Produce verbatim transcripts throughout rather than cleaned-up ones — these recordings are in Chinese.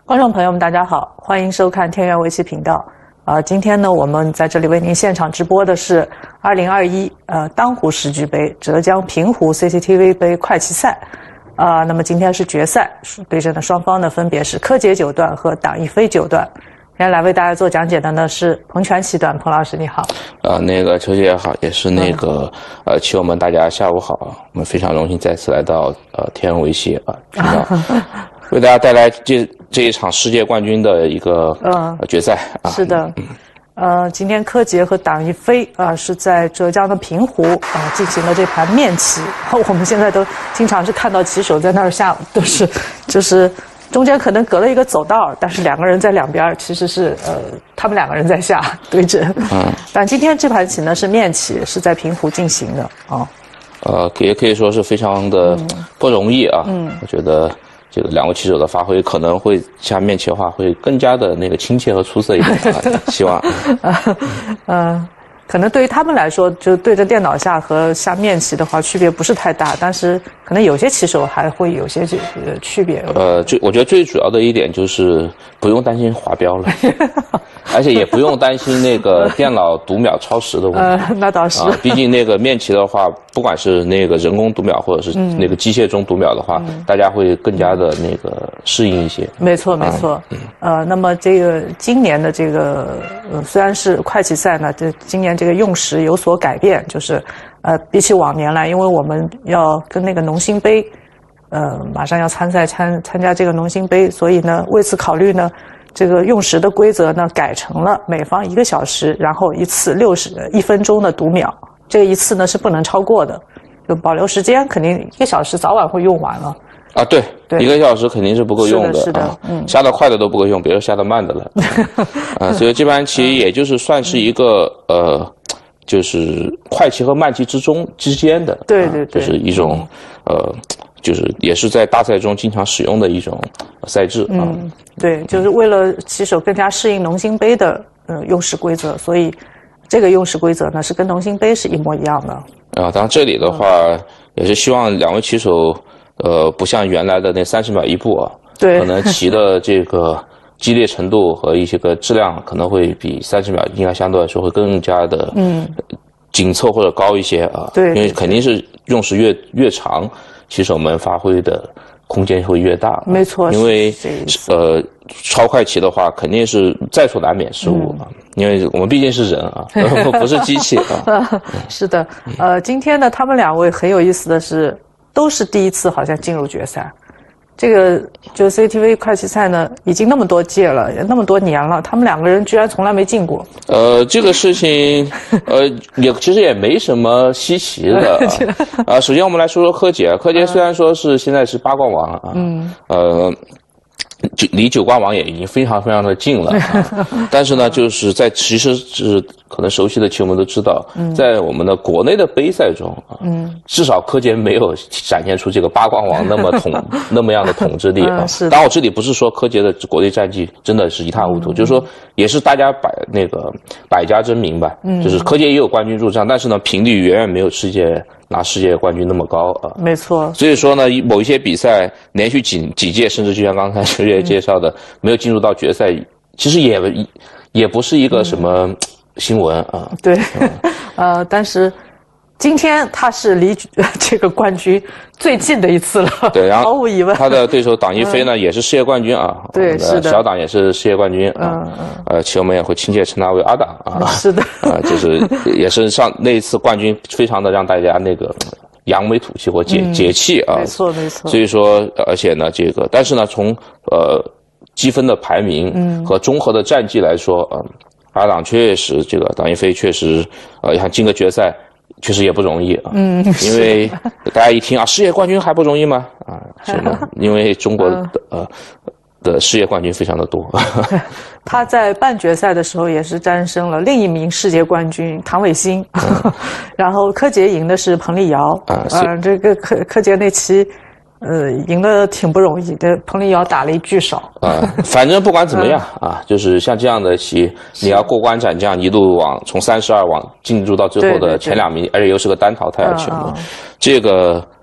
观众朋友们，大家好，欢迎收看天元围棋频道。呃，今天呢，我们在这里为您现场直播的是二零二一呃当湖世俱杯浙江平湖 C C T V 杯快棋赛。啊、呃，那么今天是决赛，对阵的双方呢分别是柯洁九段和党一飞九段。今天来为大家做讲解的呢是彭全棋段，彭老师你好。 呃，那个秋姐也好，也是那个、嗯、呃棋友们大家下午好，我们非常荣幸再次来到呃天元围棋啊频道。为大家带来这这一场世界冠军的一个、呃、决赛啊， 是的，嗯、呃，今天柯洁和党一飞啊、呃、是在浙江的平湖啊、呃、进行了这盘面棋。我们现在都经常是看到棋手在那儿下，都是就是中间可能隔了一个走道，但是两个人在两边，其实是呃他们两个人在下对阵。嗯，但今天这盘棋呢是面棋，是在平湖进行的啊。 呃，也可以说是非常的不容易啊。嗯，我觉得。这个两位棋手的发挥可能会下面棋的话会更加的那个亲切和出色一点啊，希望。 嗯，可能对于他们来说，就对着电脑下和下面棋的话区别不是太大，但是可能有些棋手还会有些这个区别。 呃，最我觉得最主要的一点就是不用担心滑标了，而且也不用担心那个电脑读秒超时的问题。 呃，那倒是。 啊，毕竟那个面棋的话，不管是那个人工读秒或者是那个机械中读秒的话，嗯、大家会更加的那个适应一些。 没错，没错。嗯、呃，那么这个今年的这个呃虽然是快棋赛呢，这今年这个用时有所改变，就是呃比起往年来，因为我们要跟那个农心杯，呃马上要参赛参参加这个农心杯，所以呢为此考虑呢。这个用时的规则呢，改成了每方一个小时，然后一次六十一分钟的读秒。这个一次呢是不能超过的，就保留时间，肯定一个小时早晚会用完了。 啊，对，对，一个小时肯定是不够用的， 是的，是的啊、 嗯， 下得快的都不够用，别说下得慢的了。啊，所以这盘棋也就是算是一个、嗯、呃，就是快棋和慢棋之中之间的， 对对对， 啊、就是一种呃。就是也是在大赛中经常使用的一种赛制啊。 嗯，对，就是为了棋手更加适应农心杯的呃用时规则，所以这个用时规则呢是跟农心杯是一模一样的。 啊，当然这里的话、嗯、也是希望两位棋手呃不像原来的那三十秒一步啊， 对， 可能棋的这个激烈程度和一些个质量可能会比三十秒应该相对来说会更加的嗯紧凑或者高一些啊。 对， 因为肯定是用时越越长。棋手们发挥的空间会越大， 没错。 因为呃，超快棋的话，肯定是在所难免失误啊、嗯，因为我们毕竟是人啊，不是机器啊。 是的，呃，今天呢，他们两位很有意思的是，都是第一次好像进入决赛。这个就 C C T V 快棋赛呢，已经那么多届了，那么多年了，他们两个人居然从来没进过。 呃，这个事情，呃，也其实也没什么稀奇的啊。啊，首先我们来说说柯洁，柯洁虽然说是现在是八冠王啊，嗯，呃。就离九冠王也已经非常非常的近了、啊，但是呢，就是在其实是可能熟悉的棋友们都知道，嗯、在我们的国内的杯赛中啊，嗯、至少柯洁没有展现出这个八冠王那么统那么样的统治力啊。 嗯、 当然，我这里不是说柯洁的国内战绩真的是一塌糊涂，嗯、就是说也是大家百那个百家争鸣吧，嗯、就是柯洁也有冠军入账，但是呢，频率远远没有世界。拿世界冠军那么高啊， 没错。 所以说呢，某一些比赛连续几几届，甚至就像刚才秋月介绍的，嗯、没有进入到决赛，其实也也不是一个什么新闻啊。 对，嗯、呃，但是今天他是离这个冠军最近的一次了。 对，然后毫无疑问， 他的对手党一飞呢、嗯、也是世界冠军啊。 对，是的， 小党也是世界冠军啊。嗯嗯。呃，棋友们也会亲切称他为阿党啊。 是的。 啊，就是也是上那一次冠军，非常的让大家那个扬眉吐气或解、嗯、解气啊。 没错没错。 所以说，而且呢，这个但是呢，从呃积分的排名和综合的战绩来说，嗯、呃，阿党确实这个党一飞确实呃想进个决赛。确实也不容易啊，嗯，因为大家一听啊，世界冠军还不容易吗？啊，是吗？因为中国的、嗯、呃的世界冠军非常的多。 他在半决赛的时候也是战胜了另一名世界冠军唐伟新，嗯、然后柯洁赢的是彭丽瑶啊，呃，这个柯柯洁那期。呃，赢得挺不容易的，彭丽瑶打了一巨少。 啊、呃，反正不管怎么样、嗯、啊，就是像这样的棋，你要过关斩将，一路往从三十二往进入到最后的前两名，对对对，而且又是个单淘汰的球目，嗯、这个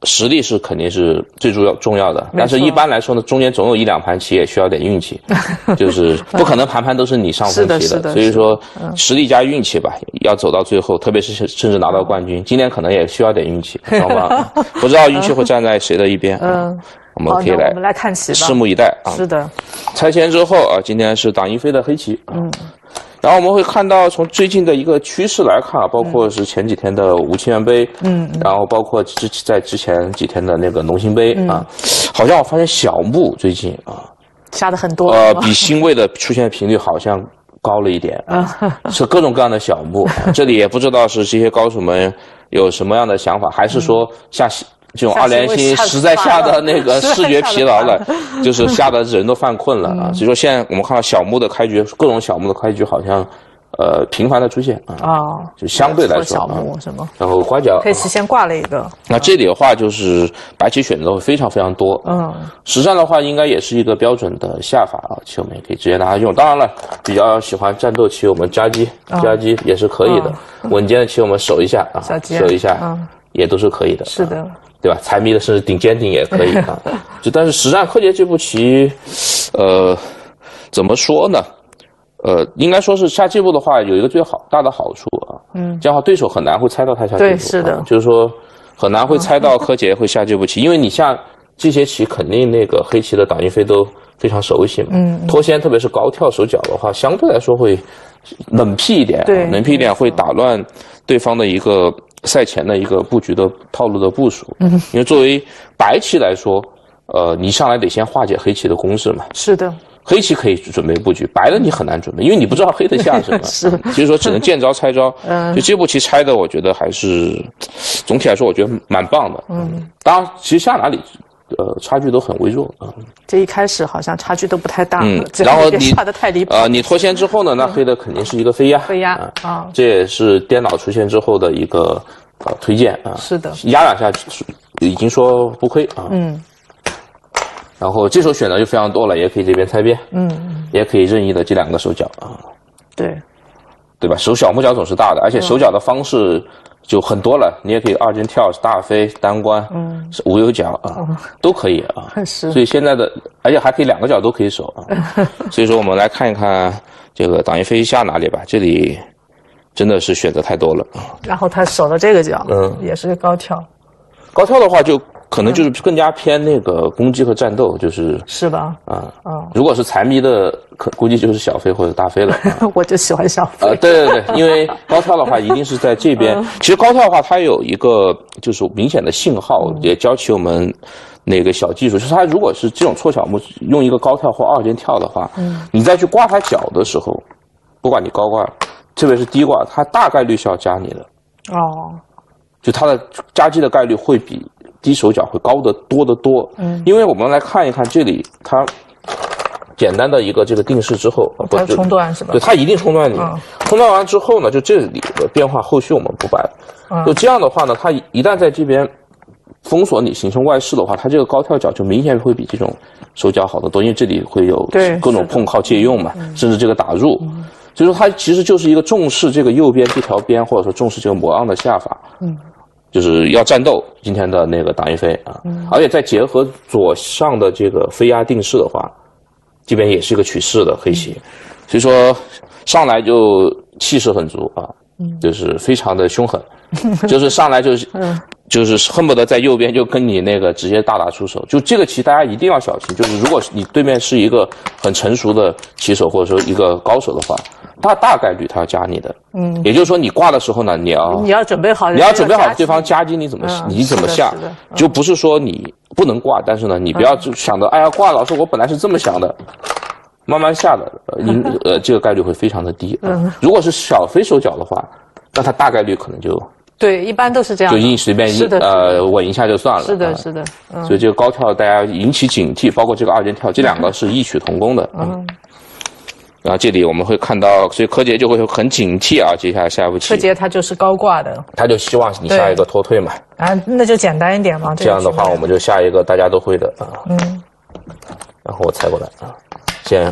实力是肯定是最重要重要的，但是一般来说呢，中间总有一两盘棋也需要点运气，就是不可能盘盘都是你上分棋的，所以说实力加运气吧，要走到最后，特别是甚至拿到冠军，今年可能也需要点运气，双方不知道运气会站在谁的一边。嗯，我们可以来我们来看棋吧， 拭目以待啊。 是的， 拆迁之后啊，今天是党一飞的黑棋，嗯。然后我们会看到，从最近的一个趋势来看啊，包括是前几天的吴清源杯，嗯，然后包括之在之前几天的那个农心杯、嗯、啊，好像我发现小目最近啊下的很多， 呃，比新位的出现频率好像高了一点，啊、是各种各样的小目、啊。这里也不知道是这些高手们有什么样的想法，还是说下这种二连星实在下的那个视觉疲劳了，就是吓得人都犯困了啊！所以说现在我们看到小目的开局，各种小目的开局好像，呃，频繁的出现啊，哦、就相对来说小目什么， 然后瓜角黑棋先挂了一个。 那这里的话就是白棋选择会非常非常多，嗯，实战的话应该也是一个标准的下法啊，棋友们也可以直接拿它用。当然了，比较喜欢战斗棋友们夹击夹击也是可以的，稳健的棋友们守一下啊，守一下，嗯，也都是可以的。 是的。 对吧？财迷的甚至顶尖顶也可以啊。就但是实战柯洁这步棋，呃，怎么说呢？呃，应该说是下这步的话，有一个最好大的好处啊，嗯，这样的话对手很难会猜到他下这步。 对，是的， 啊、就是说很难会猜到柯洁会下这步棋，因为你下这些棋，肯定那个黑棋的党一飞都非常熟悉嘛。嗯，脱先特别是高跳手脚的话，相对来说会冷僻一点， 对， 冷僻一点会打乱对方的一个赛前的一个布局的套路的部署。嗯，因为作为白棋来说，呃，你上来得先化解黑棋的攻势嘛。 是的。 黑棋可以准备布局，白的你很难准备，因为你不知道黑的下什么。 是， 所以说只能见招拆招。嗯，就这步棋拆的，我觉得还是总体来说，我觉得蛮棒的。嗯，当然，其实下哪里，呃，差距都很微弱啊。 这一开始好像差距都不太大。 嗯，然后你下的太离谱。 呃，你脱先之后呢，那黑的肯定是一个飞压。 飞压啊， 这也是颠倒出现之后的一个呃推荐啊。 是的， 压两下已经说不亏啊。嗯。然后这时候选择就非常多了，也可以这边猜边，嗯，也可以任意的这两个手脚啊， 对， 对吧？手小目角总是大的，而且手脚的方式就很多了，你也可以二进跳、大飞、单关，嗯，无有角啊，嗯、都可以啊。 是， 所以现在的，而且还可以两个角都可以守啊。所以说我们来看一看这个党一飞下哪里吧，这里真的是选择太多了啊。 然后他守了这个角，嗯，也是高跳， 高跳的话就。可能就是更加偏那个攻击和战斗，就是是吧？ 啊，嗯，如果是财迷的，可估计就是小飞或者大飞了。啊、 我就喜欢小飞。 呃，对对对，因为高跳的话，一定是在这边。嗯、其实高跳的话，它有一个就是明显的信号，嗯、也教起我们那个小技术，就是它如果是这种错小目，用一个高跳或二进跳的话，嗯，你再去挂它角的时候，不管你高挂，特别是低挂，它大概率是要加你的。哦，就它的夹击的概率会比。低手脚会高得多得多，嗯，因为我们来看一看这里，它简单的一个这个定式之后， 它冲断是吧？ 对，它一定冲断你，嗯、冲断完之后呢，就这里的变化，后续我们不摆，嗯、就这样的话呢，它一旦在这边封锁你形成外势的话，它这个高跳脚就明显会比这种手脚好得多，因为这里会有各种碰靠借用嘛，甚至这个打入，嗯、所以说它其实就是一个重视这个右边这条边，或者说重视这个模样的下法，嗯。就是要战斗今天的那个党一飞啊，嗯、而且再结合左上的这个飞压定式的话，这边也是一个取势的黑棋，嗯、所以说上来就气势很足啊，嗯、就是非常的凶狠，就是上来就是、嗯、就是恨不得在右边就跟你那个直接大打出手。就这个棋大家一定要小心，就是如果你对面是一个很成熟的棋手或者说一个高手的话。他大概率他要加你的，嗯，也就是说你挂的时候呢，你要你要准备好， 你要准备好对方夹击你怎么、嗯、你怎么下， 嗯、 就不是说你不能挂，但是呢，你不要就想着、嗯、哎呀挂了，说我本来是这么想的，慢慢下的，应呃这个概率会非常的低。嗯，如果是小飞手脚的话，那他大概率可能就对，一般都是这样， 就硬随便硬呃稳一下就算了。 是的，是的。 嗯、所以这个高跳大家引起警惕，包括这个二进跳，这两个是异曲同工的。嗯。嗯然后这里我们会看到，所以柯洁就会很警惕啊，接下来下一步棋。 柯洁他就是高挂的， 他就希望你下一个脱退嘛。 啊，那就简单一点嘛。 这样的话，我们就下一个大家都会的啊。嗯。然后我猜过来啊，先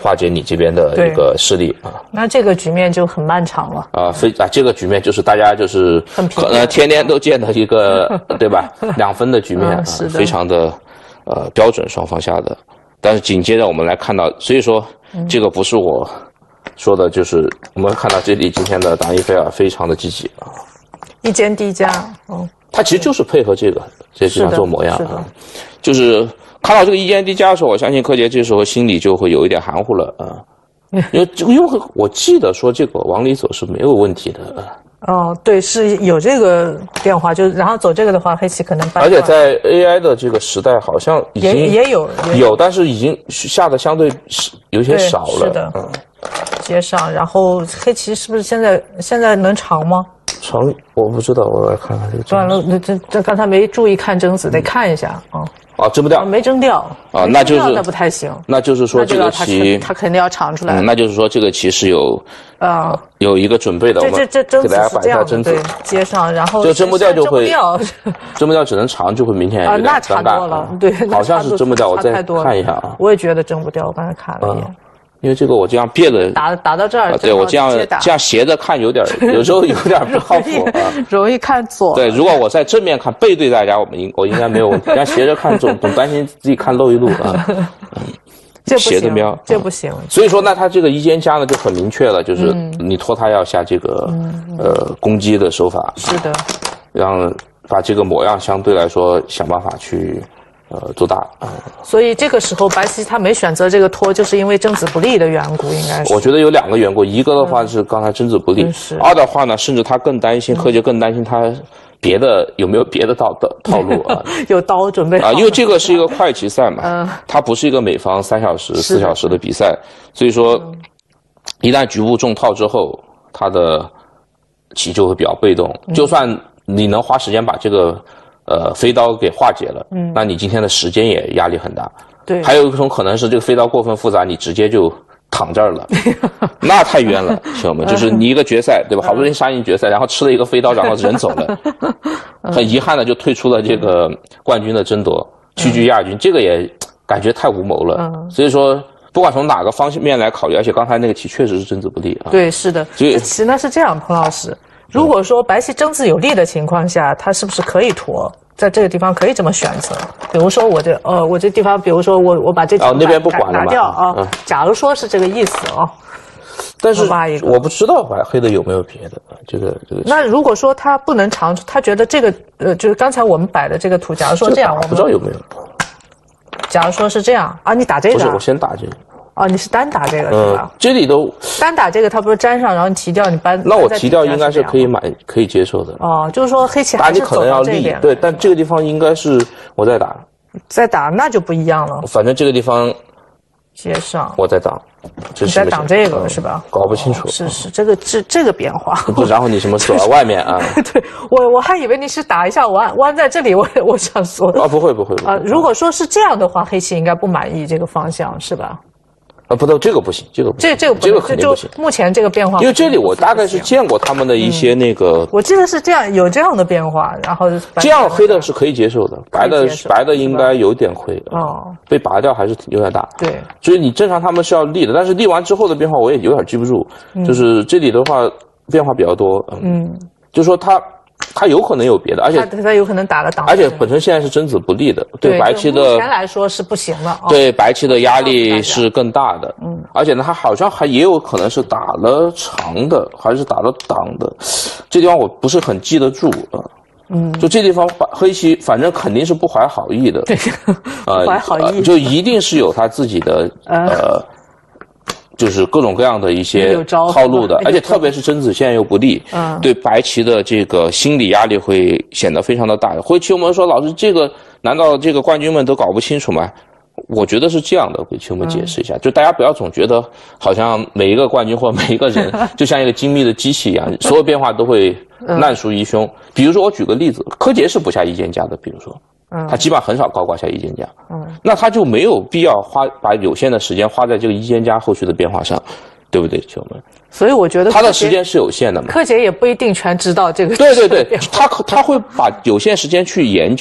化解你这边的一个势力啊。 那这个局面就很漫长了啊，非啊，这个局面就是大家就是可能天天都见的一个，对吧？两分的局面啊， 是的非常的呃标准双方下的。但是紧接着我们来看到，所以说这个不是我说的，就是我们看到这里今天的达尼菲尔非常的积极啊， 一肩低加，嗯， 他其实就是配合这个这这样做模样啊，就是看到这个一肩低加的时候，我相信柯洁这时候心里就会有一点含糊了啊。因为因为我记得说这个往里走是没有问题的。 哦，对，是有这个变化，就然后走这个的话，黑棋可能。 而且在 A I 的这个时代，好像已经也也有有，有但是已经下的相对有些少了。 是的，嗯，接上，然后黑棋是不是现在现在能长吗？ 长我不知道，我来看看这个。 完了，这这这刚才没注意看争子，得看一下啊。 啊，争不掉， 没争掉啊，那就是那不太行。 那就是说这个棋， 他肯定要长出来。 嗯，那就是说这个棋是有啊有一个准备的。 这这这争子是这样的，对，接上，然后就争不掉就会争不掉，只能长就会明显啊，那差多了，对， 好像是争不掉，我再看一下啊。 我也觉得争不掉，我刚才看了一眼。 因为这个我这样别的打打到这儿， 对我这样这样斜着看有点，有时候有点不靠谱啊， 容易看左。 对，如果我在正面看背对大家，我们应我应该没有问题。这样斜着看总总担心自己看漏一路啊。 这不行， 斜着瞄， 这不行。 所以说，那他这个一肩加呢就很明确了，就是你托他要下这个呃攻击的手法， 是的， 让把这个模样相对来说想办法去。呃，做大啊， 所以这个时候白棋他没选择这个拖，就是因为争子不利的缘故，应该是。 我觉得有两个缘故，一个的话是刚才争子不利， 嗯、 二的话呢，甚至他更担心，柯洁更担心他别的有没有别的套的套路啊？ 有刀准备啊，因为这个是一个快棋赛嘛，嗯，它不是一个每方三小时、四小时的比赛，所以说一旦局部中套之后，他的棋就会比较被动， 嗯、 就算你能花时间把这个。呃，飞刀给化解了，嗯，那你今天的时间也压力很大。 对， 还有一种可能是这个飞刀过分复杂，你直接就躺这儿了，那太冤了，朋友们。就是你一个决赛，对吧？好不容易杀进决赛，然后吃了一个飞刀，然后人走了，很遗憾的就退出了这个冠军的争夺，屈居亚军，这个也感觉太无谋了。嗯，所以说。不管从哪个方面来考虑，而且刚才那个棋确实是争子不利啊。 对，是的。所以其实呢是这样，彭老师，如果说白棋争子有利的情况下，他是不是可以拖？在这个地方可以这么选择？比如说我这呃，我这地方，比如说我我把这哦那边不管了拿掉啊。嗯、假如说是这个意思啊。 但是我不知道白黑的有没有别的这个这个。 那如果说他不能长，他觉得这个呃，就是刚才我们摆的这个图，假如说这样，我不知道有没有。 假如说是这样啊，你打这个？ 不是，我先打这个。 哦，你是单打这个是吧？ 嗯，这里都单打这个，它不是粘上，然后你提掉，你搬。 那我提掉应该是可以买，可以接受的。 哦，就是说黑棋还是走到这边。 对，但这个地方应该是我在打。 再打那就不一样了。 反正这个地方接上， 我在挡。 你在挡这个是吧？ 搞不清楚。 是是，这个这这个变化。 不，然后你什么走到外面啊？ 对我我还以为你是打一下弯弯在这里，我我想说。 啊，不会不会。 啊，如果说是这样的话，黑棋应该不满意这个方向是吧？ 啊，不对，这个不行，这个不行， 这这个这个肯定不行。 目前这个变化， 因为这里我大概是见过他们的一些那个， 我记得是这样，有这样的变化，然后这样黑的是可以接受的，白的白的应该有点亏哦， 被拔掉还是有点大。 对， 所以你正常他们是要立的，但是立完之后的变化我也有点记不住，就是这里的话变化比较多，嗯，就说他。他有可能有别的，而且他有可能打了挡， 而且本身现在是争子不利的，对白棋的目前来说是不行了， 对白棋的压力是更大的，嗯，而且呢，他好像还也有可能是打了长的，还是打了挡的，这地方我不是很记得住啊，嗯，就这地方黑棋反正肯定是不怀好意的， 对， 呃， 不怀好意， 就一定是有他自己的呃。就是各种各样的一些套路的，而且特别是争子现在又不利，嗯，对白棋的这个心理压力会显得非常的大。回棋我们说，老师这个难道这个冠军们都搞不清楚吗？我觉得是这样的，回棋我们解释一下，嗯、就大家不要总觉得好像每一个冠军或每一个人就像一个精密的机器一样，所有变化都会烂熟于胸。比如说我举个例子，柯洁是不下一肩加的，比如说。他基本上很少高挂下一肩加，嗯，那他就没有必要花把有限的时间花在这个一肩加后续的变化上，对不对，球们？ 所以我觉得他的时间是有限的嘛。 柯洁也不一定全知道这个。 对对对，他他会把有限时间去研究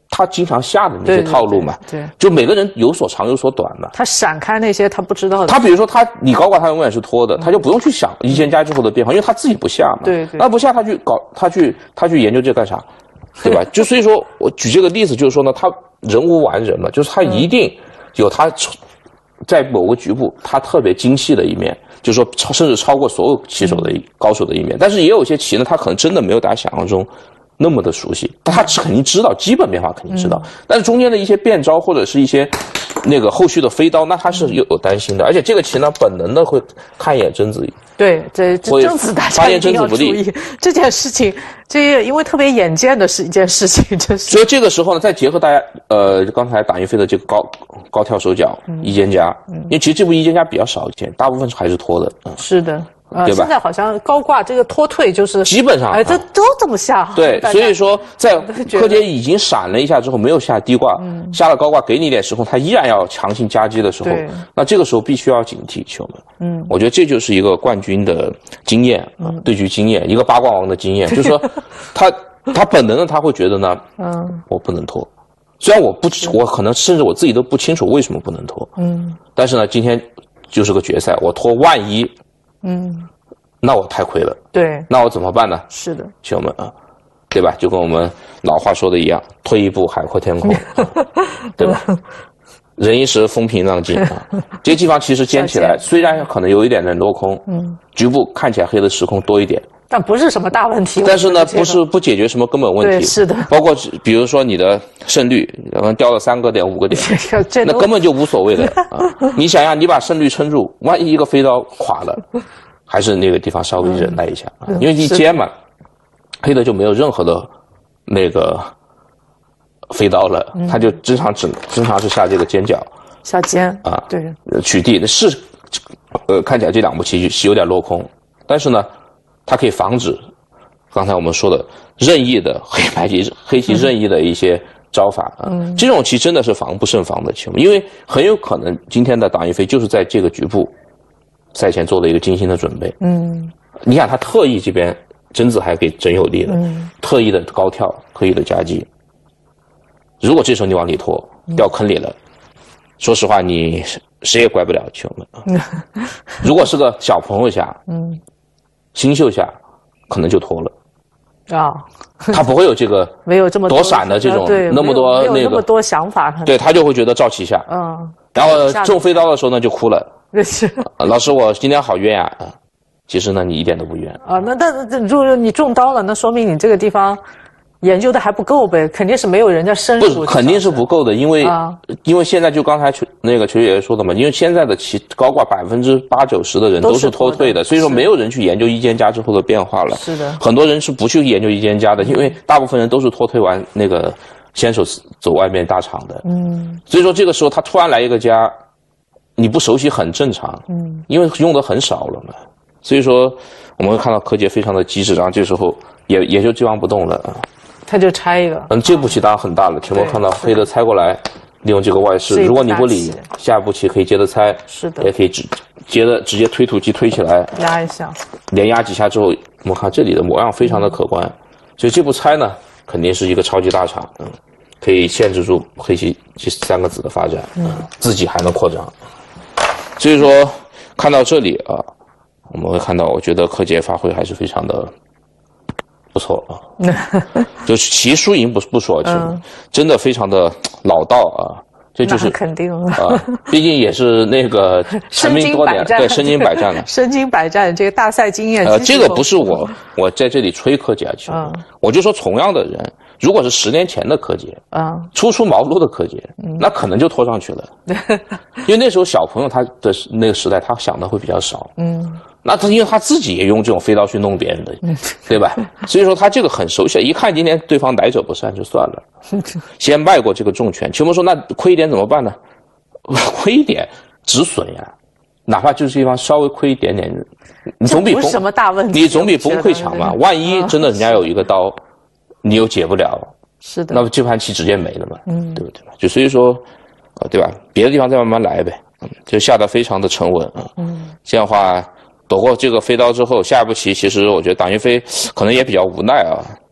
他经常下的那些套路嘛， 对，对对就每个人有所长有所短的。 他闪开那些他不知道的。 他比如说他你高挂他永远是拖的，嗯、他就不用去想一间加之后的变化，因为他自己不下嘛。 对对。 那不下他去搞他去他去研究这干啥，对吧？就所以说我举这个例子就是说呢，他人无完人嘛，就是他一定有他在某个局部他特别精细的一面。就是说超甚至超过所有棋手的高手的一面，但是也有一些棋呢，他可能真的没有大家想象中那么的熟悉，但他肯定知道基本变化肯定知道，但是中间的一些变招或者是一些那个后续的飞刀，那他是有有担心的，而且这个棋呢本能的会看一眼贞子。 对，这这贞子大家一定要注意这件事情，这因为特别眼见的是一件事情，就是。 所以这个时候呢，再结合大家呃刚才打云飞的这个高高跳手脚一间加，因为其实这部一间加比较少见，大部分还是拖的。嗯、 是的。呃， 对吧？ 现在好像高挂这个脱退就是基本上， 哎，这都这么下。 对，所以说在柯洁已经闪了一下之后，没有下低挂，嗯、下了高挂，给你一点时空，他依然要强行夹击的时候，那这个时候必须要警惕，球们。嗯，我觉得这就是一个冠军的经验啊，嗯、对局经验，一个八卦王的经验，就是说他他本能的他会觉得呢，嗯，我不能拖，虽然我不我可能甚至我自己都不清楚为什么不能拖，嗯，但是呢，今天就是个决赛，我拖万一。嗯，那我太亏了。 对， 那我怎么办呢？ 是的， 兄弟们啊，对吧？就跟我们老话说的一样，退一步海阔天空，啊、对吧？忍一时风平浪静啊。这些地方其实尖起来，虽然可能有一点点落空，嗯，局部看起来黑的时空多一点。 但不是什么大问题， 但是呢，不是不解决什么根本问题， 对，是的， 包括比如说你的胜率，可能掉了三个点、五个点，那根本就无所谓的啊！你想想，你把胜率撑住，万一一个飞刀垮了，还是那个地方稍微忍耐一下啊，因为一尖嘛，黑的就没有任何的那个飞刀了，他就经常只经常是下这个尖角， 下尖啊， 对， 取地是，呃，看起来这两步棋是有点落空，但是呢。它可以防止刚才我们说的任意的黑白棋、黑棋任意的一些招法啊，嗯、这种棋真的是防不胜防的棋，因为很有可能今天的党一飞就是在这个局部赛前做了一个精心的准备。嗯，你想他特意这边贞子还给真有力了，嗯、特意的高跳，特意的夹击。如果这时候你往里拖，掉坑里了，嗯、说实话你谁也怪不了球们。如果是个小朋友下，嗯。新秀下，可能就脱了啊，他不会有这个没有这么躲闪的这种那么多那个那么多想法， 对他就会觉得照棋下，嗯，然后中飞刀的时候呢就哭了， 是老师我今天好冤啊，其实呢你一点都不冤啊，那但如果你中刀了，那说明你这个地方研究的还不够呗，肯定是没有人家深入。 不，肯定是不够的，因为、啊、因为现在就刚才球那个球爷爷说的嘛，因为现在的棋高挂百分之八九十的人都是脱退的，所以说没有人去研究一间加之后的变化了。 是的， 很多人是不去研究一间加的，因为大部分人都是脱退完那个先手走外面大场的。嗯，所以说这个时候他突然来一个加，你不熟悉很正常。嗯，因为用的很少了嘛，所以说我们会看到柯洁非常的机智，然后这时候也也就这样不动了啊。 他就拆一个， 嗯，这步棋当然很大了。前面看到黑的猜过来，利用这个外势，如果你不理，下一步棋可以接着猜， 是的， 也可以直接着直接推土机推起来， 压一下， 连压几下之后，我们看这里的模样非常的可观，嗯、所以这步猜呢，肯定是一个超级大场，嗯，可以限制住黑棋这三个子的发展，嗯，自己还能扩张。所以说看到这里啊，我们会看到，我觉得柯洁发挥还是非常的。不错啊，就是棋输赢不不说，嗯、真的非常的老道啊，这就是肯定了啊，毕竟也是那个成名多年，对，身经百战了， 身经百战，这个大赛经验。 呃，这个不是我我在这里吹柯洁球，嗯、我就说同样的人，如果是十年前的柯洁，啊、嗯，初出茅庐的柯洁，嗯、那可能就拖上去了，因为那时候小朋友他的那个时代，他想的会比较少，嗯。那他因为他自己也用这种飞刀去弄别人的，对吧？所以说他这个很熟悉，一看今天对方来者不善就算了，先迈过这个重拳。球魔说那亏一点怎么办呢？亏一点止损呀，哪怕就是对方稍微亏一点点，你总比不是什么大问题， 你总比崩溃强嘛。万一真的人家有一个刀，你又解不了， 是的， 那么这盘棋直接没了嘛，嗯，对不对吧？就所以说，呃，对吧？别的地方再慢慢来呗，嗯，就下得非常的沉稳啊，嗯，这样的话。躲过这个飞刀之后，下一步棋其实我觉得党云飞可能也比较无奈啊。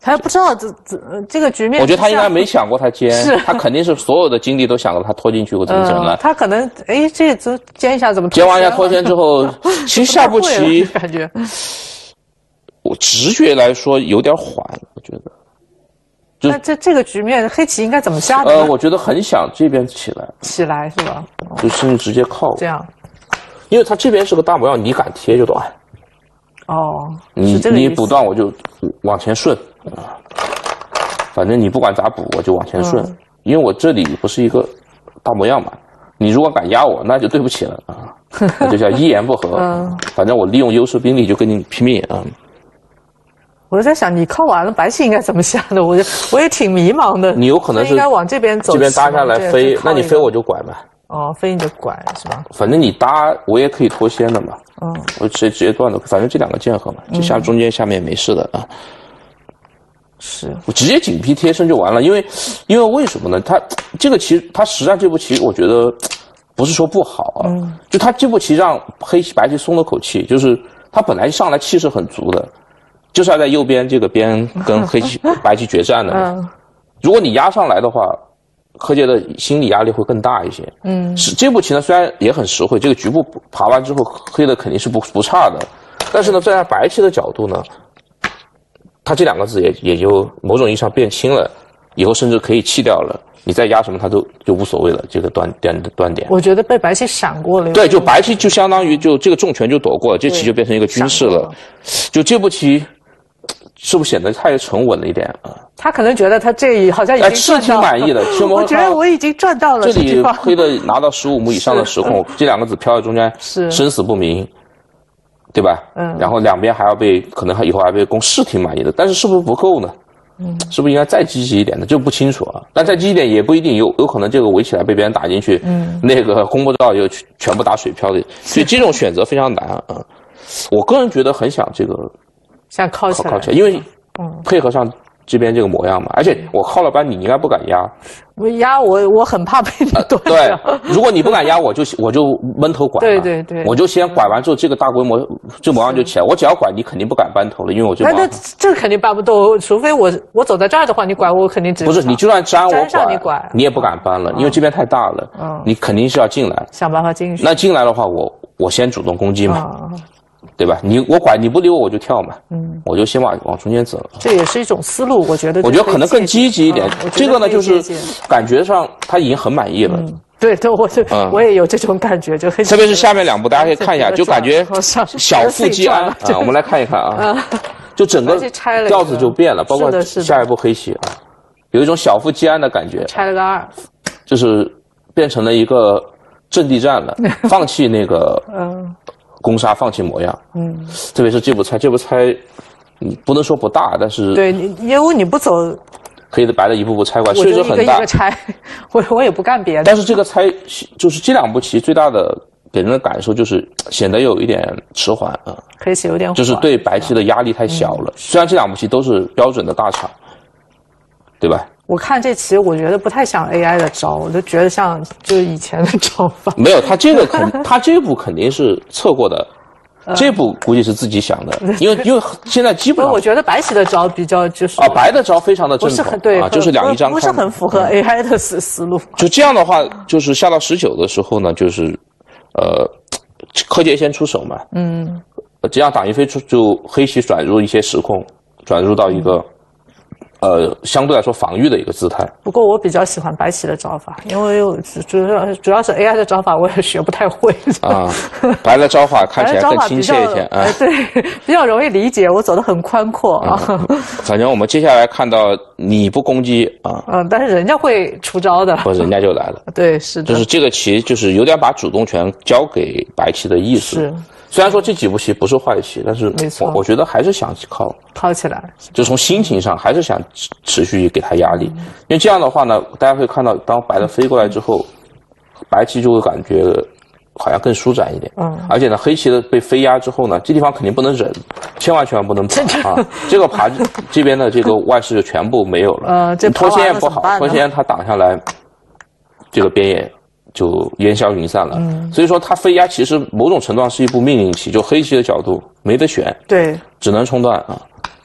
他不知道这这这个局面。 我觉得他应该没想过他尖，是他肯定是所有的精力都想到他拖进去或怎么整了。 呃、他可能哎，这这尖一下怎么尖完一下脱肩之后，其实下步棋感觉， 我直觉来说有点缓，我觉得。 那这这个局面，黑棋应该怎么下的？ 呃，我觉得很想这边起来， 起来是吧？ 就甚至直接靠这样， 因为他这边是个大模样，你敢贴就断。 哦， 你你补断我就往前顺啊，反正你不管咋补我就往前顺，嗯、因为我这里不是一个大模样嘛。你如果敢压我，那就对不起了啊，那就叫一言不合。嗯、反正我利用优势兵力就跟你拼命啊。 我在想，你靠完了白棋应该怎么下的？我就我也挺迷茫的。 你有可能是应该往这边走， 这边搭下来飞，那你飞我就拐嘛。 哦，飞你就拐是吧？ 反正你搭我也可以脱先的嘛。嗯，我直接直接断的，反正这两个剑合嘛，就下中间下面没事的啊。 是我直接紧逼贴身就完了，因为因为为什么呢？他这个棋，他实战这步棋，我觉得不是说不好啊，嗯、就他这步棋让黑棋白棋松了口气，就是他本来上来气势很足的。就是要在右边这个边跟黑棋白棋决战的，嗯、如果你压上来的话，柯洁的心理压力会更大一些。嗯，是这步棋呢，虽然也很实惠，这个局部爬完之后，黑的肯定是不不差的，但是呢，站在白棋的角度呢，他这两个字也也就某种意义上变轻了，以后甚至可以弃掉了。你再压什么，他都就无所谓了。这个断点断点， 我觉得被白棋闪过了。 对，就白棋就相当于就这个重拳就躲过了，这棋就变成一个军事了。就这步棋。是不是显得太沉稳了一点啊？ 他可能觉得他这好像已经是挺满意的。 我觉得我已经赚到了。 这里黑的拿到十五目以上的时空，这两个子飘在中间，是生死不明，对吧？嗯。然后两边还要被，可能以后还被攻，是挺满意的。但是是不是不够呢？嗯。是不是应该再积极一点呢？就不清楚啊。但再积极一点也不一定，有有可能这个围起来被别人打进去，嗯，那个攻不到就全部打水漂的。所以这种选择非常难啊。我个人觉得很想这个。 像靠起来， 靠起来，因为配合上这边这个模样嘛，而且我靠了班，你应该不敢压。 我压我，我很怕被你断掉。 对，如果你不敢压，我就我就闷头拐。 对对对， 我就先拐完之后，这个大规模这模样就起来。我只要拐，你肯定不敢扳头了，因为我就。 那那这肯定扳不动，除非我我走在这儿的话，你拐我肯定直接。 不是，你就算粘我拐，你拐， 你也不敢扳了，因为这边太大了。嗯。你肯定是要进来， 想办法进去。 那进来的话，我我先主动攻击嘛。对吧？你我拐你不理我，我就跳嘛。嗯，我就先往往中间走。 这也是一种思路，我觉得。 我觉得可能更积极一点。嗯、这个呢，就是感觉上他已经很满意了。 嗯、对对，我就、嗯、我也有这种感觉，就很。 特别是下面两步，大家可以看一下，就感觉小富即安啊。我们来看一看啊，就整个调子就变了，包括下一步黑棋啊，有一种小富即安的感觉。 拆了个二， 就是变成了一个阵地战了，放弃那个。嗯。攻杀放弃模样，嗯，特别是这步拆，这步拆，嗯，不能说不大，但是对，你因为你不走， 黑的白的一步步拆过来，确实很大。 一个一个拆，我我也不干别的。 但是这个拆就是这两步棋最大的给人的感受就是显得有一点迟缓啊， 黑棋有点缓， 就是对白棋的压力太小了。嗯、虽然这两步棋都是标准的大场，对吧？ 我看这棋，我觉得不太像 A I 的招，我就觉得像就是以前的招法。 没有，他这个肯，他这步肯定是测过的，这步估计是自己想的，因为因为现在基本上， 我觉得白棋的招比较就是啊，白的招非常的正统， 不是很对啊，就是两一张， 不是很符合 A I 的思思路。 就这样的话，就是下到十九的时候呢，就是呃，柯洁先出手嘛，嗯，这样打一飞出，就黑棋转入一些时空，转入到一个。呃，相对来说防御的一个姿态。 不过我比较喜欢白棋的招法，因为主要主要是 A I 的招法我也学不太会啊。白的招法看起来更亲切一些啊， 对，比较容易理解，我走得很宽阔啊。 嗯、反正我们接下来看到你不攻击啊， 嗯，但是人家会出招的， 或者人家就来了。 对，是的， 就是这个棋就是有点把主动权交给白棋的意思。 是。 虽然说这几步棋不是坏棋，但是我我觉得还是想靠靠起来， 就从心情上还是想持续给他压力，嗯、因为这样的话呢，大家会看到，当白的飞过来之后，白棋就会感觉好像更舒展一点，嗯，而且呢，黑棋的被飞压之后呢，这地方肯定不能忍，千万千万不能爬啊，这个爬这边的这个外势就全部没有了，呃，这脱先也不好，脱先他挡下来，这个边也。就烟消云散了，嗯，所以说他飞压其实某种程度上是一步命令棋，就黑棋的角度没得选， 对， 只能冲断啊。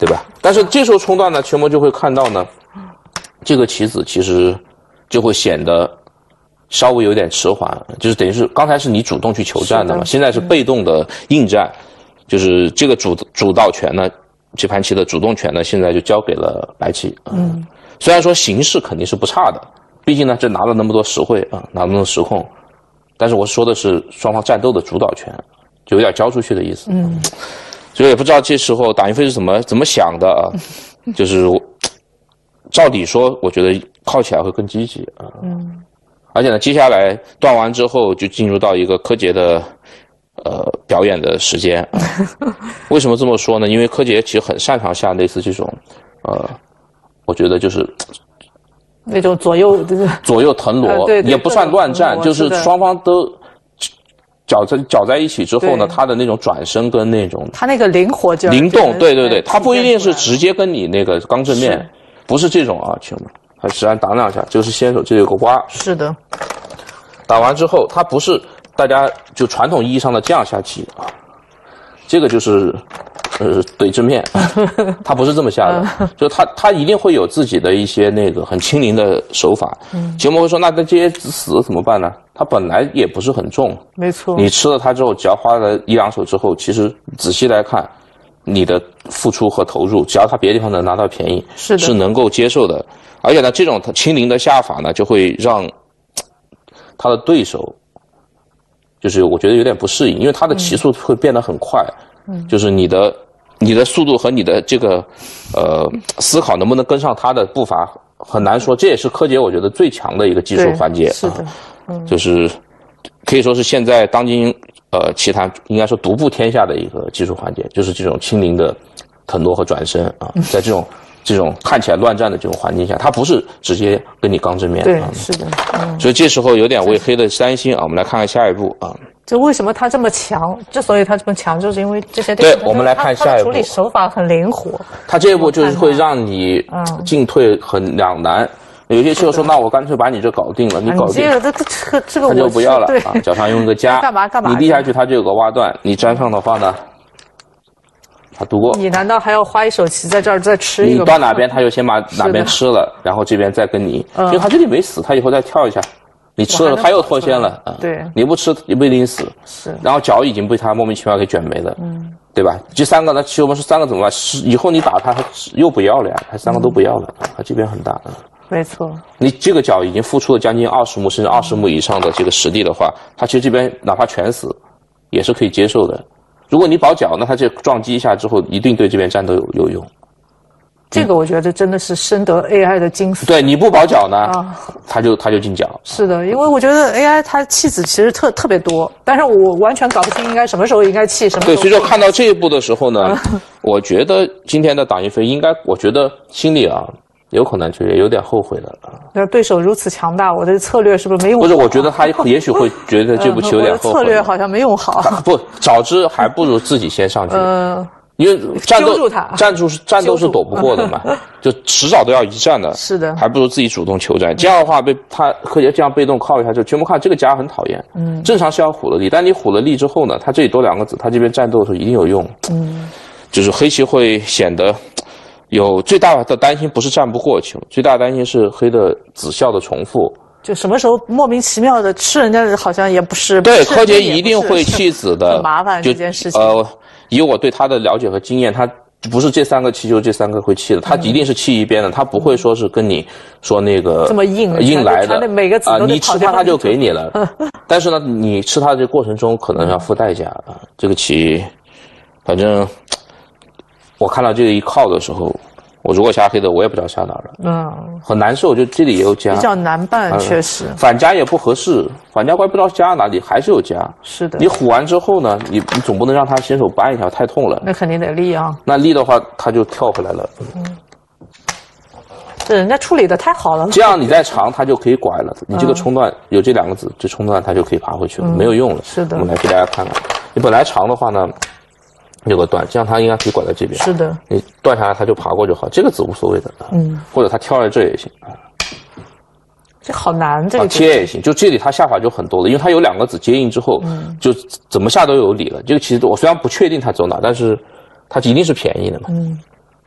对吧？但是这时候冲断呢，球魔就会看到呢，这个棋子其实就会显得稍微有点迟缓，就是等于是刚才是你主动去求战的嘛，现在是被动的应战，就是这个主主导权呢，这盘棋的主动权呢，现在就交给了白棋。嗯，虽然说形势肯定是不差的，毕竟呢，这拿了那么多实惠啊，拿了那么多实控，但是我说的是双方战斗的主导权，就有点交出去的意思。嗯，所以也不知道这时候打云飞是怎么怎么想的啊，就是照理说，我觉得靠起来会更积极啊。嗯。而且呢，接下来断完之后就进入到一个柯洁的呃表演的时间。为什么这么说呢？因为柯洁其实很擅长下类似这种，呃，我觉得就是那种左右这个左右腾挪，呃、对对也不算乱战，就是双方都搅在搅在一起之后呢，他的那种转身跟那种他那个灵活劲、 灵动，对对对，他不一定是直接跟你那个刚正面，不是这种啊，兄弟们。他实际打两下，这个是先手，这里有个挖。是的。打完之后，他不是大家就传统意义上的这样下棋啊，这个就是呃怼正面，他不是这么下的，就他他一定会有自己的一些那个很轻灵的手法。嗯。节目会说，那那这些死怎么办呢？他本来也不是很重， 没错。 你吃了它之后，只要花了一两手之后，其实仔细来看，你的付出和投入，只要他别的地方能拿到便宜，是的，是能够接受的。而且呢，这种轻灵的下法呢，就会让他的对手，就是我觉得有点不适应，因为他的棋速会变得很快，嗯，就是你的你的速度和你的这个呃思考能不能跟上他的步伐很难说。这也是柯洁我觉得最强的一个技术环节，是的，嗯，就是可以说是现在当今呃棋坛应该说独步天下的一个技术环节，就是这种轻灵的腾挪和转身啊，在这种。这种看起来乱战的这种环境下，他不是直接跟你刚正面， 对，是的， 嗯，所以这时候有点为黑的担心啊。我们来看看下一步啊。 就为什么他这么强？之所以他这么强，就是因为这些对，我们来看下一步。 处理手法很灵活。 他这一步就是会让你进退很两难。有些棋友说，那我干脆把你这搞定了，你搞定， 这个这这个这个他就不要了啊。脚上用一个夹， 干嘛干嘛？ 你立下去，他就有个挖断，你粘上的话呢？他读过， 你难道还要花一手棋在这儿再吃一个？ 你到哪边他就先把哪边吃了，然后这边再跟你，因为他这里没死，他以后再跳一下，你吃了他又脱先了， 对， 你不吃也不一定死，是，然后脚已经被他莫名其妙给卷没了，嗯，对吧？这三个呢，其实我们说三个怎么办？是以后你打他，他又不要了呀，他三个都不要了，他这边很大， 没错。 你这个角已经付出了将近二十目甚至二十目以上的这个实力的话，他其实这边哪怕全死，也是可以接受的。如果你保角，那他这撞击一下之后，一定对这边战斗有有用。 这个我觉得真的是深得 A I 的精髓。 对，你不保角呢，啊、他就他就进角。 是的，因为我觉得 A I 它弃子其实特特别多，但是我完全搞不清应该什么时候应该弃，什么时候。 对，所以说看到这一步的时候呢，我觉得今天的打云飞应该，我觉得心里啊。有可能就也有点后悔了啊！ 那对手如此强大，我的策略是不是没用好？ 不是，我觉得他也许会觉得这步棋有点后悔。 我的策略好像没用好。 不，早知还不如自己先上去。嗯，因为战斗战术是战斗是躲不过的嘛，就迟早都要一战的。 是的， 还不如自己主动求战。这样的话，被他柯洁这样被动靠一下，就全部看这个夹很讨厌。嗯，正常是要虎了力，但你虎了力之后呢，他这里多两个子，他这边战斗的时候一定有用。嗯，就是黑棋会显得。有最大的担心不是战不过球，最大的担心是黑的子效的重复。 就什么时候莫名其妙的吃人家的，好像也不是。 对，柯洁一定会弃子的， 很麻烦这件事情。 呃，以我对他的了解和经验，他不是这三个弃就这三个会弃的，他一定是弃一边的，他不会说是跟你说那个这么硬硬来的。 每个子啊，你吃他他就给你了，但是呢，你吃他的这个过程中可能要付代价啊。这个棋，反正。我看到这个一靠的时候，我如果下黑的，我也不知道下哪了，嗯，很难受。就这里也有加， 比较难办，嗯、确实。 反加也不合适，反加怪不知道加哪里，还是有加。 是的。 你虎完之后呢，你你总不能让他先手扳一下，太痛了。 那肯定得立啊。 那立的话，他就跳回来了。嗯。 这人家处理的太好了。 这样你再长，他就可以拐了。你这个冲断有这两个子，这冲断他就可以爬回去了，嗯、没有用了。 是的。 我们来给大家看看，你本来长的话呢。有个断，这样他应该可以拐在这边。 是的， 你断下来他就爬过就好，这个子无所谓的。嗯，或者他跳在这也行啊。 这好难，这个贴也行。就这里他下法就很多了，因为他有两个子接应之后，嗯，就怎么下都有理了。这个其实我虽然不确定他走哪，但是他一定是便宜的嘛。嗯，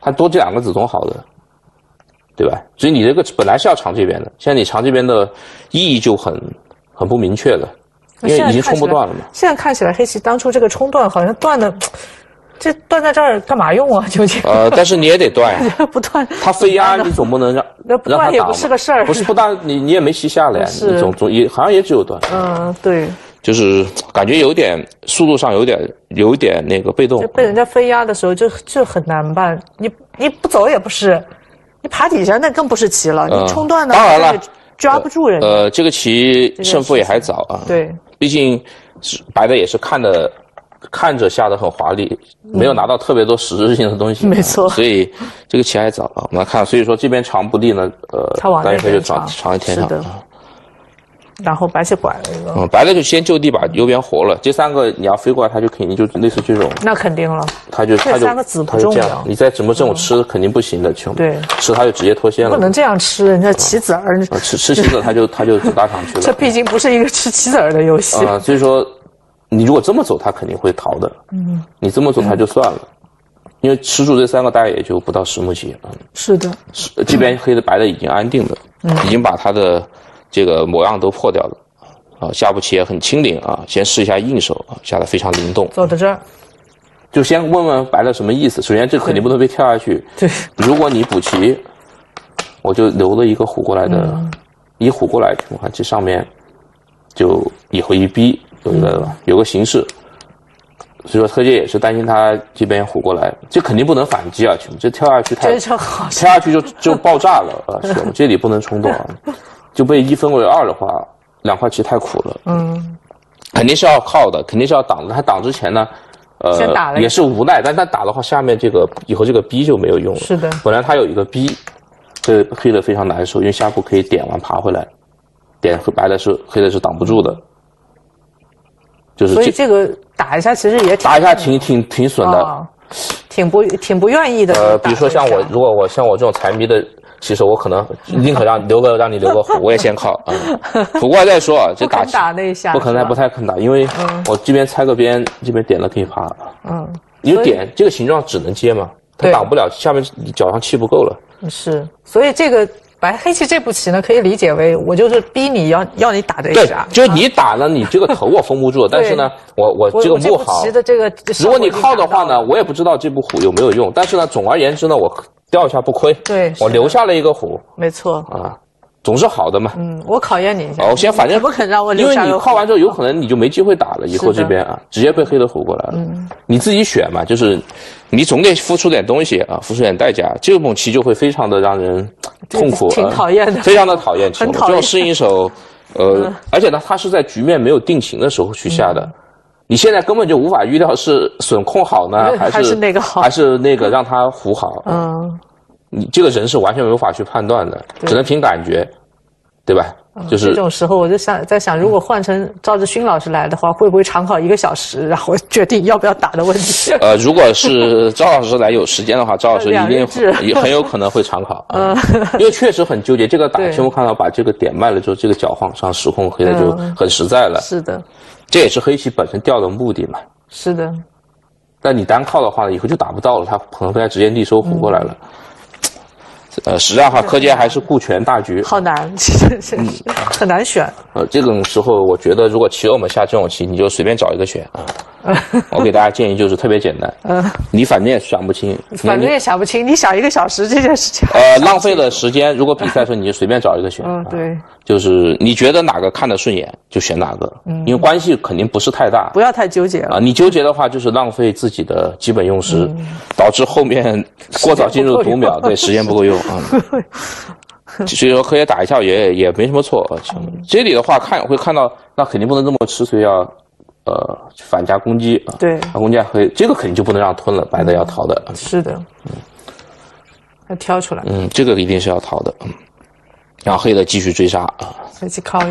它多这两个子总好的，对吧？所以你这个本来是要长这边的，现在你长这边的意义就很很不明确了，因为已经冲不断了嘛。 现在看起来，黑棋当初这个冲断好像断的。这断在这儿干嘛用啊？究竟？ 呃，但是你也得断呀， 不断。 他飞压，你总不能让那不断也不是个事儿。 不是不断，你你也没棋下来呀，你总总也好像也只有断。 嗯，对。 就是感觉有点速度上有点有一点那个被动。 就被人家飞压的时候就就很难办，你你不走也不是，你爬底下那更不是棋了，你冲断的当然了， 抓不住人。 呃，这个棋胜负也还早啊。 对， 毕竟白的也是看的。看着下的很华丽，没有拿到特别多实质性的东西， 没错。 所以这个棋还早啊。我们来看，所以说这边长不利呢，呃， 他往那边就长长在天上。 然后白棋拐了一个， 嗯，白的就先就地把右边活了。这三个你要飞过来，他就肯定就类似这种。 那肯定了。 他就他就这三个子不重要， 你再怎么这种吃肯定不行的，球对， 吃他就直接脱线了。 不能这样吃，人家棋子儿， 吃吃棋子他就他就子大场去了。 这毕竟不是一个吃棋子儿的游戏啊，所以说。你如果这么走，他肯定会逃的。嗯，你这么走他就算了，嗯、因为吃住这三个大概也就不到十目棋。嗯， 是的。 是这边黑的白的已经安定了，嗯、已经把他的这个模样都破掉了。啊，下步棋也很轻灵啊，先试一下应手啊，下的非常灵动。 走到这儿， 就先问问白的什么意思。首先这肯定不能被跳下去。 对。 如果你补棋，我就留了一个虎过来的，嗯、一虎过来，我看这上面就以后一逼。有一个有个形式，所以说柯洁也是担心他这边虎过来，这肯定不能反击啊！这跳下去太跳下去就就爆炸了啊！是这里不能冲动啊！就被一分为二的话，两块棋太苦了。嗯，肯定是要靠的，肯定是要挡的。他挡之前呢，呃，也是无奈，但他打的话，下面这个以后这个逼就没有用了。 是的， 本来他有一个逼，这黑的非常难受，因为下步可以点完爬回来，点白的是黑的是挡不住的。就是所以这个打一下其实也挺打一下挺挺挺损的、 哦，挺不挺不愿意的。 呃，比如说像我，如果我像我这种财迷的棋手，我可能宁可让留个让你留个虎，我也先靠啊。不过再说啊，这打打那一下不可能还不太肯打，因为我这边拆个边，这边点了可以爬。 嗯， 因为点这个形状只能接嘛，它挡不了，下面你脚上气不够了。 是，所以这个。白黑棋这步棋呢，可以理解为我就是逼你要要你打这一下， 对，就是你打呢，你这个头我封不住，但是呢，我我这个木好， 的这个， 如果你靠的话呢，我也不知道这步虎有没有用，但是呢，总而言之呢，我掉一下不亏， 对， 我留下了一个虎， 没错啊，总是好的嘛。 嗯，我考验你一下， 我先反正不肯让我留下， 因为你靠完之后，有可能你就没机会打了，以后这边啊，直接被黑的虎过来了，嗯，你自己选嘛，就是你总得付出点东西啊，付出点代价，这种棋就会非常的让人。痛苦， 挺讨厌的， 非常的讨厌。 很讨厌。 这种适应手，呃，嗯、而且呢，他是在局面没有定型的时候去下的，嗯、你现在根本就无法预料是损控好呢，还是还是那个好， 还是那个让他胡好。嗯，你这个人是完全无法去判断的，只能凭感觉，对吧？就是这种时候，我就想在想，如果换成赵志勋老师来的话，会不会长考一个小时，然后决定要不要打的问题？ 呃，如果是赵老师来有时间的话，赵老师一定也很有可能会长考，嗯，因为确实很纠结。这个打前我看到把这个点卖了之后，这个角晃上时空黑的就很实在了。 是的， 这也是黑棋本身掉的目的嘛。 是的， 但你单靠的话，以后就打不到了，他可能会直接力收虎过来了。呃，实际上哈，柯洁还是顾全大局， 好难，是是很难选。 呃，这种时候，我觉得如果棋友们下这种棋，你就随便找一个选啊。我给大家建议就是特别简单，嗯，你反正也想不清， 反正也想不清，你想一个小时这件事情， 呃，浪费了时间。如果比赛的时候，你就随便找一个选， 嗯，对， 就是你觉得哪个看得顺眼就选哪个，嗯，因为关系肯定不是太大， 不要太纠结了啊。你纠结的话，就是浪费自己的基本用时，导致后面过早进入读秒，对，时间不够用啊。所以说，柯洁打一下也也没什么错。这里的话看会看到，那肯定不能这么吃，所以要。呃，反加攻击啊， 对， 攻击黑，这个肯定就不能让吞了，白的要逃的。 嗯、是的，嗯，要挑出来。 嗯，这个一定是要逃的。嗯，然后黑的继续追杀啊， 黑棋靠一个。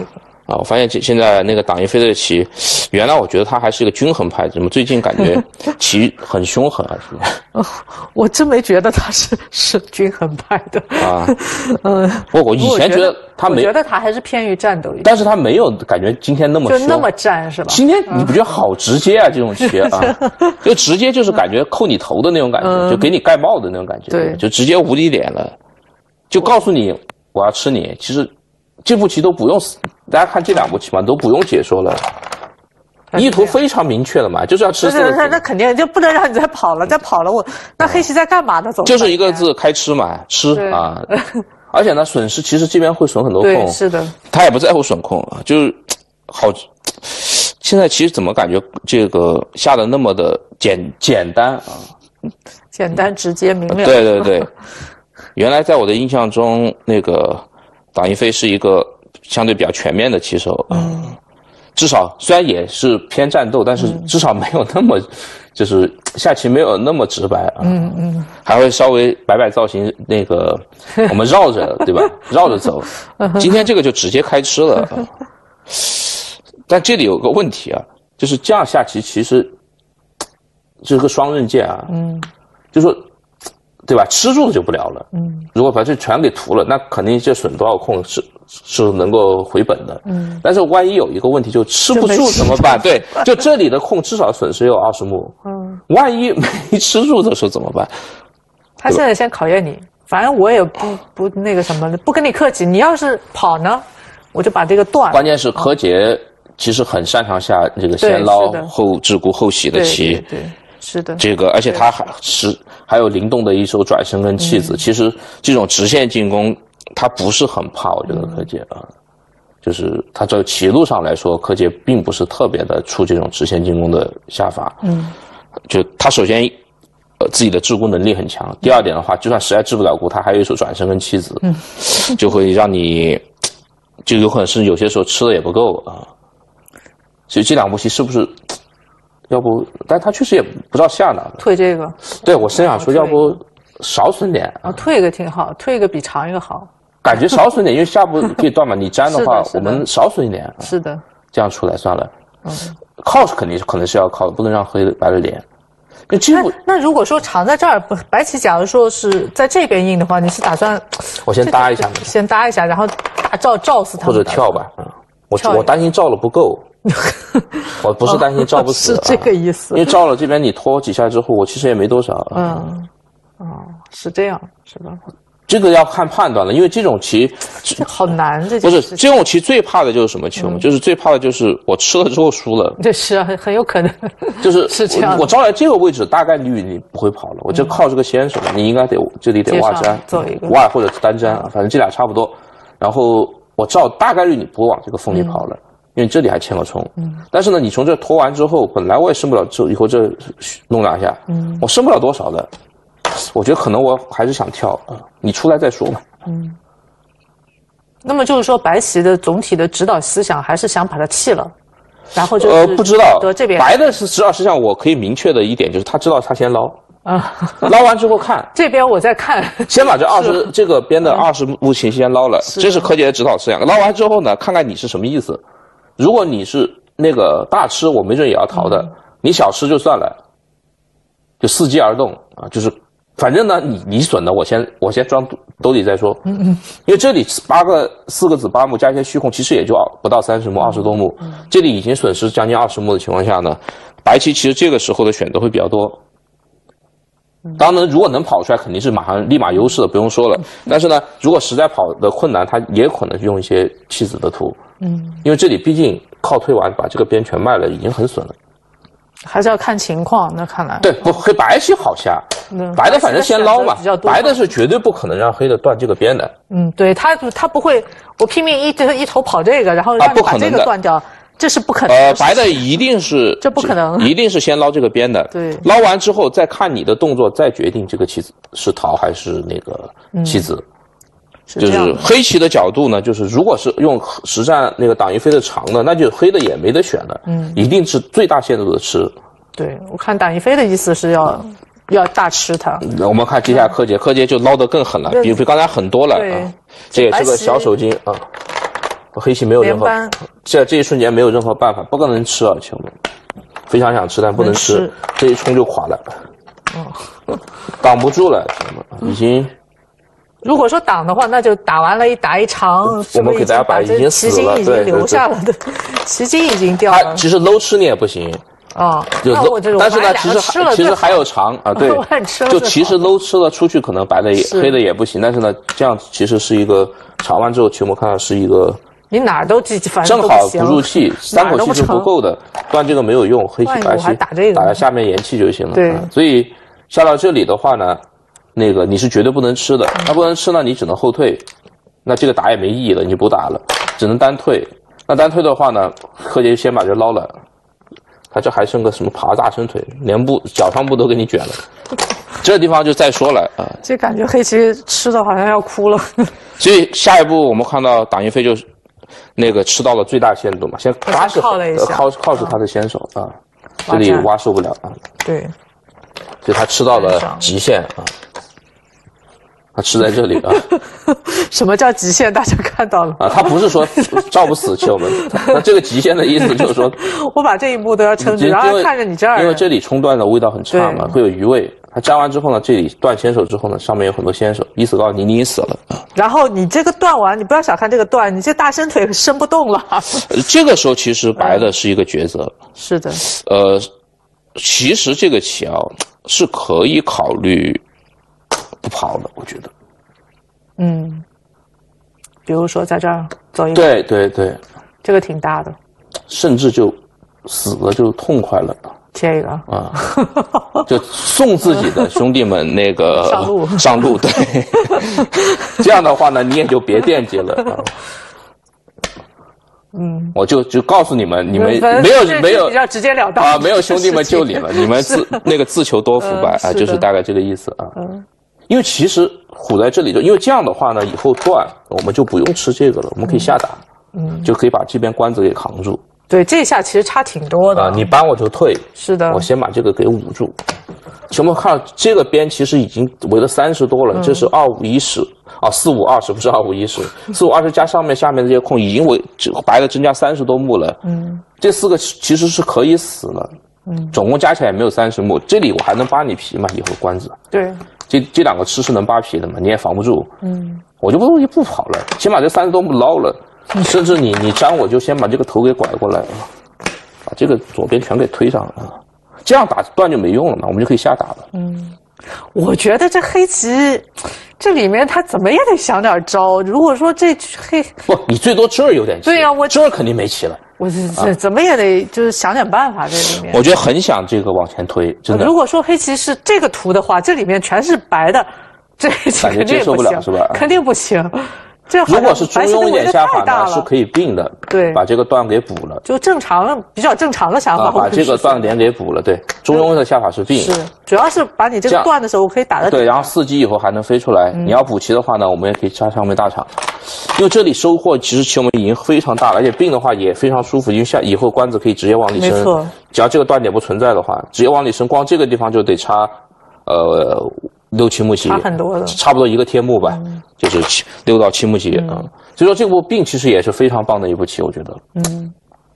啊，我发现现在那个党一飞的棋，原来我觉得他还是一个均衡派，怎么最近感觉棋很凶狠啊？是哦，我真没觉得他是是均衡派的啊。 嗯， 我我以前觉得他没， 我觉得他还是偏于战斗一点， 但是他没有感觉今天那么就那么战是吧？ 今天你不觉得好直接啊？这种棋啊，就直接就是感觉扣你头的那种感觉，嗯、就给你盖帽的那种感觉， 对， 就直接无敌脸了，就告诉你我要吃你。其实。这步棋都不用，大家看这两步棋嘛，都不用解说了，意图非常明确了嘛，就是要吃四个字。 那那肯定就不能让你再跑了，再跑了我那黑棋在干嘛呢？总就是一个字开吃嘛，吃啊。而且呢，损失其实这边会损很多空， 是的， 他也不在乎损空啊，就是好。现在其实怎么感觉这个下的那么的简简单啊？ 简单直接明了。 对对对，原来在我的印象中，那个。党一飞是一个相对比较全面的棋手，嗯，至少虽然也是偏战斗，但是至少没有那么，就是下棋没有那么直白啊， 嗯嗯， 还会稍微摆摆造型，那个我们绕着对吧？绕着走。今天这个就直接开吃了，但这里有个问题啊，就是这样下棋其实就是个双刃剑啊，嗯，就说。对吧？吃住了就不聊了。嗯，如果把这全给屠了，那肯定这损多少空是是能够回本的。嗯，但是万一有一个问题，就吃不住怎么办？对，就这里的空至少损失有二十目。嗯，万一没吃住的时候怎么办？ 他现在先考验你，反正我也不不那个什么，不跟你客气。你要是跑呢，我就把这个断了。 关键是柯洁其实很擅长下这个先捞后自顾后洗的棋。 对对。对是的， 这个而且他还是还有灵动的一手转身跟弃子，嗯、其实这种直线进攻他不是很怕，我觉得柯洁啊，就是他这棋路上来说，柯洁并不是特别的出这种直线进攻的下法，嗯，就他首先呃自己的制沽能力很强，第二点的话，就算实在制不了沽，他还有一手转身跟弃子，嗯，就会让你就有可能是有些时候吃的也不够啊，所以这两步棋是不是？要不，但他确实也不知道下哪个。 退这个。 对，我是想说，要不少损点。 啊，退一个挺好，退一个比长一个好。 感觉少损点，因为下步可以断嘛。你粘的话，我们少损一点。 是的。 这样出来算了。嗯。靠是肯定是可能是要靠，不能让黑白的连。那这步， 那如果说长在这儿，白棋假如说是在这边硬的话，你是打算？ 我先搭一下。 先搭一下，然后大照照死他。 或者跳吧，嗯。我我担心照了不够。我不是担心照不死、啊哦，是这个意思。 因为照了这边你拖几下之后，我其实也没多少。 嗯，哦，是这样，是吧？ 这个要看判断了，因为这种棋这好难，这不是这种棋最怕的就是什么球、嗯？就是最怕的就是我吃了之后输了。 这是啊，很有可能。 就是是这样我，我招来这个位置，大概率你不会跑了。我就靠这个先手，嗯、你应该得这里得挖粘， 做一个挖或者单粘，反正这俩差不多。然后我照大概率你不会往这个缝里跑了。嗯因为这里还欠个冲，嗯，但是呢，你从这拖完之后，本来我也升不了，就以后这弄两下，嗯，我升不了多少的，我觉得可能我还是想跳啊、呃，你出来再说吧， 嗯。那么就是说，白棋的总体的指导思想还是想把它弃了，然后就呃不知道得这边白的是指导思想，我可以明确的一点就是他知道他先捞。啊，捞完之后看这边，我再看， 先把这二十这个边的二十目棋先捞了，这是柯洁的指导思想。捞完之后呢，看看你是什么意思。如果你是那个大吃，我没准也要逃的。嗯、你小吃就算了，就伺机而动啊，就是反正呢，你你损的，我先我先装兜里再说。嗯嗯。因为这里八个四个子八目加一些虚空，其实也就不到三十目，二十多目。嗯。这里已经损失将近二十目的情况下呢，白棋其实这个时候的选择会比较多。当然，如果能跑出来，肯定是马上立马优势的，不用说了。但是呢，如果实在跑的困难，他也可能用一些弃子的图。嗯，因为这里毕竟靠推完把这个边全卖了，已经很损了。 还是要看情况，那看来对不黑白棋好下，嗯、白的反正先捞嘛，白的是绝对不可能让黑的断这个边的。 嗯，对他他不会，我拼命一一头跑这个，然后让你把这个断掉。这是不可能的。 呃，白的一定是这不可能， 一定是先捞这个边的。 对， 捞完之后再看你的动作，再决定这个棋子是逃还是那个棋子。嗯、就是黑棋的角度呢，就是如果是用实战那个党一飞的长的，那就黑的也没得选了。嗯，一定是最大限度的吃。 对，我看党一飞的意思是要、嗯、要大吃它。 我们看接下来柯洁，柯洁就捞得更狠了，比比刚才狠多了啊。这也是个小手筋啊。 黑棋没有任何，在这一瞬间没有任何办法，不可能吃啊，球们，非常想吃但不能吃，能吃这一冲就垮了，哦，挡不住了，球们，已经。 如果说挡的话，那就打完了一打一长， 我们给大家把已经死了， 已经留下了的，棋筋已经掉了。 其实搂吃你也不行。 哦， 就但是呢，其实其实还有长啊，对，就其实搂吃了出去，可能白的也黑的也不行，但是呢，这样其实是一个长完之后，球幕看到是一个， 你哪儿都反正正好不入气，三口气是不够的，断这个没有用，黑棋白棋打这个打在下面延气就行了。 对， 所以下到这里的话呢，那个你是绝对不能吃的，那不能吃呢，你只能后退，那这个打也没意义了，你不打了，只能单退。那单退的话呢，柯洁先把这捞了。他这还剩个什么爬大伸腿，连步脚上步都给你卷了，这个地方就再说了啊。 这感觉黑棋吃的好像要哭了。 所以下一步我们看到党一飞就是那个吃到了最大限度嘛，先挖是靠了一下， 靠靠是他的先手啊，这里挖受不了啊。 对， 所以他吃到了极限啊。他吃在这里啊！ 什么叫极限？大家看到了啊！他不是说照不死气我们，那这个极限的意思就是说， 我把这一步都要撑住，然后看着你这儿， 因为这里冲断的味道很差嘛，会有余味。他粘完之后呢，这里断先手之后呢，上面有很多先手，意思告诉你你已经死了。 然后你这个断完，你不要小看这个断，你这大伸腿伸不动了。 这个时候其实白的是一个抉择。 嗯、是的。 呃，其实这个棋啊是可以考虑。不跑了，我觉得。 嗯，比如说在这儿走一个。 对对对。 这个挺大的。 甚至就死了就痛快了。 切一个。 啊。就送自己的兄弟们那个上路上路，对。这样的话呢，你也就别惦记了。啊嗯， 我就就告诉你们，你们没有没有要直截了当啊，没有兄弟们救你了，你们自那个自求多福吧，啊，就是大概这个意思啊。嗯。因为其实虎在这里就，因为这样的话呢，以后断我们就不用吃这个了，我们可以下打，嗯，就可以把这边关子给扛住。 对，这一下其实差挺多的啊，你扳我就退， 是的， 我先把这个给捂住。我们看这个边其实已经围了三十多了，嗯、这是二五一十啊，四五二十不是二五一十，四五二十加上面下面的这些空已经围白的增加三十多目了，嗯，这四个其实是可以死了，嗯，总共加起来也没有三十目，这里我还能扒你皮嘛，以后关子， 对。 这这两个吃是能扒皮的嘛，你也防不住。嗯，我就不不跑了，先把这三十多目捞了，嗯、甚至你你粘我就先把这个头给拐过来，把这个左边全给推上啊，这样打断就没用了嘛，我们就可以下打了。 嗯，我觉得这黑棋这里面他怎么也得想点招。如果说这黑不，你最多这儿有点棋， 对呀、啊，我这儿肯定没棋了。 我这这怎么也得就是想点办法这里面。 我觉得很想这个往前推，真的。 如果说黑棋是这个图的话，这里面全是白的，这肯定接受不了是吧？ 肯定不行。这如果是中庸一点下法呢，是可以并的， 对， 把这个段给补了， 就正常比较正常的想法， 啊、把这个段点给补了，对，中庸的下法是并， 是，主要是把你这个段的时候，我可以打得对，然后四击以后还能飞出来，嗯、你要补棋的话呢，我们也可以插上面大场，因为这里收获其实棋我们已经非常大了，而且并的话也非常舒服，因为下以后关子可以直接往里伸， 没错， 只要这个段点不存在的话，直接往里伸，光这个地方就得插，呃。六七目棋， 差很多的， 差不多一个天目吧，嗯、就是七六到七目棋啊。嗯、所以说这部并其实也是非常棒的一步棋，我觉得。嗯。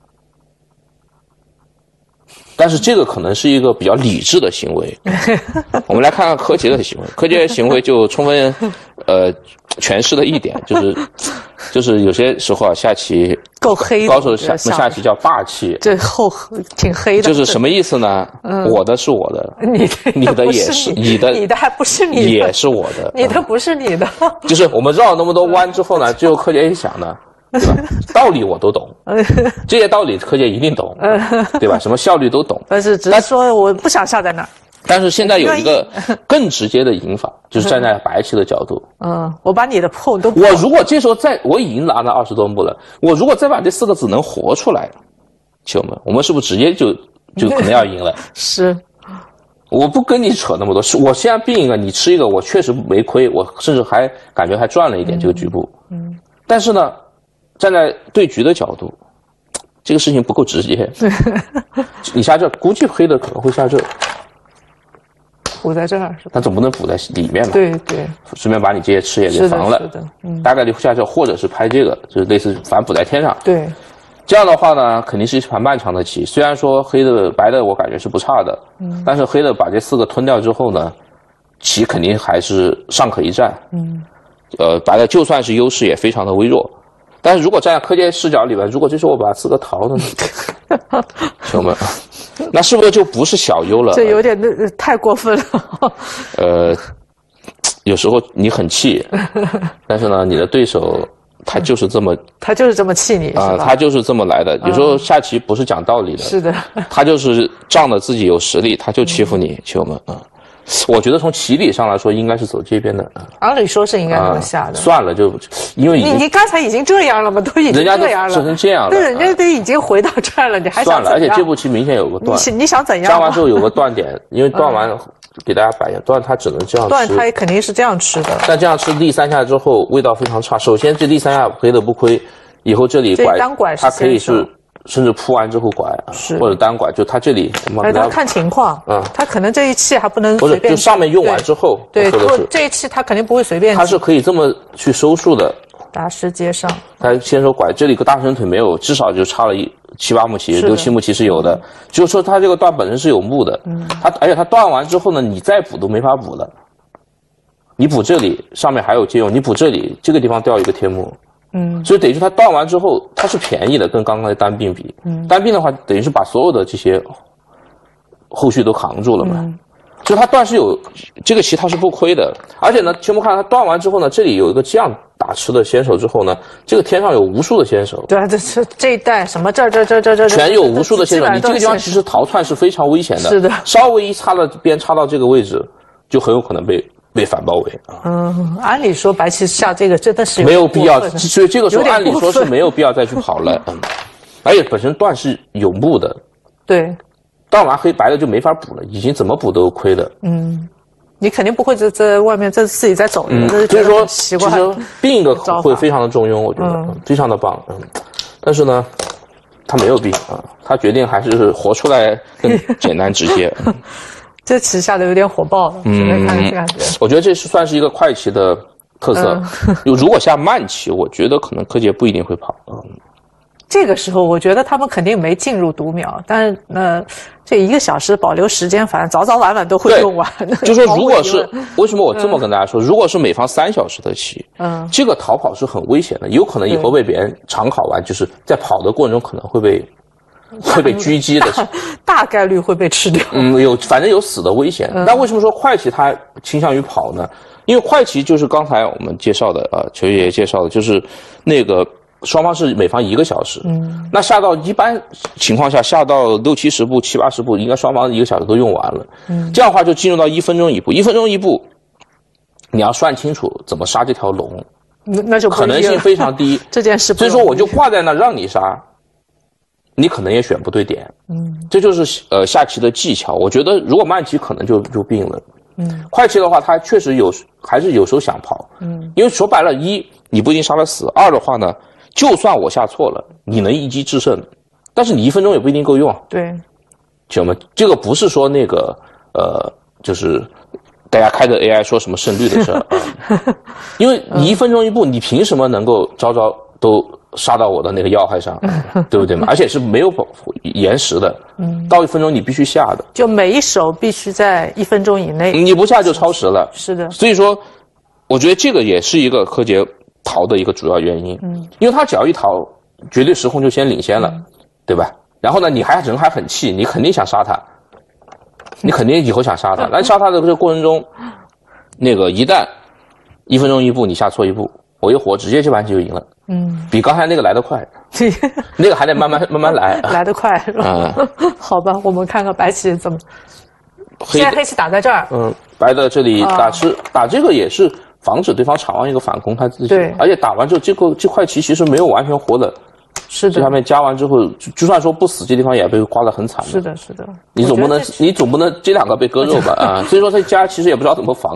但是这个可能是一个比较理智的行为。我们来看看柯洁的行为，柯洁的行为就充分呃诠释了一点，就是就是有些时候啊下棋够黑的， 高手下下棋叫霸气， 这后挺黑的。 就是什么意思呢？嗯、我的是我的， 你的你的也是你的， 你的还不是你的， 也是我的， 你的不是你的。 就是我们绕了那么多弯之后呢，最后柯洁一想呢。对吧？道理我都懂，这些道理柯洁一定懂，对吧？什么效率都懂。 但是只是说我不想下在那儿。 但是现在有一个更直接的赢法，就是站在白棋的角度。 嗯，我把你的碰都。 我如果这时候再我已经拿了二十多目了，我如果再把这四个子能活出来，球们，我们是不是直接就就可能要赢了？ 是。 我不跟你扯那么多，是我现在并一个，你吃一个，我确实没亏，我甚至还感觉还赚了一点这个局部。嗯。但是呢。站在对局的角度，这个事情不够直接。你下这，估计黑的可能会下这。 补在这儿是吧？ 但总不能补在里面吧？ 对对， 顺便把你这些吃也给防了。 是的，是的，嗯， 大概率下去，或者是拍这个，就是类似反正补在天上。 对， 这样的话呢，肯定是一盘漫长的棋。虽然说黑的白的我感觉是不差的，嗯，但是黑的把这四个吞掉之后呢，棋肯定还是尚可一战。嗯，呃，白的就算是优势也非常的微弱。但是如果站在柯洁视角里边，如果这时候我把四个逃了呢，朋友们，那是不是就不是小优了？ 这有点呃太过分了。 呃，有时候你很气，但是呢，你的对手他就是这么， 他就是这么气你啊、呃，他就是这么来的。有时候下棋不是讲道理的， 是的， 他就是仗着自己有实力，他就欺负你，朋友们啊。我觉得从棋理上来说，应该是走这边的啊。 按理说是应该这么下的。 算了，就因为你你刚才已经这样了吗？都已经这样了， 人家都成这样了， 对，人家都已经回到这儿了，你还想算了？而且这步棋明显有个断， 你你想怎样？ 下完之后有个断点，因为断完给大家摆一下，断它只能这样吃。 断它肯定是这样吃的， 但这样吃第三下之后味道非常差。首先这第三下黑的不亏，以后这里拐， 单拐它可以是。甚至铺完之后拐，或者单拐，就他这里， 哎，他看情况，嗯，他可能这一气还不能随便，不是，就上面用完之后， 对，这一气他肯定不会随便， 他是可以这么去收束的。 大师接上， 他先手拐，这里个大伸腿没有，至少就差了一七八目棋，六七目棋是有的，就是说他这个段本身是有目的，嗯，他而且他断完之后呢，你再补都没法补了，你补这里上面还有借用，你补这里这个地方掉一个天目。嗯，所以等于是他断完之后，它是便宜的，跟刚刚的单并比。嗯，单并的话，等于是把所有的这些后续都扛住了嘛。嗯，就他断是有这个棋，他是不亏的。而且呢，全部看他断完之后呢，这里有一个这样打吃的先手之后呢，这个天上有无数的先手。 对啊，这这这一带什么这这这这这全有无数的先手，你这个地方其实逃窜是非常危险的。 是的， 稍微一插了边插到这个位置，就很有可能被。被反包围啊！ 嗯，按理说白棋下这个真的是没有必要，所以这个时候按理说是没有必要再去跑了。嗯，而且本身断是有目的， 对， 断完黑白的就没法补了，已经怎么补都亏的。 嗯，你肯定不会在在外面在自己在走的， 嗯，所以说其实并一个会非常的中庸，我觉得、嗯、非常的棒。嗯，但是呢，他没有病啊，他决定还是活出来更简单直接。嗯这棋下的有点火爆了，嗯，看感觉。 我觉得这是算是一个快棋的特色。有、嗯、如果下慢棋，我觉得可能柯洁不一定会跑。嗯， 这个时候我觉得他们肯定没进入读秒，但是呃，这一个小时保留时间，反正早早晚晚都会用完。 就说如果是为什么我这么跟大家说，嗯、如果是每方三小时的棋，嗯，这个逃跑是很危险的，有可能以后被别人长考完，就是在跑的过程中可能会被。会被狙击的， 大概率会被吃掉。 嗯，有反正有死的危险。嗯、那为什么说快棋它倾向于跑呢？因为快棋就是刚才我们介绍的啊，球爷爷介绍的，就是那个双方是每方一个小时。嗯，那下到一般情况下下到六七十步、七八十步，应该双方一个小时都用完了。嗯，这样的话就进入到一分钟一步，一分钟一步，你要算清楚怎么杀这条龙， 那就可能性非常低。 这件事， 所以说我就挂在那让你杀。你可能也选不对点，嗯，这就是呃下棋的技巧。我觉得如果慢棋可能就就病了，嗯，快棋的话，他确实有还是有时候想跑，嗯，因为说白了，一你不一定杀得死，二的话呢，就算我下错了，你能一击制胜，但是你一分钟也不一定够用， 对， 兄们，这个不是说那个呃，就是大家开着 A I 说什么胜率的事儿、啊，因为你一分钟一步，你凭什么能够招招都？杀到我的那个要害上，对不对嘛？而且是没有延时的，嗯，到一分钟你必须下的， 就每一手必须在一分钟以内， 你不下就超时了。 是的， 所以说，我觉得这个也是一个柯洁逃的一个主要原因，嗯，因为他只要一逃，绝对时空就先领先了，嗯、对吧？然后呢，你还人还很气，你肯定想杀他，你肯定以后想杀他。来杀他的这个过程中，那个一旦一分钟一步你下错一步，我一活直接这盘棋就赢了。嗯，比刚才那个来得快，那个还得慢慢慢慢来， 来得快是吧？嗯、好吧，我们看看白棋怎么。现在黑棋打在这儿， 嗯，白的这里打吃、啊、打这个也是防止对方场上一个反攻他自己， 对， 而且打完之后这个这块棋其实没有完全活的， 是的， 这下面加完之后，就就算说不死，这地方也被刮得很惨的， 是的，是的， 你总不能你总不能这两个被割肉吧啊？所以说他加其实也不知道怎么防的。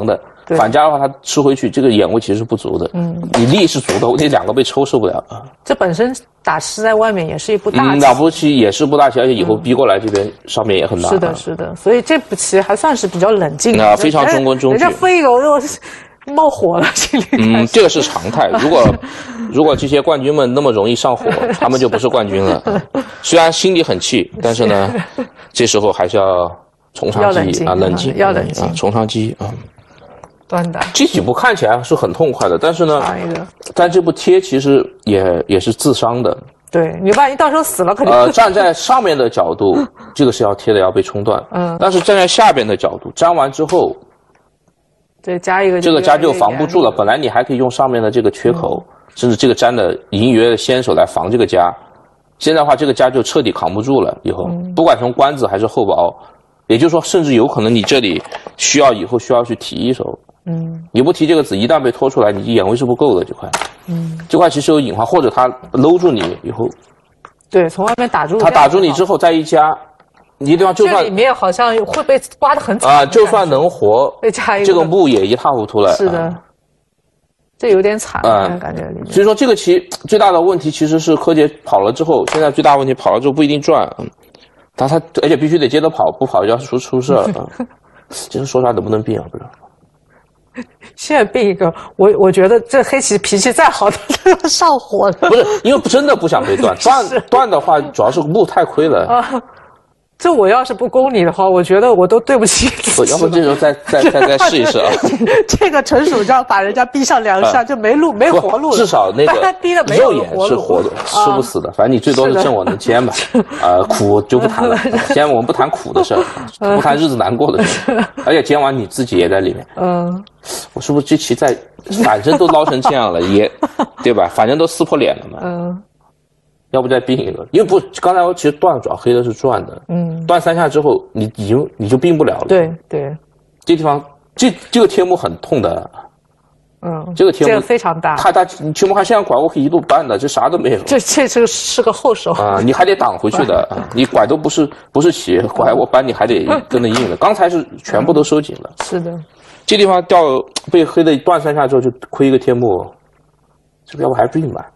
反家的话，它吃回去这个眼位其实是不足的。嗯，你力是足的，你两个被抽受不了啊。 这本身打吃在外面也是一步大棋， 嗯，两步棋也是步大棋，而且以后逼过来这边上面也很大。 是的，是的，所以这步棋还算是比较冷静的， 那非常中规中矩。 人家飞一个，我就冒火了，心里。 嗯，这个是常态。如果如果这些冠军们那么容易上火，他们就不是冠军了。虽然心里很气，但是呢，这时候还是要从长计议啊，冷静， 要冷静啊，从长计议啊。 端的这几步看起来是很痛快的，但是呢，但这步贴其实也也是自伤的。 对，你万一到时候死了，肯定。 呃，站在上面的角度，这个是要贴的，要被冲断。嗯。但是站在下边的角度，粘完之后。 对，加一个这个粘就防不住了。本来你还可以用上面的这个缺口，嗯、甚至这个粘的隐隐约约的先手来防这个夹。现在的话，这个夹就彻底扛不住了。以后、嗯、不管从关子还是后薄，也就是说，甚至有可能你这里需要以后需要去提一手。嗯，你不提这个子，一旦被拖出来，你眼位是不够的这块。嗯，这块其实有隐患，或者他搂住你以后。 对，从外面打住。 他打住你之后再一夹。你地方就算这里面好像会被刮得很惨啊，就算能活， 被加一个这个木也一塌糊涂了。 是的，啊、这有点惨啊、嗯，感觉里面。 所以说这个棋最大的问题其实是柯洁跑了之后，现在最大问题跑了之后不一定转，但他而且必须得接着跑，不跑就要出出事了。其实说出来能不能病啊？不知道。 现在病一个，我我觉得这黑棋脾气再好，都要上火了。 不是，因为真的不想被断，断断的话，主要是木太亏了。啊这我要是不攻你的话，我觉得我都对不起自己。 要不这时候再再再再试一试啊！ 这个陈蜀章把人家逼上梁上，就没路没活路了。 至少那个逼的没有肉眼是活的，吃不死的。反正你最多是挣我的钱吧。呃，苦就不谈了，今天我们不谈苦的事儿，不谈日子难过的事儿。而且今晚你自己也在里面。嗯，我是不是这棋在，反正都捞成这样了，也对吧？反正都撕破脸了嘛。嗯。要不再并一个，因为不，刚才我其实断主要黑的是转的，嗯，断三下之后，你已经你就并不了了。 对对， 这地方这这个贴目很痛的，嗯，这个贴目这个非常大。 他他你全部看现在拐我可以一路扳的，这啥都没有。 这这这是个后手啊，你还得挡回去的，啊、你拐都不是不是起，拐我扳你还得跟着硬的。刚才是全部都收紧了。 是的， 这地方掉被黑的断三下之后就亏一个贴目，这个要不还是并吧。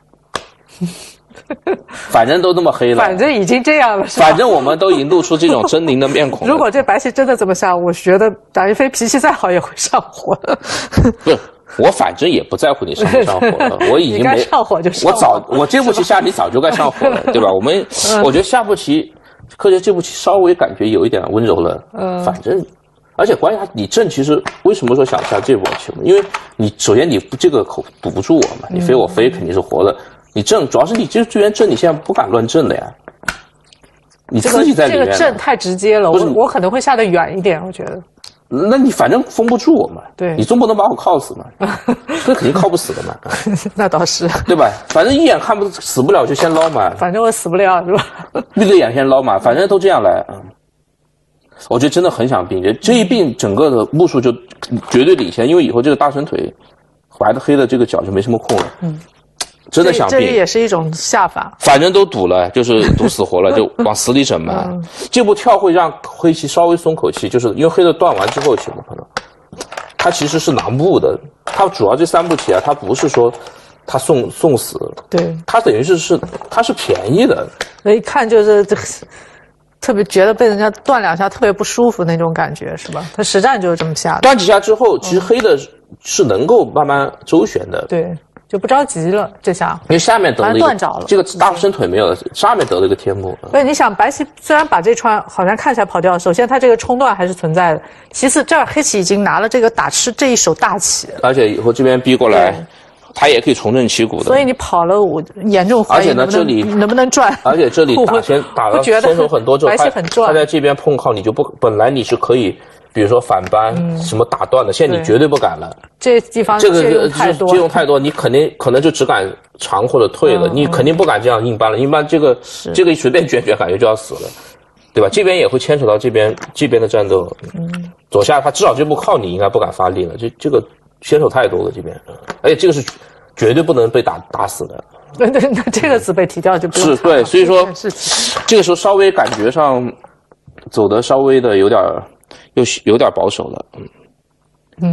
反正都那么黑了， 反正已经这样了，是吧？反正我们都已经露出这种狰狞的面孔了。 如果这白棋真的这么下，我觉得打一飞脾气再好也会上火的。 不是，我反正也不在乎你上不上火了，我已经没上火就上火。我早我这步棋下你早就该上火了，对吧？我们、嗯、我觉得下步棋，柯洁这步棋稍微感觉有一点温柔了。嗯，反正。而且关键你正其实为什么说想下这步棋？因为你首先你这个口堵不住我嘛，你飞我飞肯定是活的。你正主要是你这这边正你现在不敢乱正的呀，你自己在里面、 这个。这个正太直接了，我我可能会下得远一点，我觉得。 那你反正封不住我嘛， 对， 你总不能把我铐死嘛，这肯定铐不死的嘛。 那倒是， 对吧？反正一眼看不死不了就先捞嘛。 反正我死不了是吧？ 闭着眼先捞嘛，反正都这样来。嗯，我觉得真的很想并，这一并整个的目数就绝对领先，因为以后这个大伸腿，白的黑的这个角就没什么空了。嗯。真的想并， 这也是一种下法。 反正都赌了，就是赌死活了，就往死里整嘛。嗯、这步跳会让黑棋稍微松口气，就是因为黑的断完之后，其实可能他其实是拿木的。他主要这三步棋啊，他不是说他送送死， 对， 他等于是是他是便宜的。 一看就是这个。特别觉得被人家断两下特别不舒服那种感觉是吧？他实战就是这么下的。 断几下之后，其实黑的是能够慢慢周旋的。 嗯、对，就不着急了这下。 因为下面得了一个断着了， 这个大伸腿没有了，上面得了一个天目。 所以你想，白棋虽然把这串好像看起来跑掉，首先它这个冲断还是存在的，其次这儿黑棋已经拿了这个打吃这一手大棋， 而且以后这边逼过来。他也可以重振旗鼓的， 所以你跑了，我严重怀疑能不能，而且呢，这里能不能转？ 而且这里打先打了先手很多之后， 他他在这边碰靠，你就不本来你是可以，比如说反扳、嗯、什么打断的，现在你绝对不敢了。 这地方这个借用太多， 借用太多，你肯定可能就只敢长或者退了，嗯、你肯定不敢这样硬扳了，硬扳这个这个随便卷卷感觉就要死了，对吧？这边也会牵扯到这边这边的战斗。嗯，左下他至少这步靠你应该不敢发力了，这这个。先手太多了这边，而且这个是绝对不能被打打死的。 对对，那这个字被提掉就不是对，所以说这个时候稍微感觉上走的稍微的有点又有点保守了，嗯嗯，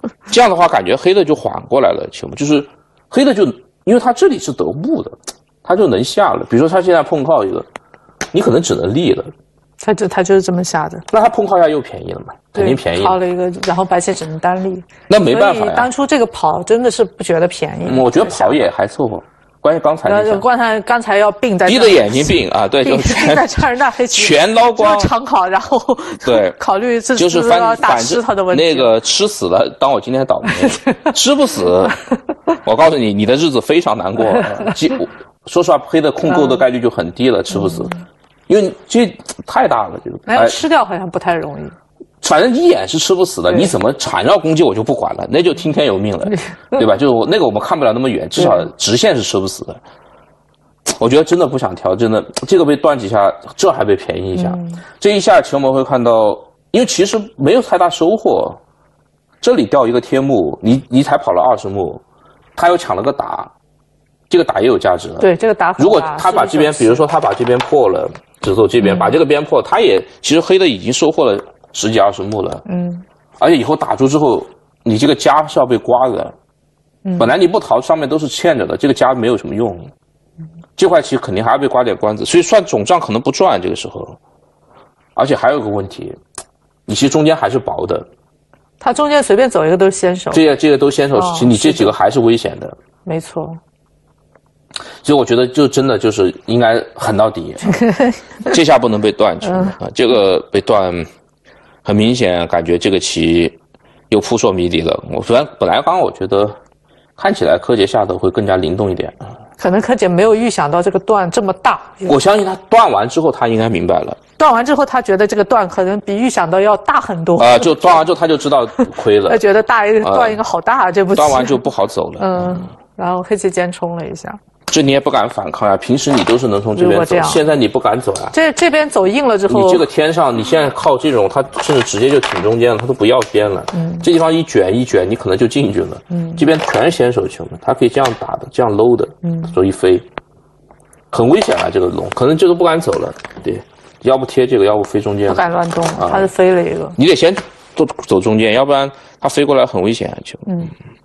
这样的话感觉黑的就缓过来了，球门就是黑的就因为他这里是得目的，他就能下了。比如说他现在碰靠一个，你可能只能立了。 他就他就是这么下的。 那他碰靠一下又便宜了嘛？肯定便宜。 靠了一个，然后白棋只能单立。 那没办法呀。 当初这个跑真的是不觉得便宜。 我觉得跑也还凑合。关键刚才那刚才刚才要并在闭着眼睛并啊，对，就全在这儿，那黑棋全捞光长考，然后对考虑这就是反大吃他的问题。 那个吃死了，当我今天倒霉，吃不死，我告诉你，你的日子非常难过。说实话，黑的控够的概率就很低了，吃不死。因为这太大了，这个那要吃掉好像不太容易。 反正一眼是吃不死的，你怎么缠绕攻击我就不管了，那就听天由命了，对吧？就是我那个我们看不了那么远，至少直线是吃不死的。我觉得真的不想调，真的这个被断几下，这还被便宜一下，嗯、这一下球门会看到，因为其实没有太大收获。这里掉一个贴目，你你才跑了二十目，他又抢了个打，这个打也有价值的。 对，这个打如果他把这边，比如说他把这边破了。只走这边，把这个边破，他也其实黑的已经收获了十几二十目了，嗯，而且以后打出之后，你这个家是要被刮的，嗯，本来你不逃上面都是欠着的，这个家没有什么用，嗯，这块棋肯定还要被刮点关子，所以算总账可能不赚这个时候，而且还有个问题，你其实中间还是薄的， 他中间随便走一个都是先手， 这些这些都先手，哦、其实你这几个还是危险的， 没错。 所以我觉得就真的就是应该狠到底，这下不能被断去、嗯、啊！这个被断，很明显感觉这个棋又扑朔迷离了。我虽然本来刚刚我觉得看起来柯洁下的会更加灵动一点， 可能柯洁没有预想到这个断这么大。 我相信他断完之后他应该明白了。 断完之后他觉得这个断可能比预想到要大很多。 啊、呃，就断完之后他就知道亏了。 他觉得大一个断一个好大、呃、这步棋。 断完就不好走了。 嗯，然后黑棋尖冲了一下。 这你也不敢反抗呀、啊！平时你都是能从这边走，现在你不敢走啊。 这这边走硬了之后， 你这个天上，你现在靠这种，他甚至直接就挺中间了，他都不要边了。嗯，这地方一卷一卷，你可能就进去了。嗯，这边全是先手球的，他可以这样打的，这样搂的。嗯，所以飞，很危险啊！这个龙可能这都不敢走了。对，要不贴这个，要不飞中间。 不敢乱动，啊、他是飞了一个。 你得先走走中间，要不然他飞过来很危险啊！球。嗯，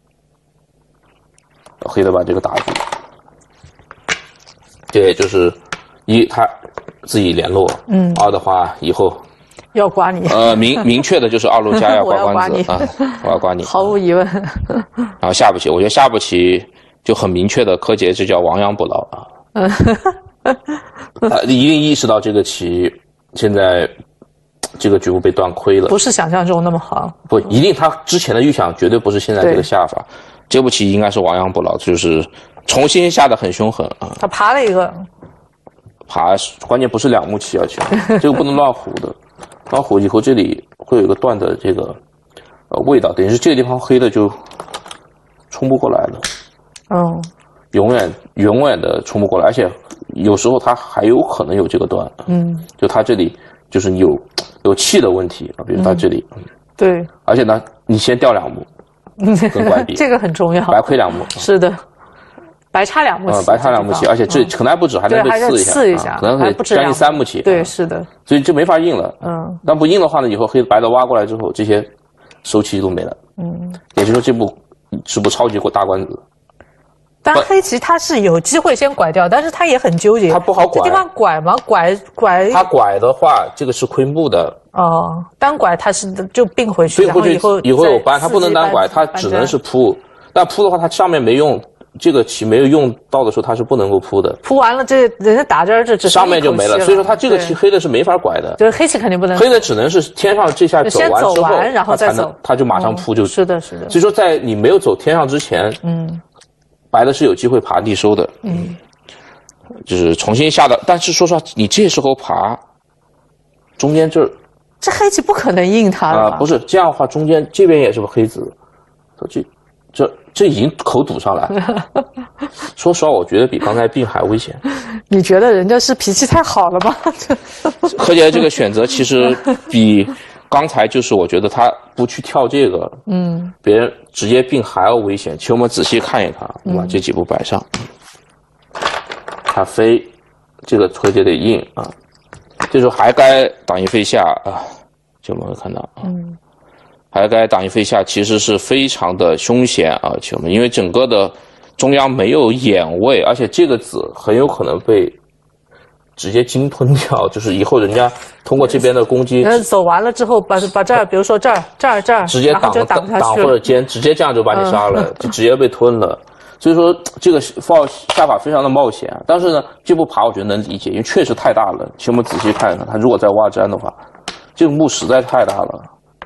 黑的把这个打住。对，就是一他自己联络，嗯，二的话以后要刮你， 呃，明明确的就是二路家要刮关子啊，我要刮你， 毫无疑问。 然后下步棋，我觉得下步棋就很明确的，柯洁这叫亡羊补牢啊，嗯，啊，一定意识到这个棋现在这个局部被断亏了， 不是想象中那么好， 不，一定他之前的预想绝对不是现在这个下法，这步棋应该是亡羊补牢，就是。重新下得很凶狠啊！ 他爬了一个， 爬关键不是两目棋啊，球这个不能乱胡的，乱胡以后这里会有一个断的这个呃味道，等于是这个地方黑的就冲不过来了，嗯，永远永远的冲不过来，而且有时候它还有可能有这个断，嗯，就它这里就是有有气的问题啊，比如它这里， 嗯，对， 而且呢，你先掉两目，跟怪比这个很重要， 白亏两目， 是的。白差两目棋， 嗯，白差两目棋，而且这可能还不止，还能被刺一下， 刺一下， 可能可以将近三目棋。 对，是的， 所以就没法硬了。嗯，但不硬的话呢，以后黑白的挖过来之后，这些收棋都没了。嗯，也就是说这步是步超级过大关子。 但黑棋它是有机会先拐掉，但是它也很纠结。 它不好拐。 这地方拐吗？拐拐。 它拐的话，这个是亏目的。 哦，单拐它是就并回去， 并回去以后以后有扳，它不能单拐，它只能是扑。但扑的话，它上面没用。这个棋没有用到的时候，它是不能够扑的。 扑完了，这人家打这儿，这只上面就没了。所以说，它这个棋黑的是没法拐的。 就是黑棋肯定不能。 黑的只能是天上这下走完之后， 然后再走， 它就马上扑就。 是的，是的。 所以说，在你没有走天上之前，嗯，白的是有机会爬地收的。嗯，就是重新下的，但是说实话，你这时候爬，中间这这黑棋不可能硬它啊，不是这样的话，中间这边也是个黑子，这这。这已经口堵上来，说实话，我觉得比刚才并还危险。 你觉得人家是脾气太好了吗？ 柯洁这个选择其实比刚才就是我觉得他不去跳这个，嗯，别人直接并还要危险。其实我们仔细看一看，我把这几步摆上，他飞，这个柯洁得硬啊，这时候还该挡一飞下啊，就我们会看到啊，嗯， 还该党一飞下，其实是非常的凶险啊，请问，因为整个的中央没有眼位，而且这个子很有可能被直接鲸吞掉，就是以后人家通过这边的攻击， 走完了之后把把这儿，比如说这儿这儿这儿， 直接挡就挡挡或者肩，直接这样就把你杀了，嗯、就直接被吞了。所以说这个报下法非常的冒险，但是呢，这步爬我觉得能理解，因为确实太大了。请我们仔细看一看，他如果在挖占的话，这个墓实在太大了。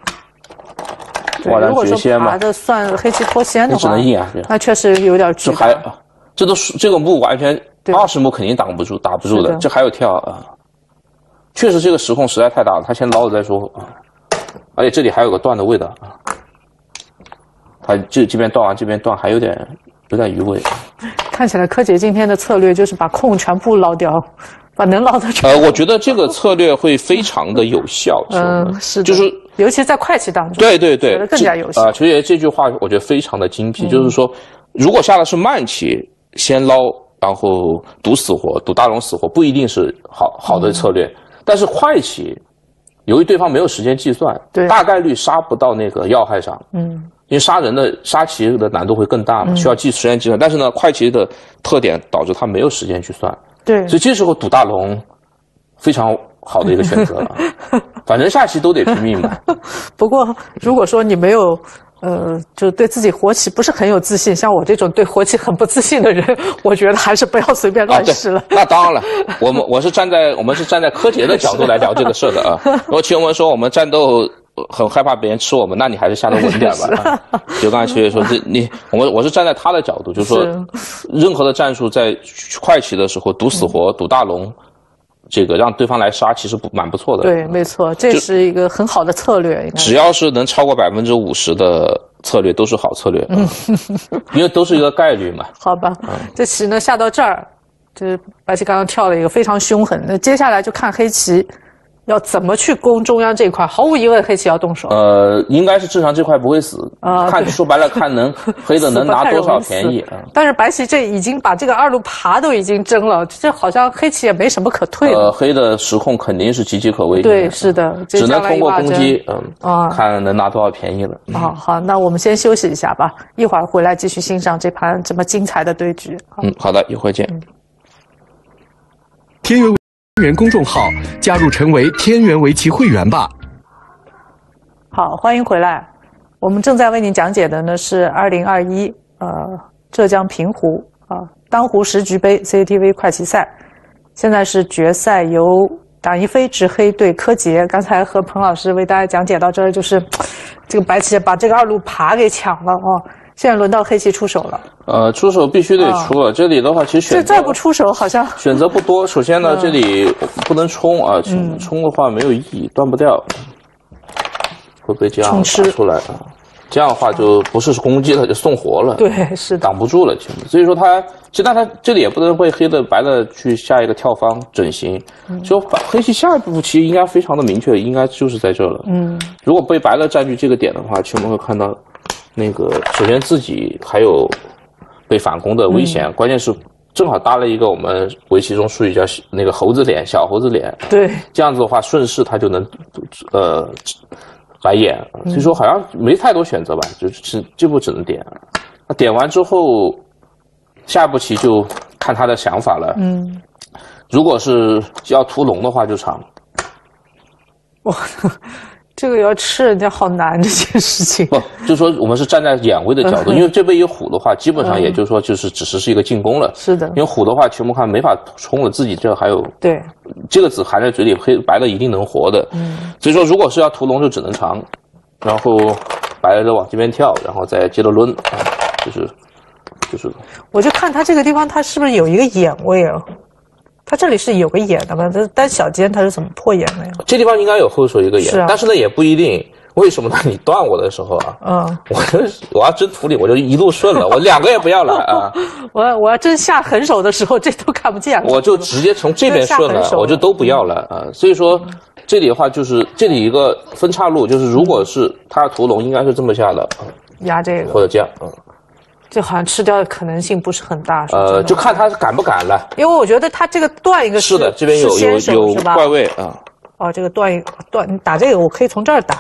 挖占绝仙嘛，这算黑棋脱先的话， 只能硬啊， 那确实有点巨大。 这还这都这个墓完全二十目肯定挡不住，打不住的。这还有跳啊，确实这个时空实在太大了，他先捞了再说啊。而且这里还有个断的味道啊，他这这边断完，这边断还有点。有点余味， 看起来柯洁今天的策略就是把空全部捞掉，把能捞的全。 呃，我觉得这个策略会非常的有效。 嗯、呃，是的， 就是尤其在快棋当中， 对对对， 更加有效。 啊，其实这句话我觉得非常的精辟，嗯、就是说，如果下的是慢棋，先捞，然后赌死活，赌大龙死活，不一定是好好的策略。嗯、但是快棋，由于对方没有时间计算， 对， 大概率杀不到那个要害上。嗯。因为杀人的杀棋的难度会更大嘛，需要计时间计算。但是呢，快棋的特点导致它没有时间去算。 对， 所以这时候赌大龙非常好的一个选择了。反正下棋都得拼命嘛。 不过如果说你没有呃，就对自己活棋不是很有自信，像我这种对活棋很不自信的人，我觉得还是不要随便乱试了。 啊、那当然了，我们我是站在我们是站在柯洁的角度来聊这个事的啊。如果秦文说我们战斗。很害怕别人吃我们，那你还是下得稳点吧。啊、就刚才学姐说，这你我我是站在他的角度，就是说，任何的战术在快棋的时候，赌死活、赌大龙，这个让对方来杀，其实不蛮不错的。 对，没错，这是一个很好的策略。 只要是能超过百分之五十的策略，都是好策略。嗯，因为都是一个概率嘛。 好吧，嗯、这棋呢下到这儿，就是白棋刚刚跳了一个非常凶狠，那接下来就看黑棋。要怎么去攻中央这一块？毫无疑问，黑棋要动手。 呃，应该是正常这块不会死啊、呃。看说白了，看能黑的能拿多少便宜。 但是白棋这已经把这个二路爬都已经争了，这好像黑棋也没什么可退的。 呃，黑的时控肯定是岌岌可危。 对，是的， 只能通过攻击，嗯啊，看能拿多少便宜了。 好好，那我们先休息一下吧，一会儿回来继续欣赏这盘这么精彩的对局。 嗯，好的，一会儿见。嗯、 天元天元公众号，加入成为天元围棋会员吧。 好，欢迎回来。我们正在为您讲解的呢是二零二一呃浙江平湖啊、呃、当湖十局杯 C C T V 快棋赛，现在是决赛由党一飞执黑对柯洁。刚才和彭老师为大家讲解到这儿，就是这个白棋把这个二路爬给抢了哦。现在轮到黑棋出手了。 呃，出手必须得出了。哦、这里的话，其实选择这再不出手，好像选择不多。首先呢，嗯、这里不能冲啊，嗯、冲的话没有意义，断不掉，会被这样打出来啊。这样的话就不是攻击了，就送活了。 对，是的， 挡不住了，其实。所以说他，其实但他这里也不能为黑的白的去下一个跳方整形。嗯、就黑棋下一步其实应该非常的明确，应该就是在这了。嗯，如果被白的占据这个点的话，其实我们会看到。那个，首先自己还有被反攻的危险，嗯、关键是正好搭了一个我们围棋中术语叫那个猴子脸，小猴子脸。 对， 这样子的话，顺势他就能呃白眼，所以说好像没太多选择吧，就是这步只能点。那点完之后，下一步棋就看他的想法了。嗯，如果是要屠龙的话，就长。 哇。这个要吃人家好难，这件事情。 不，就是说我们是站在眼位的角度，嗯、因为这边有虎的话，基本上也就是说就是只是是一个进攻了。 嗯、是的。 因为虎的话，全部看没法冲了，自己这还有对这个子含在嘴里，黑白的一定能活的。嗯。所以说，如果是要屠龙，就只能长，然后白的就往这边跳，然后再接着抡，啊、就是就是。 我就看他这个地方，他是不是有一个眼位啊？他这里是有个眼的吗？这单小尖他是怎么破眼的呀？ 这地方应该有后手一个眼， 是啊、 但是呢也不一定。为什么呢？你断我的时候啊，嗯，我就我要真图你，我就一路顺了，我两个也不要了啊。 我我要真下狠手的时候，这都看不见了。 我就直接从这边顺了，我就都不要了啊。所以说这里的话就是这里一个分岔路，就是如果是他屠龙，应该是这么下的， 压这个或者这样，嗯。 这好像吃掉的可能性不是很大， 呃，就看他敢不敢了。 因为我觉得他这个断一个是的，这边有有有怪位啊。 哦，这个断一断，你打这个我可以从这儿打。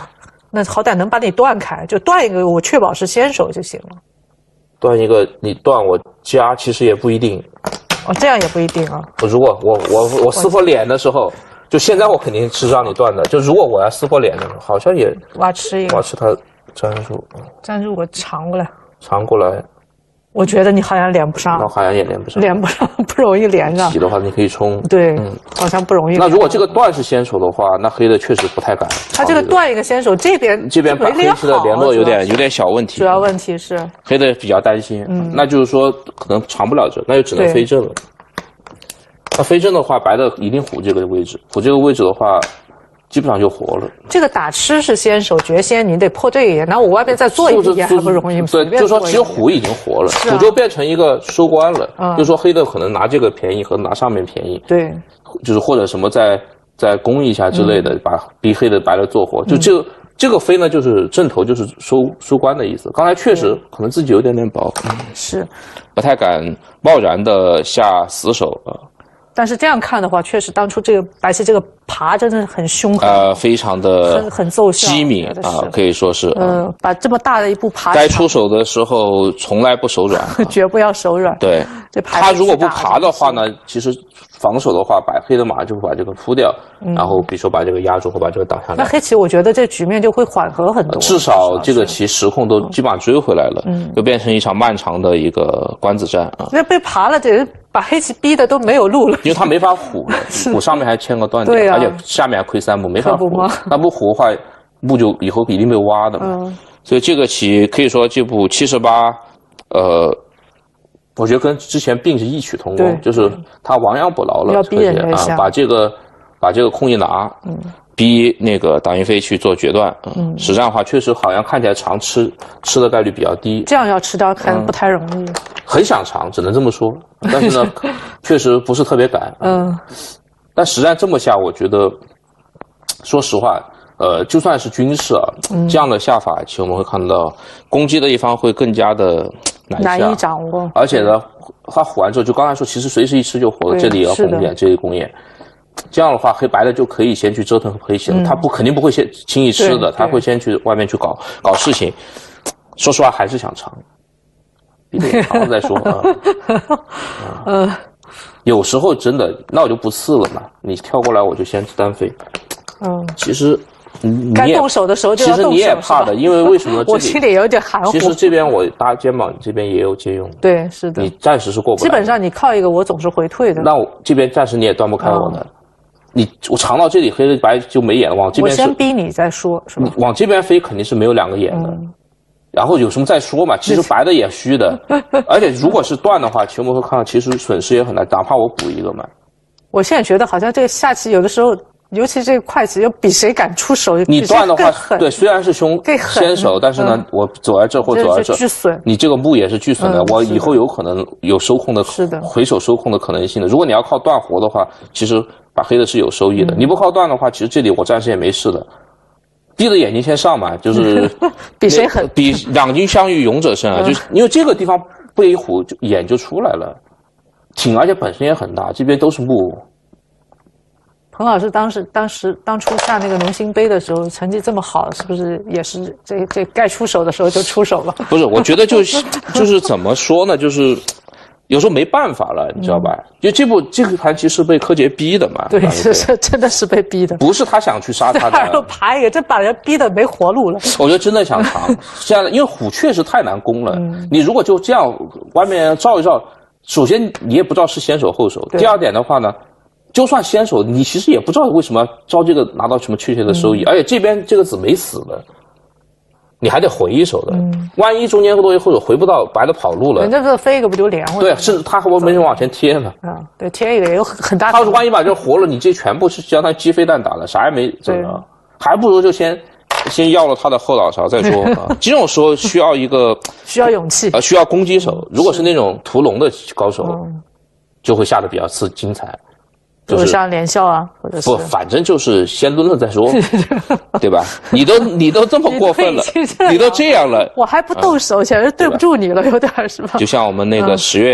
那好歹能把你断开，就断一个，我确保是先手就行了。 断一个你断我加，其实也不一定。 哦，这样也不一定啊。 如果我我我撕破脸的时候，就现在我肯定是让你断的。就如果我要撕破脸的，好像也我要吃一个， 我要吃它粘住， 粘住我尝过来， 尝过来。 我觉得你好像连不上， 那好像也连不上， 连不上，不容易连上。 洗的话你可以冲， 对，嗯，好像不容易。 那如果这个断是先手的话，那黑的确实不太敢。 他这个断一个先手，这边这边把黑棋的联络有点有点小问题。 主要问题是黑的比较担心，嗯，那就是说可能长不了这，那就只能飞正了。那飞正的话，白的一定虎这个位置，虎这个位置的话。基本上就活了。这个打吃是先手绝先，你得破这一眼，然后我外边再做一眼还不容易吗？ 对，就是说其实虎已经活了，虎就变成一个收官了。嗯，就是说黑的可能拿这个便宜和拿上面便宜。 对， 就是或者什么再再攻一下之类的，把逼黑的白的做活。就这个这个飞呢，就是正头，就是收收官的意思。刚才确实可能自己有点点薄， 是不太敢贸然的下死手啊。 但是这样看的话，确实当初这个白棋这个爬真的是很凶狠， 呃，非常的很很奏效， 机敏啊，可以说是， 呃，把这么大的一步爬， 该出手的时候从来不手软， 绝不要手软。 对， 这爬他如果不爬的话呢，其实防守的话，白黑的马就会把这个扑掉，然后比如说把这个压住或把这个挡下来。 那黑棋我觉得这局面就会缓和很多， 至少这个棋时控都基本上追回来了，嗯，就变成一场漫长的一个官子战啊。 那被爬了，这把黑棋逼的都没有路了， 因为他没法虎，虎上面还牵个断点，而且下面还亏三目，没法虎。那不虎的话，目就以后一定被挖的嘛。嗯，所以这个棋可以说这步七十八，呃，我觉得跟之前并是异曲同工，就是他亡羊补牢了， 要逼人家啊，把这个把这个空一拿，嗯，逼那个党云飞去做决断。嗯，实战的话，确实好像看起来长吃吃的概率比较低。 这样要吃掉看不太容易。 很想尝，只能这么说。但是呢，确实不是特别敢。嗯。但实战这么下，我觉得，说实话，呃，就算是军事啊，嗯、这样的下法，其实我们会看到，攻击的一方会更加的难下， 难以掌握。 而且呢，他虎完之后，就刚才说，其实随时一吃就活了，这里也要攻眼，这里攻眼。这样的话，黑白的就可以先去折腾黑棋了。嗯、他不肯定不会先轻易吃的，他会先去外面去搞搞事情。说实话，还是想尝。逼得长了再说啊。嗯，呃、有时候真的，那我就不刺了嘛。你跳过来，我就先单飞。嗯，其实你该动手的时候就要动手。 其实你也怕的，因为为什么？ 我心里有点含糊。 其实这边我搭肩膀，这边也有借用。 对，是的。 你暂时是过不来。 基本上你靠一个，我总是回退的。 那我这边暂时你也断不开我的。嗯、你我藏到这里，黑白就没眼了。往这边我先逼你再说，是吧？ 你往这边飞肯定是没有两个眼的。嗯，然后有什么再说嘛？其实白的也虚的，而且如果是断的话，其实我们会看到，其实损失也很大，哪怕我补一个嘛。 我现在觉得好像这个下棋有的时候，尤其这个快棋，要比谁敢出手。 你断的话，对，虽然是凶先手，但是呢，嗯、我走在这或走在这， 巨损。 你这个目也是巨损的，嗯、我以后有可能有收控的， 是的， 回手收控的可能性的。如果你要靠断活的话，其实把黑的是有收益的。嗯、你不靠断的话，其实这里我暂时也没事的。闭着眼睛先上嘛，就是比谁狠， 比两军相遇勇者胜啊！就是因为这个地方不一虎就眼就出来了，挺而且本身也很大，这边都是木。 彭老师当时当时当初下那个农心杯的时候，成绩这么好，是不是也是这这该出手的时候就出手了？ 不是，我觉得就是就是怎么说呢，就是。有时候没办法了，你知道吧？嗯、就这部这个盘棋是被柯洁逼的嘛？ 对，是是，真的是被逼的。 不是他想去杀他的， 二路爬一个，这把人逼得没活路了。 我觉得真的想藏，这样的，因为虎确实太难攻了。嗯、你如果就这样外面照一照，首先你也不知道是先手后手。第二点的话呢，就算先手，你其实也不知道为什么照这个拿到什么确切的收益，嗯、而且这边这个子没死的。你还得回一手的，嗯、万一中间多一后手回不到，白的跑路了， 人家这飞一个不就连回来？ 对，甚至他还没人往前贴呢。 啊、嗯，对，贴一个也有很大。 他万一把这活了，你这全部是相当于鸡飞蛋打了，啥也没怎么，还不如就先先要了他的后脑勺再说啊。这种时候需要一个需要勇气， 呃，需要攻击手。如果是那种屠龙的高手，嗯、就会下的比较刺精彩。 就是像连笑啊，或者是不，反正就是先抡了再说，对吧？你都你都这么过分了，你都这样了， 我还不动手，显然对不住你了，有点是吧？ 就像我们那个十月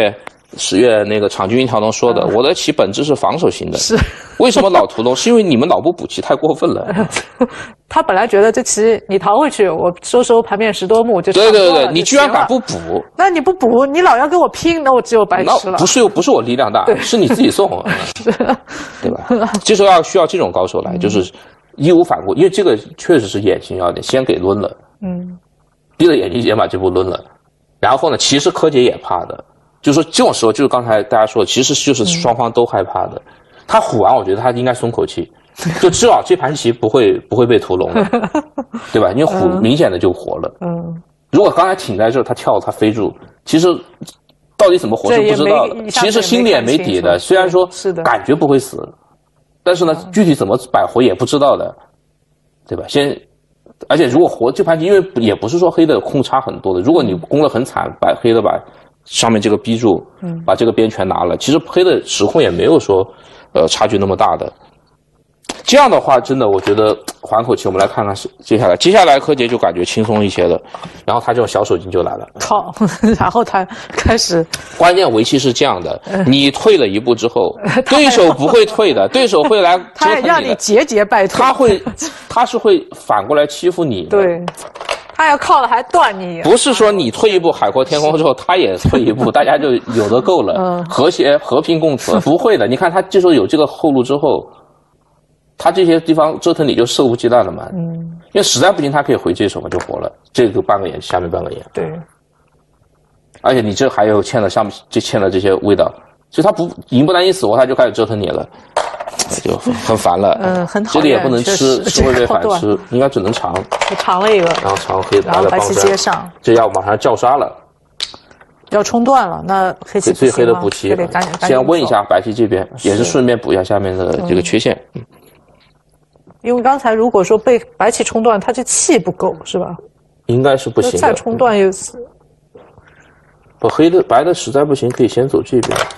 十月那个场均一条龙说的，嗯、我的棋本质是防守型的。 是。 为什么老屠龙？是因为你们老不补棋太过分了。 他本来觉得这棋你逃回去，我收收盘面十多目就对对对，你居然敢不补？ 那你不补，你老要跟我拼，那我只有白吃了。 不是又不是我力量大，是你自己送，对吧？这时候要需要这种高手来，就是义无反顾，因为这个确实是眼睛要点，先给抡了，嗯，闭着眼睛先把这步抡了，然后呢，其实柯洁也怕的，就是说这种时候，就是刚才大家说的，其实就是双方都害怕的。嗯、他唬完，我觉得他应该松口气。就至少这盘棋不会不会被屠龙了，对吧？因为虎明显的就活了。嗯，如果刚才挺在这儿，他跳他飞住，其实到底怎么活是不知道的。其实心里也没底的，虽然说感觉不会死，但是呢，具体怎么摆活也不知道的，对吧？先，而且如果活这盘棋，因为也不是说黑的空差很多的，如果你攻得很惨，把黑的把上面这个逼住，嗯，把这个边全拿了，其实黑的时空也没有说呃差距那么大的。这样的话，真的，我觉得缓口气，我们来看看接下来，接下来柯洁就感觉轻松一些了，然后他这种小手筋就来了。 靠，然后他开始。 关键围棋是这样的，你退了一步之后，对手不会退的，对手会来折腾你的。 他让你节节败退。 他会，他是会反过来欺负你的。 对。他要靠了还断你。 不是说你退一步海阔天空之后，他也退一步，大家就有的够了，嗯、和谐和平共处。不会的，你看他这时候有这个后路之后。他这些地方折腾你就肆无忌惮了嘛，嗯，因为实在不行他可以回这手嘛，就活了，这个半个眼，下面半个眼， 对， 而且你这还有欠了上面这欠了这些味道，所以他不赢不单一死活，他就开始折腾你了，就很烦了， 嗯，很讨厌， 这里也不能吃，吃会被反吃，应该只能尝， 我尝了一个， 然后尝黑的， 然后白棋接上， 这要马上叫杀了。 要冲断了，那黑棋最黑的补棋，先问一下白棋这边，也是顺便补一下下面的这个缺陷。嗯， 因为刚才如果说被白棋冲断，它这气不够，是吧？ 应该是不行的。 再冲断又是。 不，黑的白的实在不行，可以先走这边。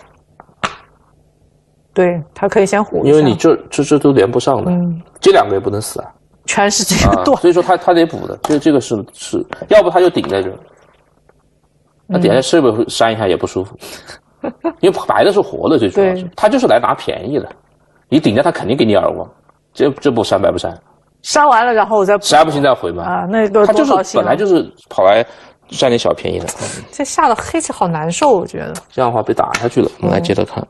对，他可以先虎。 因为你这这这都连不上的，嗯，这两个也不能死啊。 全是这个断， 啊，所以说他他得补的，这这个是是，要不他就顶在这。那点下是不是扇一下也不舒服？因为白的是活的，最主要是他就是来拿便宜的。你顶着他肯定给你耳光，这这不扇白不扇？ 扇完了然后我再实在不行再回嘛。 啊，那多他就是本来就是跑来占点小便宜的。 这下的黑棋好难受，我觉得。 这样的话被打下去了，我们来接着看。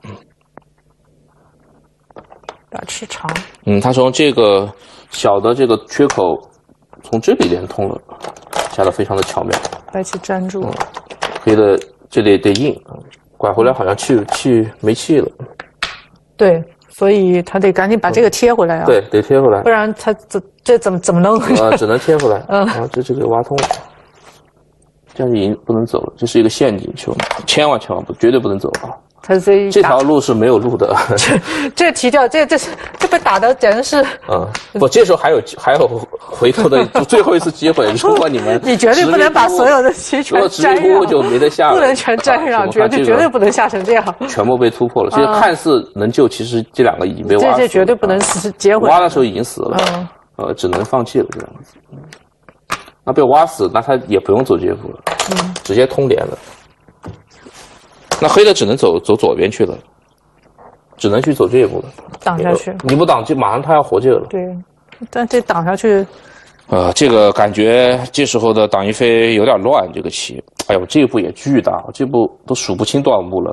打吃长。 嗯，他从这个小的这个缺口从这里连通了，下的非常的巧妙。 白棋粘住。嗯， 黑的这里得硬，拐回来好像气气没气了。 对，所以他得赶紧把这个贴回来啊。 对，得贴回来， 不然他这这怎么怎么能？ 啊，只能贴回来。嗯，啊，这这个挖通了，这样已经不能走了，这是一个陷阱球，千万千万不绝对不能走啊！ 他这这条路是没有路的。 这这题掉，这这这被打的简直是。 嗯，不，这时候还有还有回头的最后一次机会，如果你们你绝对不能把所有的棋全粘上， 如果直就没得下了， 不能全粘上，绝对绝对不能下成这样， 全部被突破了。所以看似能救，其实这两个已经被挖死了。 这这绝对不能接回来。 挖的时候已经死了，呃，只能放弃了这样子。那被挖死，那他也不用走这步了，嗯，直接通连了。那黑的只能走走左边去了，只能去走这一步了， 挡下去。 你不挡，就马上他要活这个了。 对，但这挡下去， 呃，这个感觉这时候的党一飞有点乱，这个棋。哎呦，这一步也巨大，这步都数不清多少步了。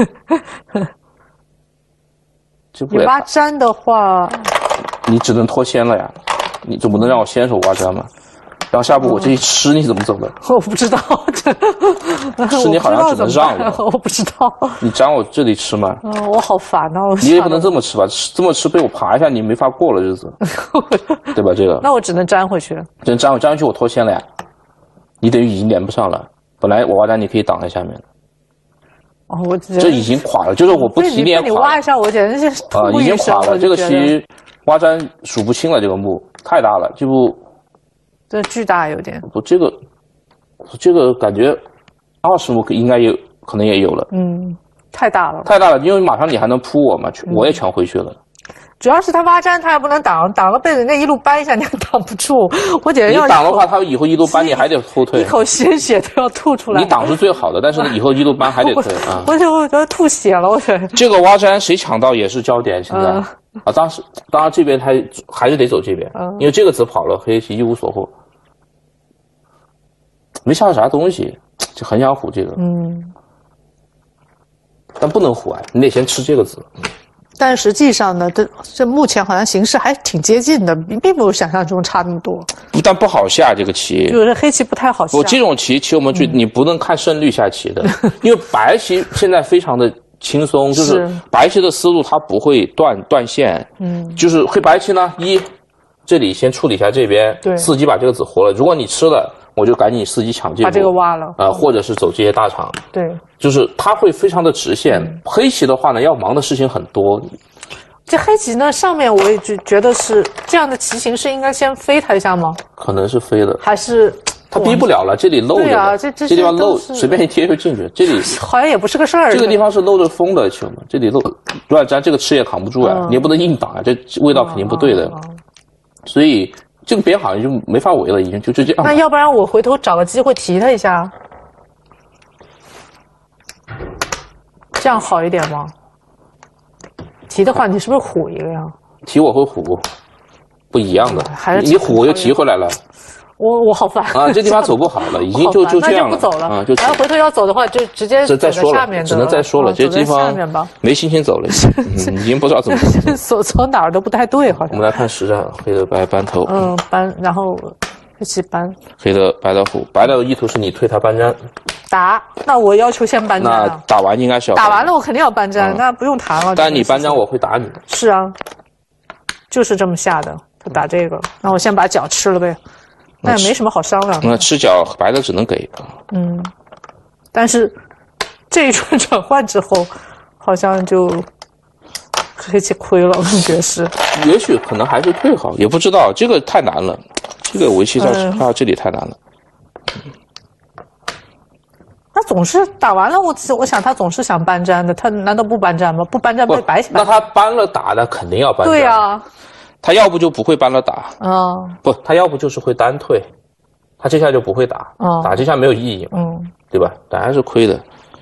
这步你挖粘的话， 你只能脱先了呀，你总不能让我先手挖粘嘛。然后下步我这一吃你怎么走的？ 我不知道， 吃你好像只能让了。 我不知道。 你粘我这里吃吗？ 嗯，我好烦哦。 你也不能这么吃吧？这么吃被我爬一下，你没法过了日子，对吧？这个。 那我只能粘回去。 只能粘回粘回去，我脱先了呀。你等于已经连不上了。本来我挖粘你可以挡在下面。 哦，我这已经垮了，就是我不提你也垮了。 你挖一下，我简直是啊，已经垮了。这个棋挖粘数不清了，这个目太大了，这步。 这巨大有点。 不，这个，这个感觉二十目应该有可能也有了。 嗯，太大了。 太大了，因为马上你还能扑我嘛，嗯、我也全回去了。 主要是他挖粘，他还不能挡，挡了被人家一路掰一下，你还挡不住。我觉得要你挡的话，他以后一路搬你还得后退， 一口鲜血都要吐出来。 你挡是最好的，但是你以后一路搬还得退啊。 我就我觉得吐血了，我觉得。 这个挖粘谁抢到也是焦点，现在、嗯、啊，当时当然这边他还是得走这边，嗯、因为这个子跑了，黑棋一无所获，没下啥东西，就很想虎这个，嗯，但不能虎啊，你得先吃这个子。 但实际上呢，这这目前好像形势还挺接近的，并没有想象中差那么多。 但不好下这个棋， 就是黑棋不太好下。 我这种棋，其实我们就、嗯、你不能看胜率下棋的，因为白棋现在非常的轻松，就是白棋的思路它不会断断线，嗯，就是黑白棋呢，一这里先处理一下这边，对，伺机把这个子活了。如果你吃了，我就赶紧伺机抢这把这个挖了， 呃，或者是走这些大场， 对， 就是它会非常的直线。嗯、黑棋的话呢，要忙的事情很多。 这黑棋呢，上面我也就觉得是这样的棋形是应该先飞它一下吗？ 可能是飞的， 还是它逼不了了？这里漏着，对啊，这这这地方漏，随便一贴就进去。这里好像也不是个事儿。 这个地方是漏着风的，兄弟，这里漏乱粘，这个吃也扛不住啊，嗯、你也不能硬挡啊，这味道肯定不对的，嗯嗯、所以。这个边好像就没法围了，已经就就这样。 那要不然我回头找个机会提他一下，这样好一点吗？提的话，你是不是虎一个呀？ 提我和虎不一样的， 还是你虎我又提回来了。 我我好烦啊！这地方走不好了，已经就就这样了。 那就不走了啊！就然后回头要走的话，就直接这再说了，只能再说了。这地方没心情走了，已经不知道怎么走。 走从哪儿都不太对，好像。 我们来看实战，黑的白搬头。 嗯，搬，然后黑棋搬。 黑的白的虎，白的意图是你退他搬粘。 打，那我要求先搬粘。 那打完应该是要。 打完了，我肯定要搬粘，那不用谈了。 但你搬粘，我会打你。 是啊，就是这么下的。他打这个，那我先把角吃了呗。那也没什么好商量的。 那吃角白的只能给。 嗯，但是这一转转换之后，好像就黑棋亏了，我感觉是。 也许可能还是退好，也不知道，这个太难了。这个围棋在啊，这里太难了。 他总是打完了，我我想他总是想搬粘的，他难道不搬粘吗？不搬粘被白棋。 那他搬了打的肯定要搬粘。 对呀。 他要不就不会搬了打， 哦， 不，他要不就是会单退，他这下就不会打，哦、打这下没有意义嘛，嗯，对吧？打还是亏的。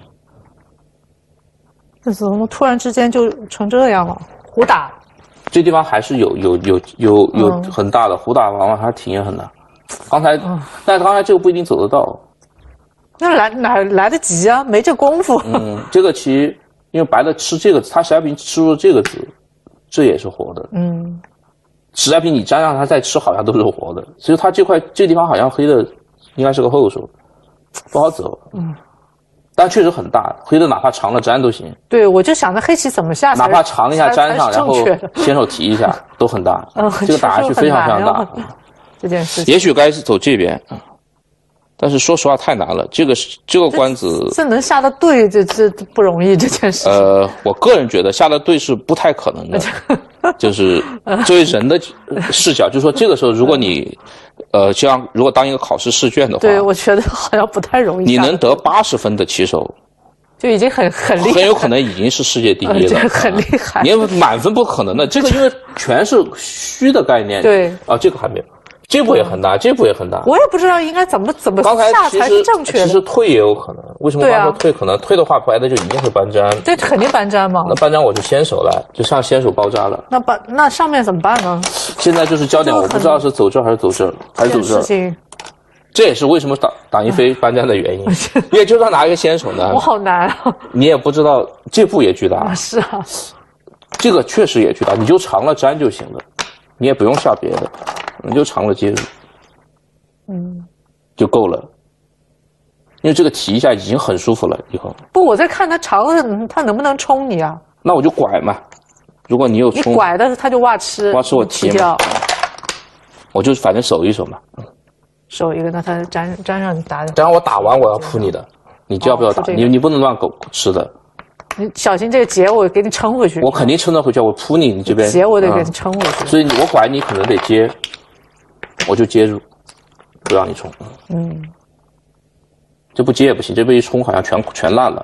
这怎么突然之间就成这样了？胡打， 这地方还是有有有有有很大的，胡打往往还体验很大。刚才，嗯、但刚才这个不一定走得到。 那来哪来得及啊？没这功夫。 嗯，这个棋因为白的吃这个，他实在比吃入这个子，这也是活的。嗯。实在比你粘上它再吃好像都是活的，所以它这块这地方好像黑的应该是个后手，不好走。嗯，但确实很大，黑的哪怕长了粘都行。 对，我就想着黑棋怎么下， 哪怕长一下粘上，然后先手提一下都很大。嗯，这个打下去非常非常大。 这件事情也许该走这边，但是说实话太难了。这个这个官子这能下的对，这这不容易这件事。 呃，我个人觉得下的对是不太可能的。就是作为人的视角，就是说这个时候，如果你，呃，像如果当一个考试试卷的话， 对，我觉得好像不太容易。 你能得八十分的棋手， 就已经很很厉害， 很有可能已经是世界第一了， 呃、很厉害。 你满分不可能的，这个因为全是虚的概念。 对啊，这个还没有。这步也很大，这步也很大。 我也不知道应该怎么怎么下才是正确的。 其实退也有可能，为什么刚说退可能？退的话，白的就一定会搬粘。 对，肯定搬粘嘛。 那搬粘我就先手来，就像先手包扎了。 那搬那上面怎么办呢？ 现在就是焦点，我不知道是走这儿还是走这儿，还是走这儿。这也是为什么党党一飞搬粘的原因，因为就算拿一个先手呢， 我好难啊。 你也不知道这步也巨大。 是啊， 这个确实也巨大，你就长了粘就行了，你也不用下别的。你就长了接入，嗯，就够了，因为这个提一下已经很舒服了。以后不，我在看他长了，他能不能冲你啊？ 那我就拐嘛。如果你有冲， 你拐的他就挖吃， 挖吃我提嘛，我就反正守一守嘛。 守一个，那他粘粘上你打。 等我打完我要扑你的，你就要不要打？哦这个、你你不能乱狗吃的。 你小心这个劫，我给你撑回去。 我肯定撑得回去，我扑你，你这边劫我得给你撑回去。 嗯、所以我拐你可能得接。我就接住，不让你冲。嗯，这不接也不行，这被一冲好像全全烂了。嗯，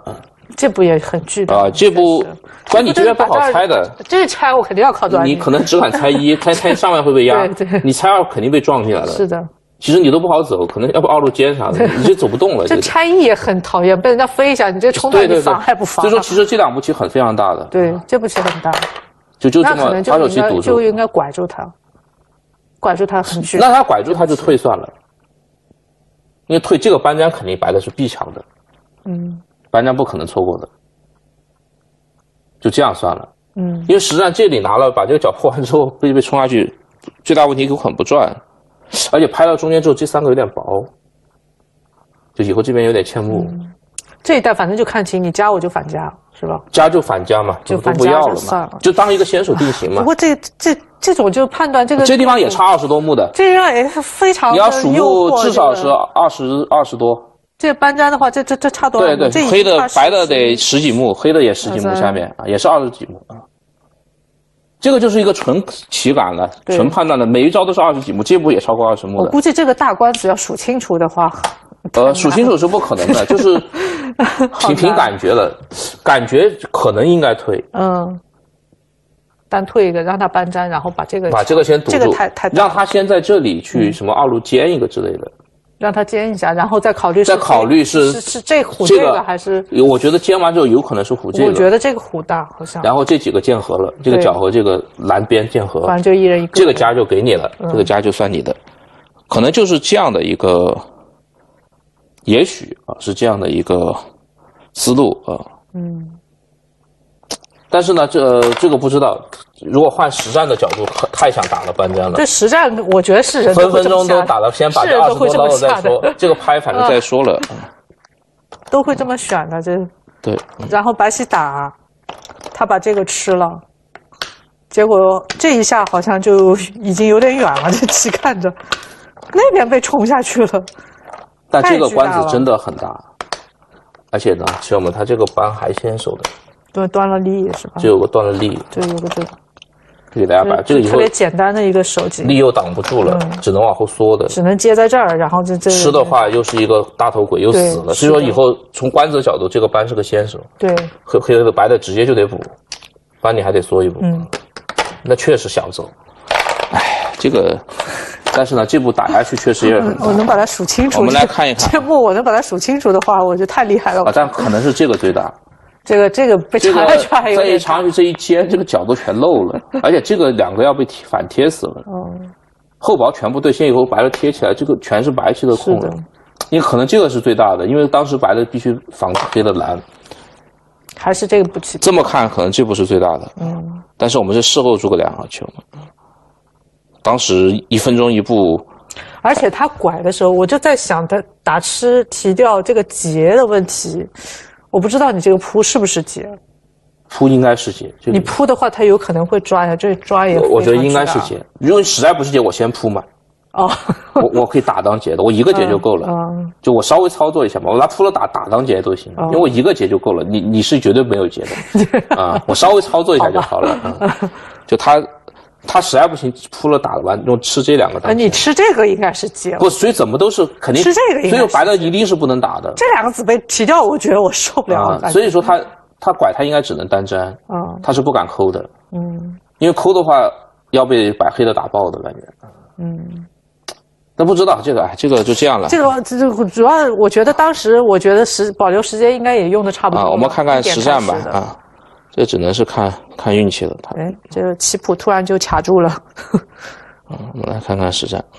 这步也很巨大啊，这步关你这边不好猜的， 这拆我肯定要靠端倪。 你可能只敢猜一，猜猜上面会被压， 对对， 你猜二肯定被撞进来了。 是的， 其实你都不好走，可能要不二路肩啥的，你就走不动了。 这拆一也很讨厌，被人家飞一下，你这冲到你防还不防？ 所以说，其实这两步棋很非常大的。 对，这步棋很大， 就就这么把手棋堵住， 就应该拐住他，拐住他很巨。 那他拐住他就退算了，因为退这个搬粘肯定白的是必强的，嗯，搬粘不可能错过的。就这样算了，嗯，因为实际上这里拿了，把这个角破完之后，被被冲下去，最大问题有可能不转，而且拍到中间之后，这三个有点薄，就以后这边有点欠木。 嗯、这一代反正就看清，你加我就反加，是吧？ 加就反加嘛， 就都不要了嘛， 了就当一个先手定型嘛。 不过这这这种就判断这个， 这地方也差二十多目的， 这地方也是非常你要数目至少是二十二十多。 这搬粘的话，这这这差多少？ 对对，黑的白的得十几目，黑的也十几目，下面啊也是二十几目啊。这个就是一个纯棋感了，纯判断的，每一招都是二十几目，这步也超过二十目的。 我估计这个大官子要数清楚的话， 呃，数清楚是不可能的，就是凭凭感觉了，感觉可能应该退， 嗯，单退一个，让他搬粘，然后把这个把这个先堵住， 这个太太让他先在这里去什么二路尖一个之类的。 让他尖一下，然后再考虑。 再考虑是是是这虎这个还是？ 我觉得尖完之后有可能是虎这个。 我觉得这个虎大好像。 然后这几个键合了，这个角和这个蓝边键合， 反正就一人一个。 这个家就给你了，这个家就算你的，可能就是这样的一个，也许啊是这样的一个思路啊。嗯。但是呢，这这个不知道。如果换实战的角度，太想打了搬粘了。 这实战，我觉得是人分分钟都打了，先把这二十多刀了再说。这个拍反正再说了， 都会这么选的。这对。 然后白棋打，他把这个吃了，结果这一下好像就已经有点远了。这棋看着，那边被冲下去了。 但这个官子真的很大，而且呢，朋友们，他这个搬还先手的。 对，断了力是吧？ 这有个断了力， 对，有个这个， 给大家摆这个以后特别简单的一个手劲， 力又挡不住了，嗯、只能往后缩的， 只能接在这儿，然后这这吃的话又是一个大头鬼，又死了。所以说以后从官子的角度，这个搬是个先手， 对， 黑黑的白的直接就得补，不然你还得缩一步，嗯，那确实想走，哎，这个。但是呢，这步打下去确实也很大。 我能把它数清楚。 我们来看一看， 这步我能把它数清楚的话，我就太厉害了。 啊，但可能是这个最大。 这个这个被插下去还有点， 这一插上去这一尖，这个角都全漏了，而且这个两个要被反贴死了。嗯，后薄全部对，先以后白的贴起来，这个全是白棋的空了。因为可能这个是最大的，因为当时白的必须防黑的蓝。 还是这个不起。 这么看，可能这步是最大的。嗯，但是我们是事后诸葛亮啊，球。当时一分钟一步。 而且他拐的时候，我就在想，他打吃提掉这个劫的问题。我不知道你这个扑是不是劫， 扑应该是劫。 你扑的话，他有可能会抓呀，这抓也。 我觉得应该是劫。如果实在不是劫，我先扑嘛。 哦。 我我可以打当劫的，我一个劫就够了。嗯。就我稍微操作一下嘛，我拿扑了打打当劫都行，因为我一个劫就够了。你你是绝对没有劫的啊！我稍微操作一下就好了。嗯。就他。他实在不行，扑了打了完，用吃这两个。 啊，你吃这个应该是劫。 不，所以怎么都是肯定吃这个应该是。 所以白的一定是不能打的。 这两个子被提掉，我觉得我受不了。 啊，所以说他他拐他应该只能单粘。嗯。他是不敢抠的。嗯。因为抠的话要被白黑的打爆的感觉。嗯。那不知道这个，哎，这个就这样了。 这个这个主要，我觉得当时我觉得时保留时间应该也用的差不多。 啊，我们看看实战吧。啊。这只能是看看运气了。他哎，这个棋谱突然就卡住了。 嗯，我们来看看实战。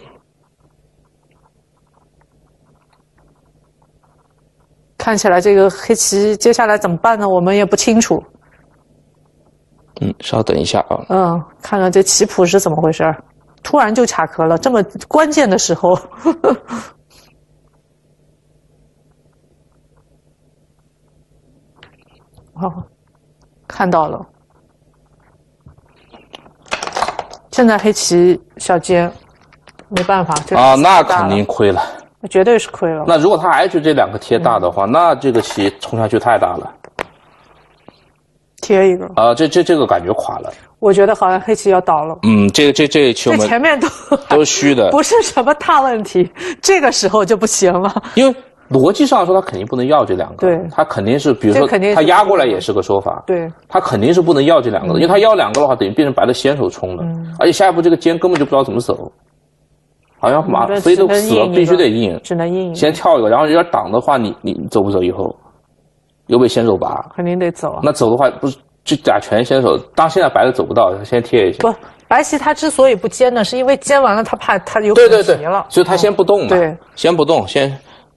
看起来这个黑棋接下来怎么办呢？我们也不清楚。 嗯，稍等一下啊。 嗯，看看这棋谱是怎么回事，突然就卡壳了，这么关键的时候。好。看到了，现在黑棋小尖，没办法，这啊，那肯定亏了， 那绝对是亏了。 那如果他挨着这两个贴大的话，嗯、那这个棋冲下去太大了。 贴一个啊，这这这个感觉垮了。 我觉得好像黑棋要倒了。 嗯，这个这这棋我们这前面都都虚的， 不是什么大问题，这个时候就不行了， 因为。 逻辑上说，他肯定不能要这两个。 对， 他肯定是，比如说他压过来也是个说法。 对， 他肯定是不能要这两个的，因为他要两个的话，等于变成白的先手冲了，嗯、而且下一步这个尖根本就不知道怎么走，好像马飞都死了，必须得硬， 只能硬， 先跳一个，然后有点挡的话，你你走不走？以后又被先手拔， 肯定得走啊。 那走的话，不是就打全先手？当现在白的走不到，先贴一下。 不，白棋他之所以不尖呢，是因为尖完了他怕他有对对对皮了， 所以他先不动嘛， 对， 先不动，先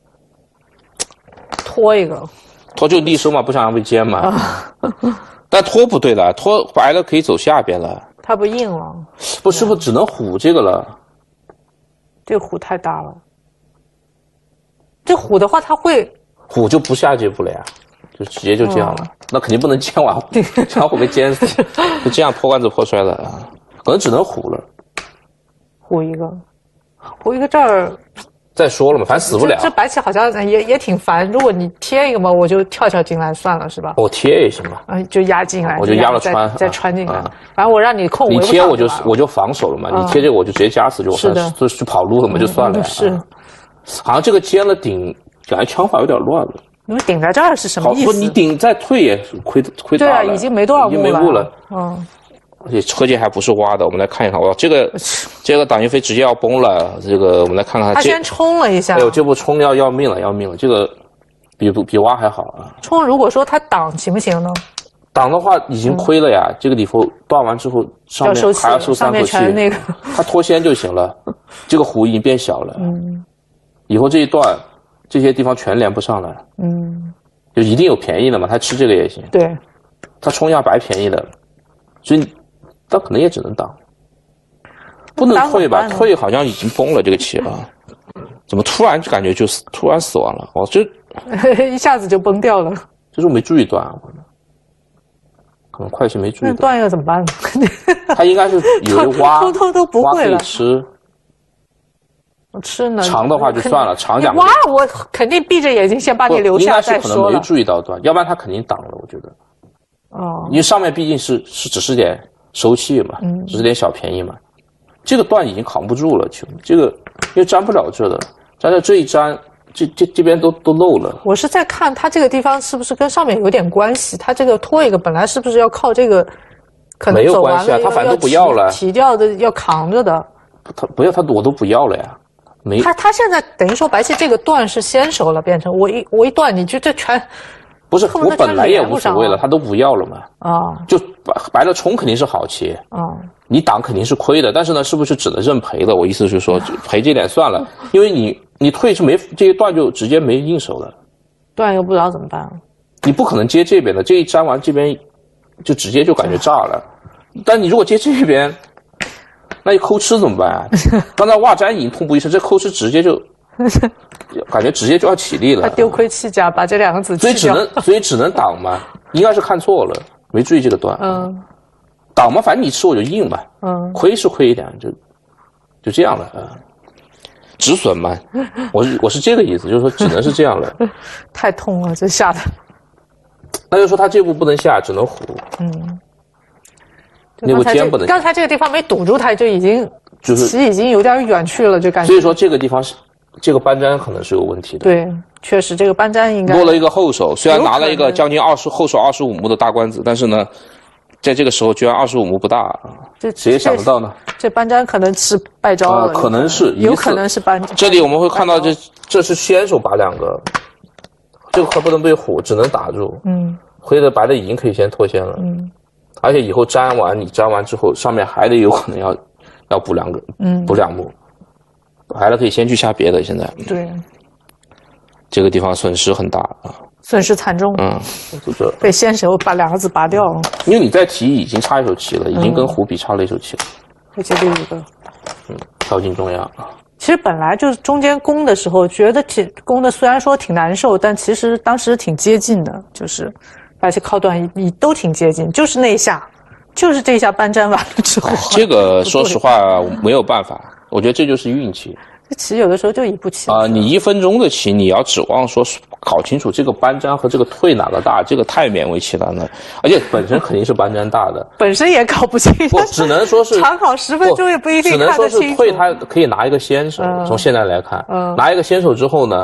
拖一个。 拖就立收嘛，不想让被尖嘛。啊、但拖不对了，拖白了可以走下边了。 它不硬了。 不是不是只能虎这个了？ 这个虎太大了。这虎的话，它会虎就不下这步了呀，就直接就这样了。哦、那肯定不能尖完虎，这样虎被尖死，就这样破罐子破摔了啊！可能只能虎了。 虎一个，虎一个这儿。 再说了嘛，反正死不了。 这, 这白棋好像也也挺烦。如果你贴一个嘛，我就跳跳进来算了，是吧？ 我贴也行吧。 啊，就压进来， 我就压了穿， 再穿进来。啊、反正我让你控， 你贴我就我就防守了嘛。嗯、你贴这个我就直接夹死，就我算就去跑路了嘛，就算了。 是， 好像这个尖了顶，感觉枪法有点乱了。 你们顶在这儿是什么意思？ 好，你顶再退也亏亏大了。 对啊，已经没多少目了，已经没目了。 嗯。 而且车界还不是挖的，我们来看一看。哇，这个这个党云飞直接要崩了。这个我们来看看他先冲了一下。 哎呦，这步冲要要命了，要命了！这个比比挖还好啊。 冲，如果说他挡行不行呢？ 挡的话已经亏了呀。嗯、这个里头断完之后，上面还要收三口气。 那个他脱先就行了。这个弧已经变小了。嗯。以后这一段这些地方全连不上了。嗯。就一定有便宜的嘛，他吃这个也行。 对。 他冲一下白便宜的，所以。他可能也只能挡，不能退吧？退好像已经崩了这个棋啊！怎么突然就感觉就死，突然死亡了？哦，这一下子就崩掉了。 这是我没注意断啊，可能快棋没注意。 那断要怎么办？ 他应该是有的挖， 偷偷都不会了。 吃， 我吃呢。 长的话就算了，长两挖我肯定闭着眼睛先把你留下再说了。 应该是可能没注意到断，要不然他肯定挡了。我觉得，哦，因为上面毕竟是是只是点。收气嘛，嗯，只是点小便宜嘛，这个段已经扛不住了，就这个因为粘不了这的，粘着这一粘，这这这边都都漏了。 我是在看它这个地方是不是跟上面有点关系？它这个拖一个本来是不是要靠这个？可能没有关系啊，他反正都不要了， 提掉的要扛着的。 他不要他我都不要了呀，没。 他他现在等于说白棋这个段是先手了，变成我一我一断，你就这全。 不是，我本来也无所谓了，他都不要了嘛。啊，就白白的冲肯定是好棋。啊，你挡肯定是亏的，但是呢，是不是只能认赔的？我意思是说，赔这点算了，因为你你退是没这一段就直接没应手了。 断又不知道怎么办。 你不可能接这边的，这一粘完这边就直接就感觉炸了。但你如果接这边，那你抠吃怎么办啊？刚才挖粘已经痛不欲生，这抠吃直接就。感觉直接就要起立了， 他丢盔弃甲，把这两个子所以只能所以只能挡嘛，应该是看错了，没注意这个段。嗯，挡嘛，反正你吃我就硬嘛。嗯，亏是亏一点，就就这样了啊。止损嘛，我是我是这个意思，就是说只能是这样了。 太痛了，这下的。 那就说他这步不能下，只能虎。嗯，那步尖不能下。 刚才这个地方没堵住，他就已经就是棋已经有点远去了，就感觉。 所以说这个地方是。这个搬粘可能是有问题的， 对，确实这个搬粘应该落了一个后手，虽然拿了一个将近二十后手二十五目的大官子，但是呢，在这个时候居然二十五目不大， 这谁也想不到呢？ 这搬粘可能是败招了， 呃、可能是有可能是搬。 这里我们会看到这这是先手把两个，这个块不能被虎，只能打住。嗯，灰的白的已经可以先脱先了。嗯，而且以后粘完你粘完之后，上面还得有可能要要补两个，嗯，补两目。白的可以先去下别的，现在对， 这个地方损失很大啊， 损失惨重。嗯， 就是被先手把两个子拔掉了。 因为你在提已经差一手棋了，已经跟虎比差了一手棋了。 而且这一个， 嗯，跳进中央啊。 其实本来就是中间攻的时候，觉得挺攻的虽然说挺难受，但其实当时挺接近的，就是而且靠断你都挺接近，就是那一下，就是这一下搬粘完了之后。 这个说实话没有办法。我觉得这就是运气， 这棋有的时候就一步棋啊、呃！你一分钟的棋，你要指望说搞清楚这个搬粘和这个退哪个大，这个太勉为其难了。而且本身肯定是搬粘大的， 本身也搞不清。 不，只能说是长考十分钟也不一定看得清楚。 只能说是退，他可以拿一个先手。嗯、从现在来看，嗯、拿一个先手之后呢，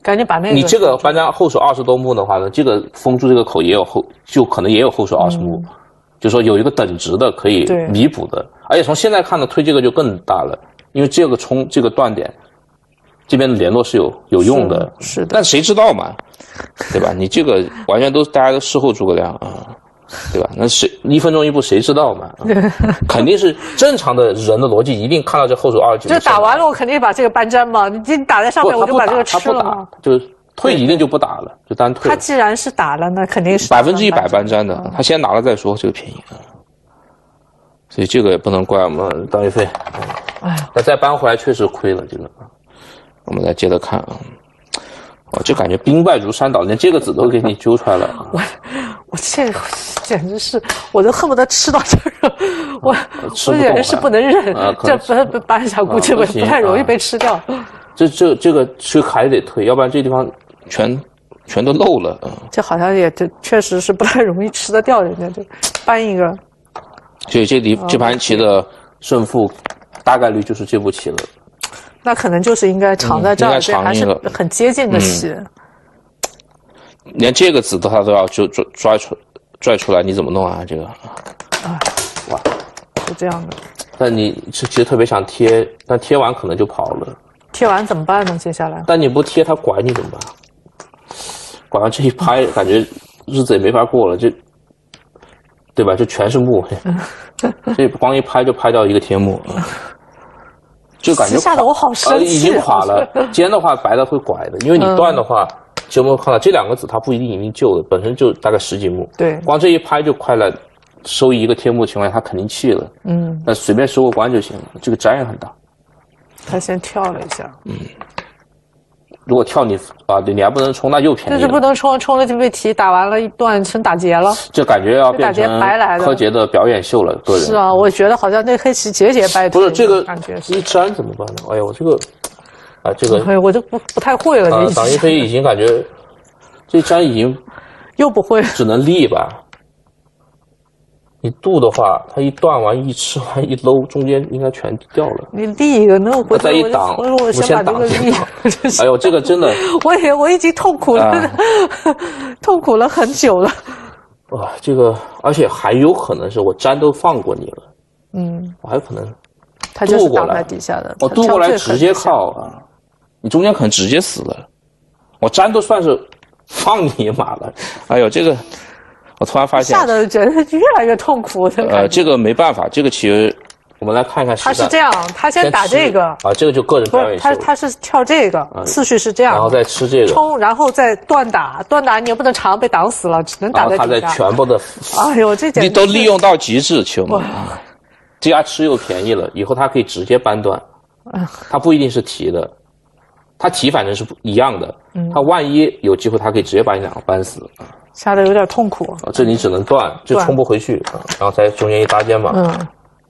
赶紧把那个你这个搬张后手二十多目的话呢，这个封住这个口也有后，就可能也有后手二十目，嗯、就说有一个等值的可以弥补的，而且从现在看呢，推这个就更大了，因为这个冲这个断点，这边的联络是有有用的， 是, 是的， 但谁知道嘛，对吧？你这个完全都大家都事后诸葛亮啊。对吧？那谁一分钟一步，谁知道嘛？肯定是正常的人的逻辑，一定看到这后手二十几。 就打完了，我肯定把这个搬粘嘛。你打在上面，我就把这个吃了嘛。 就退一定就不打了，就单退。 他既然是打了，那肯定是百分之一百搬粘的。他先拿了再说，这个便宜啊。所以这个也不能怪我们当运费。哎，那再搬回来确实亏了这个。我们再接着看啊。哦，就感觉兵败如山倒，连这个子都给你揪出来了。 我我这简直是，我都恨不得吃到这儿了。我我简直是不能忍， 啊、 这不搬一下估计不不太容易被吃掉。 啊、这这这个是还得退，要不然这地方全全都漏了。嗯， 这好像也这确实是不太容易吃得掉，人家这搬一个。 所以这里这盘棋的胜负大概率就是这步棋了。 那可能就是应该藏在这儿，这、嗯、还是很接近的棋、嗯。 连这个子的他都要就拽拽出拽出来，你怎么弄啊？这个啊，哇，是这样的。 但你其实特别想贴，但贴完可能就跑了。 贴完怎么办呢？接下来？ 但你不贴他拐你怎么办？拐完这一拍，感觉日子也没法过了，这对吧？这全是目，这光一拍就拍掉一个天幕。就感觉吓得我好生气、 呃，已经垮了。尖的话，白的会拐的，因为你断的话，其实我们看到这两个子它不一定一定救的，本身就大概十几目。 对， 光这一拍就快了，收一个天幕情况下，他肯定弃了。嗯，那随便收个官就行了。这个粘也很大。 他先跳了一下。嗯， 如果跳你啊，对你还不能冲，那又便宜了。 这是不能冲，冲了就被提打完了，一段成打劫了。 这感觉要变成柯洁的表演秀了，个人。 是啊，我觉得好像那黑棋节节败退。 不是这个感觉一粘怎么办呢？哎呀，我这个啊，这个哎，我就不不太会了。 啊，党一飞已经感觉这粘已经又不会， 只能立吧。你渡的话，它一断完一吃完一搂，中间应该全掉了。 你立一个，那我再一挡， 我我先把这个立。 哎呦，这个真的， 我也我已经痛苦了，啊、痛苦了很久了。 哇，这个而且还有可能是我粘都放过你了， 嗯， 我还有可能他就是挡在底下的， 我渡过来直接靠啊，你中间可能直接死了，我粘都算是放你一马了。哎呦，这个。我突然发现， 吓得觉得越来越痛苦的。 呃，这个没办法，这个棋我们来看看。 他是这样，他先打这个啊，这个就个人表演秀。 他他是跳这个，次序是这样， 然后再吃这个冲，然后再断打，断打你又不能长被挡死了，只能打在底下。 然后他在全部的， 哎呦，这简直你都利用到极致，球们。这家吃又便宜了，以后他可以直接扳断，他不一定是提的，他提反正是一样的，他万一有机会，他可以直接把你两个扳死。 下的有点痛苦啊，这你只能断，就冲不回去啊，然后在中间一搭肩膀。嗯，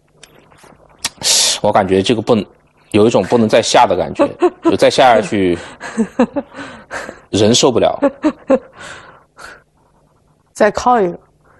我感觉这个不能有一种不能再下的感觉，就再下下去，人受不了。 再靠一个，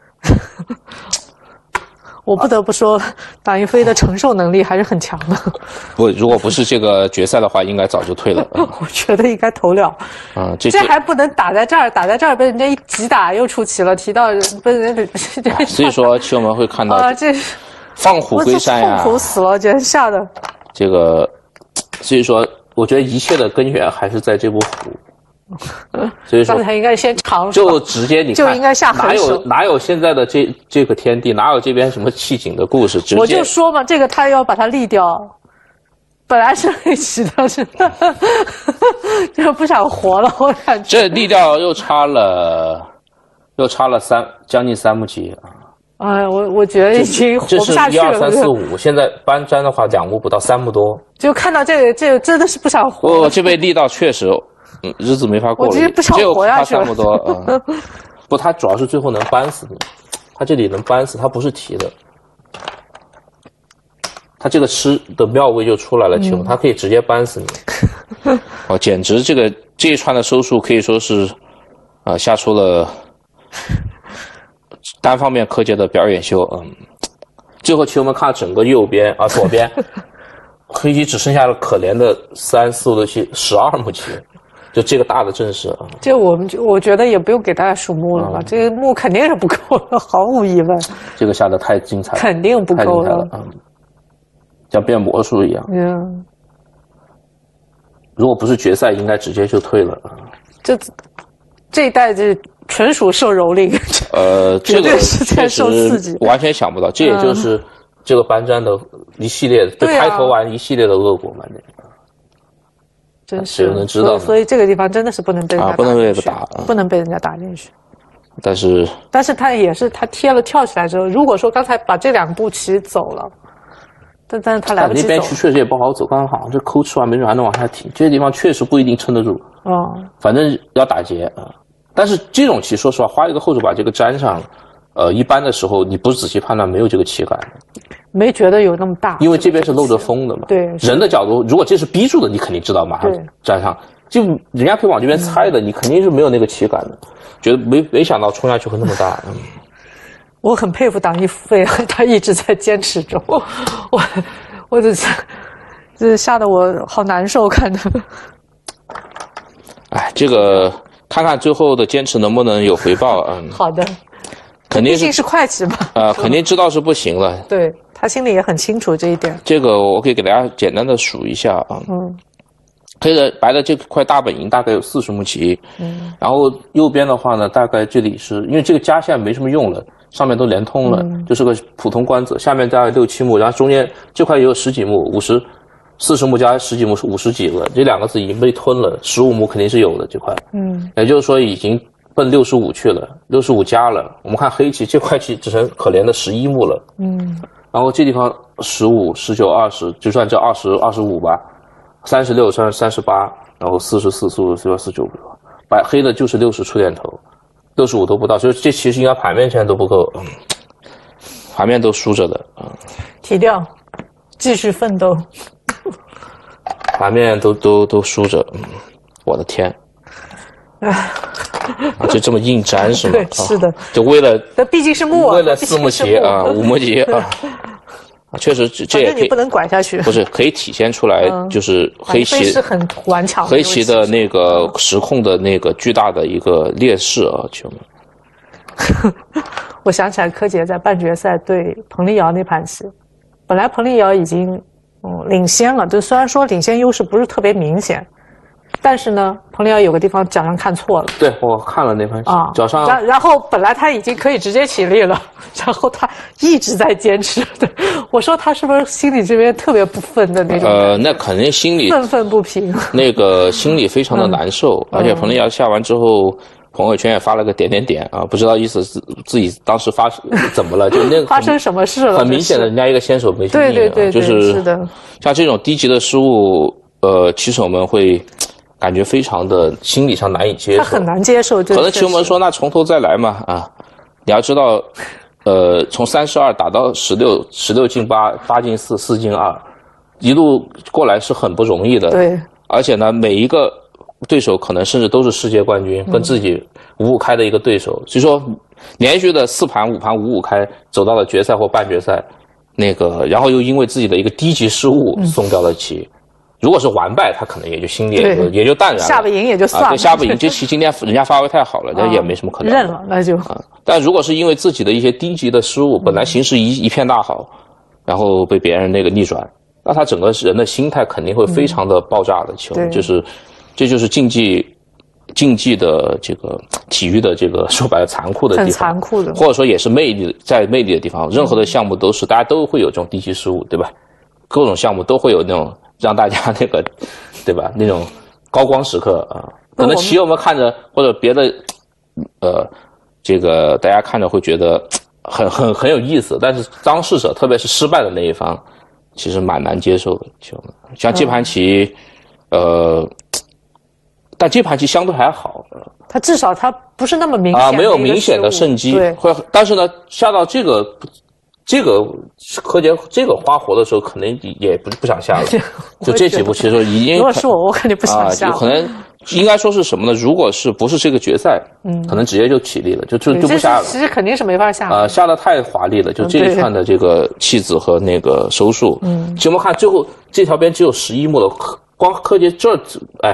我不得不说，党一飞的承受能力还是很强的。 不，如果不是这个决赛的话，应该早就退了。 我觉得应该投了。 啊，这这还不能打在这儿，打在这儿被人家一急打又出棋了，提到被人家。 所以说，棋友们会看到啊，这放虎归山呀， 痛苦死了，简直吓得。 这个，所以说，我觉得一切的根源还是在这步虎。所以说， 刚才应该先尝， 就直接你看， 就应该下狠手。 哪有哪有现在的这这个天地，哪有这边什么弃景的故事？直接我就说嘛，这个他要把它立掉，本来是黑棋的，是就不想活了，我感觉。 这立掉又差了，又差了三将近三目棋啊！ 哎，我我觉得已经活不下去了。 这是一二三四五，现在搬粘的话，两目不到，三目多。 就看到这个，这个真的是不想活了。 哦，这被立到确实。嗯，日子没法过了， 我其实不想活下去了。 差不多，嗯，不，他主要是最后能扳死你，他这里能扳死，他不是提的，他这个吃的妙味就出来了，球、嗯，他可以直接扳死你。哦，简直这个这一串的收束可以说是，啊、呃，下出了单方面柯洁的表演秀，嗯，最后球们看整个右边啊左边。黑棋只剩下了可怜的三四五六七十二目棋， 就这个大的阵势啊。 这我们就我觉得也不用给大家数目了吧，嗯、这个幕肯定是不够了，毫无疑问。 这个下的太精彩了， 肯定不够了， 了嗯，像变魔术一样。 嗯， 如果不是决赛，应该直接就退了。 这这一代这纯属受蹂躏。 呃，这个是在受刺激， 完全想不到，这也就是这个班战的一系列，就开头完一系列的恶果嘛，那个。 真是， 谁能知道？ 所以这个地方真的是不能被人家打，不能被人家打， 不能被人家打进去。 但是， 但是他也是他贴了跳起来之后，如果说刚才把这两步棋走了，但但是他来不及走。 那边棋确实也不好走，刚刚好像这抠吃完没准还能往下挺，这些地方确实不一定撑得住。 哦， 反正要打劫啊。但是这种棋，说实话，花一个后手把这个粘上，呃，一般的时候你不仔细判断，没有这个棋感。 没觉得有那么大， 因为这边是漏着风的嘛。 对， 人的角度，如果这是逼住的，你肯定知道马上粘上。就人家可以往这边猜的，嗯、你肯定是没有那个棋感的。觉得没没想到冲下去会那么大。嗯、 我很佩服党一飞，他一直在坚持中。我我我这这吓得我好难受，看着。 哎，这个看看最后的坚持能不能有回报。嗯， 好的。 肯定是， 毕竟是会计嘛， 啊、呃，肯定知道是不行了。 对，他心里也很清楚这一点。 这个我可以给大家简单的数一下啊。嗯。黑的白的这块大本营大概有四十目棋。嗯。然后右边的话呢，大概这里是因为这个加线没什么用了，上面都连通了，嗯、就是个普通官子。下面大概六七目，然后中间这块也有十几目，五十、四十目加十几目是五十几个，这两个字已经被吞了，十五目肯定是有的这块。嗯。也就是说已经。奔六十五去了，六十五加了。我们看黑棋这块棋只剩可怜的十一目了，嗯。然后这地方十五、十九、二十，就算这二十二十五吧，三十六、三三十八，然后四十四、四十四、四十九，白黑的就是六十出点头，六十五都不到，所以这其实应该盘面现在都不够，嗯，盘面都输着的，嗯。 提掉，继续奋斗。 盘面都都都输着，嗯，我的天。啊，就这么硬粘是吗？ 对，是的， 啊、就为了， 那毕竟是木啊， 为了四目棋啊，五目棋啊，啊，确实这也可以， 你不能拐下去， 不是可以体现出来，就是黑棋是很顽强， 黑棋的那个实控的那个巨大的一个劣势啊，球们。 我想起来柯洁在半决赛对彭丽瑶那盘棋，本来彭丽瑶已经嗯领先了，就虽然说领先优势不是特别明显。但是呢，彭丽瑶有个地方脚上看错了。 对，我看了那盘棋，啊，脚上。 然然后本来他已经可以直接起立了，然后他一直在坚持。对，我说他是不是心里这边特别不忿的那种？ 呃，那肯定心里愤愤不平。 那个心里非常的难受，嗯、而且彭丽瑶下完之后，朋友圈也发了个点点点啊，不知道意思自自己当时发怎么了，就那个发生什么事了？ 很明显的，人家一个先手没去、啊、 对对对对， 就是是的。 像这种低级的失误，呃，棋手们会。感觉非常的心理上难以接受， 他很难接受。 可能棋友们说：“那从头再来嘛，啊，你要知道，呃，从三十二打到十六，十六进八，八进四，四进二，一路过来是很不容易的。 对， 而且呢，每一个对手可能甚至都是世界冠军，跟自己五五开的一个对手，所以说连续的四盘、五盘五五开，走到了决赛或半决赛，那个，然后又因为自己的一个低级失误送掉了棋。嗯”如果是完败，他可能也就心里也就也就淡然了， 下不赢也就算了。 啊、对，下不赢，这棋今天人家发挥太好了，那、啊、也没什么可能认了，那就。 啊，但如果是因为自己的一些低级的失误，本来形势一一片大好，然后被别人那个逆转，那他整个人的心态肯定会非常的爆炸的。球、嗯、就是，这就是竞技竞技的这个体育的这个说白了残酷的地方， 很残酷的， 或者说也是魅力在魅力的地方。任何的项目都是大家都会有这种低级失误，对吧？各种项目都会有那种。让大家那个，对吧？那种高光时刻啊，可能棋友们看着或者别的，呃，这个大家看着会觉得很很很有意思，但是当事者，特别是失败的那一方，其实蛮难接受的。就像这盘棋，呃，但这盘棋相对还好， 它至少它不是那么明显啊，没有明显的胜机，会，但是呢，下到这个。这个柯洁这个花活的时候，可能也不不想下了。就这几步，其实已经。 如果是我，我肯定不想下了。 啊，可能应该说是什么呢？如果是不是这个决赛，嗯，可能直接就起立了，就就就不下了。 其实肯定是没法下。 啊，下的太华丽了，就这一串的这个弃子和那个收数。嗯，其实我们看最后这条边只有十一目了，光柯洁这，哎，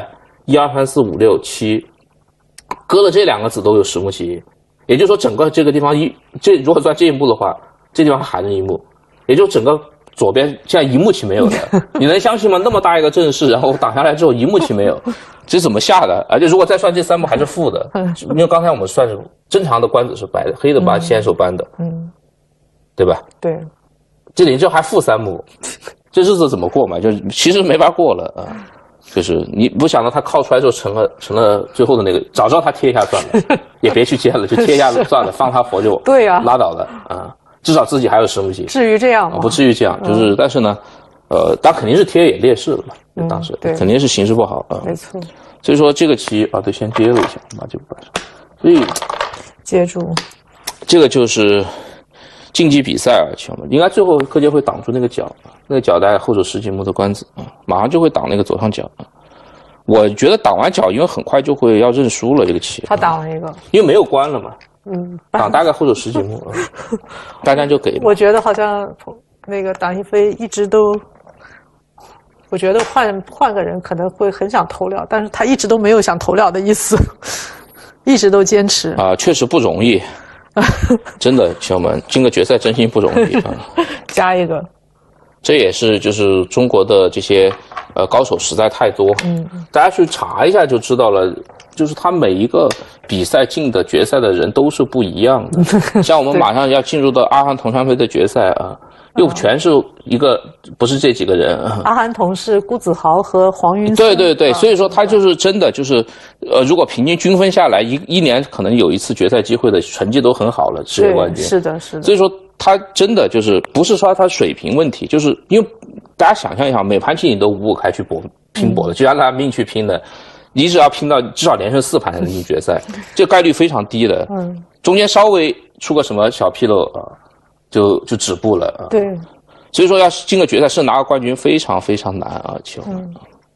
一二三四五六七，搁了这两个子都有实幕起因，也就是说整个这个地方一这如果算这一幕的话，这地方含着一幕，也就整个左边现在一幕起没有的，你能相信吗？那么大一个阵势，然后挡下来之后一幕起没有，这怎么下的？而且如果再算这三幕还是负的，因为刚才我们算是正常的官子是白的，黑的把先手扳的，嗯，对吧？ 对， 这里就还负三幕，这日子怎么过嘛？就是其实没法过了啊。就是你不想到他靠出来之后成了成了最后的那个，早知道他贴一下算了，也别去接了，就贴一下算了，放他活就对呀， 拉倒了啊。至少自己还有实幕起因， 至于这样吗？ 不至于这样，就是、嗯、但是呢，呃，当肯定是贴也劣势了嘛，嗯、当时肯定是形势不好啊， 没错。 所以说这个棋啊，对，先接了一下，把这个扳上，所以接住， 这个就是竞技比赛啊，朋友们，应该最后柯洁会挡住那个角，那个角大概后手十几目的官子啊，马上就会挡那个左上角啊。我觉得挡完角，因为很快就会要认输了这个棋。 他挡了一个， 因为没有官了嘛。 嗯， 挡大概后手十几目，大家就给了。 我觉得好像那个党一飞一直都，我觉得换换个人可能会很想投了，但是他一直都没有想投了的意思，一直都坚持。 啊，确实不容易，真的，朋友们，进个决赛真心不容易啊。 加一个。 这也是就是中国的这些呃高手实在太多，嗯，大家去查一下就知道了。就是他每一个比赛进的决赛的人都是不一样的，像我们马上要进入到阿含佟湘菲的决赛啊，又全是一个不是这几个人。 阿含佟是辜子豪和黄云。 对对对，所以说他就是真的就是呃，如果平均均分下来，一一年可能有一次决赛机会的成绩都很好了，世界冠军。 是的，是的。 所以说他真的就是不是说他水平问题，就是因为大家想象一下，每盘棋你都五五开去搏拼搏的，就让他命去拼的。你只要拼到至少连胜四盘才能进决赛，这个概率非常低的。嗯，中间稍微出个什么小纰漏啊，就就止步了啊。 对， 所以说要进个决赛，是拿个冠军非常非常难啊，其实。嗯，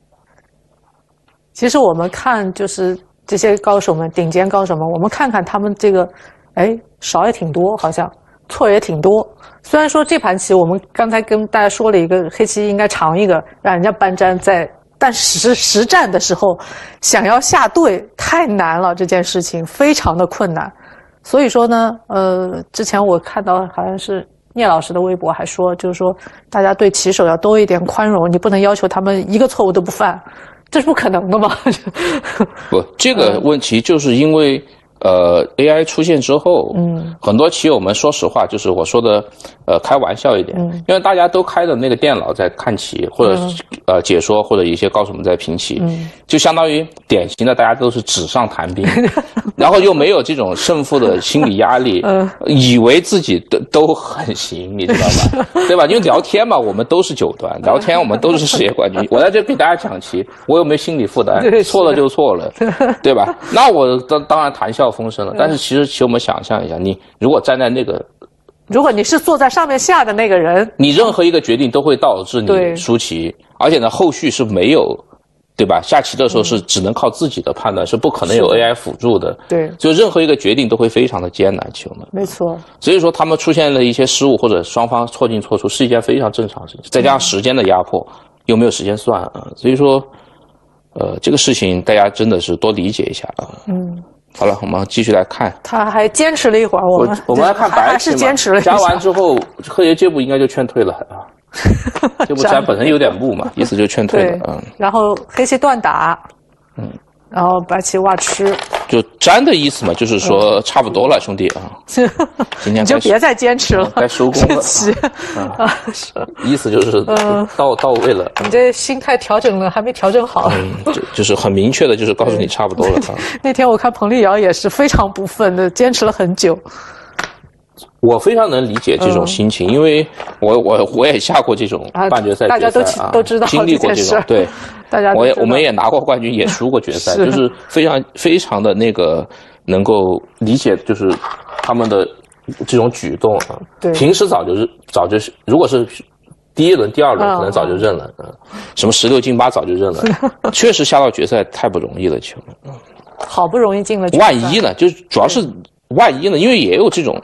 其实我们看就是这些高手们，顶尖高手们，我们看看他们这个，哎，少也挺多，好像错也挺多。虽然说这盘棋我们刚才跟大家说了一个黑棋应该长一个，让人家搬粘在。但实实战的时候，想要下对太难了，这件事情非常的困难。所以说呢，呃，之前我看到好像是聂老师的微博还说，就是说大家对棋手要多一点宽容，你不能要求他们一个错误都不犯，这是不可能的嘛。 不，这个问题就是因为。呃 ，A I 出现之后，嗯，很多棋友们说实话，就是我说的，呃，开玩笑一点，嗯，因为大家都开着那个电脑在看棋，或者、嗯、呃解说，或者一些高手们在评棋，嗯，就相当于典型的大家都是纸上谈兵，然后又没有这种胜负的心理压力，嗯，以为自己都都很行，你知道吧？对吧？因为聊天嘛，我们都是九段，聊天我们都是世界冠军，我在这给大家讲棋，我有没有心理负担？错了就错了，对吧？那我当当然谈笑风生了，但是其实其实我们想象一下，你如果站在那个， 如果你是坐在上面下的那个人， 你任何一个决定都会导致你输棋，而且呢，后续是没有，对吧？下棋的时候是只能靠自己的判断，嗯、是不可能有 A I 辅助的。 对， 就任何一个决定都会非常的艰难，球们。 没错。 所以说他们出现了一些失误或者双方错进错出，是一件非常正常的事情。再加上时间的压迫，有没有时间算啊？所以说，呃，这个事情大家真的是多理解一下啊。嗯。好了，我们继续来看。 他还坚持了一会儿，我们我们来看白棋嘛。 是坚持了一下。 加完之后，柯洁这步应该就劝退了啊。这步粘本身有点木嘛，意思就劝退了。嗯。 然后黑棋断打，嗯，然后白棋挖吃。 就粘的意思嘛，就是说差不多了，兄弟啊。今天你就别再坚持了， 该收工了。啊，意思就是到到位了。 你这心态调整了，还没调整好。 嗯，就就是很明确的，就是告诉你差不多了啊。 那天我看彭丽瑶也是非常不忿的，坚持了很久。 我非常能理解这种心情，嗯、因为我我我也下过这种半决赛、 啊，大家都、 啊、 都知道经历过这种，对， 大家我也我们也拿过冠军，也输过决赛，是就是非常非常的那个能够理解，就是他们的这种举动啊。 对， 平时早就是早就是如果是第一轮、第二轮，可能早就认了，嗯，什么十六进八早就认了，确实下到决赛太不容易了，球，嗯， 好不容易进了决赛， 万一呢？就主要是万一呢，因为也有这种。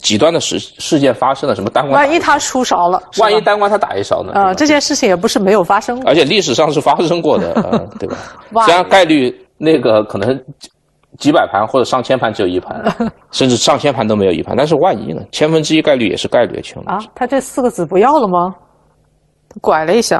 极端的事事件发生了，什么单关， 万一他出勺了， 万一单关他打一勺呢？ 呃，这件事情也不是没有发生过， 而且历史上是发生过的，呃、对吧？虽然概率那个可能几百盘或者上千盘只有一盘，甚至上千盘都没有一盘，但是万一呢？千分之一概率也是概率球啊！他这四个子不要了吗？他拐了一下。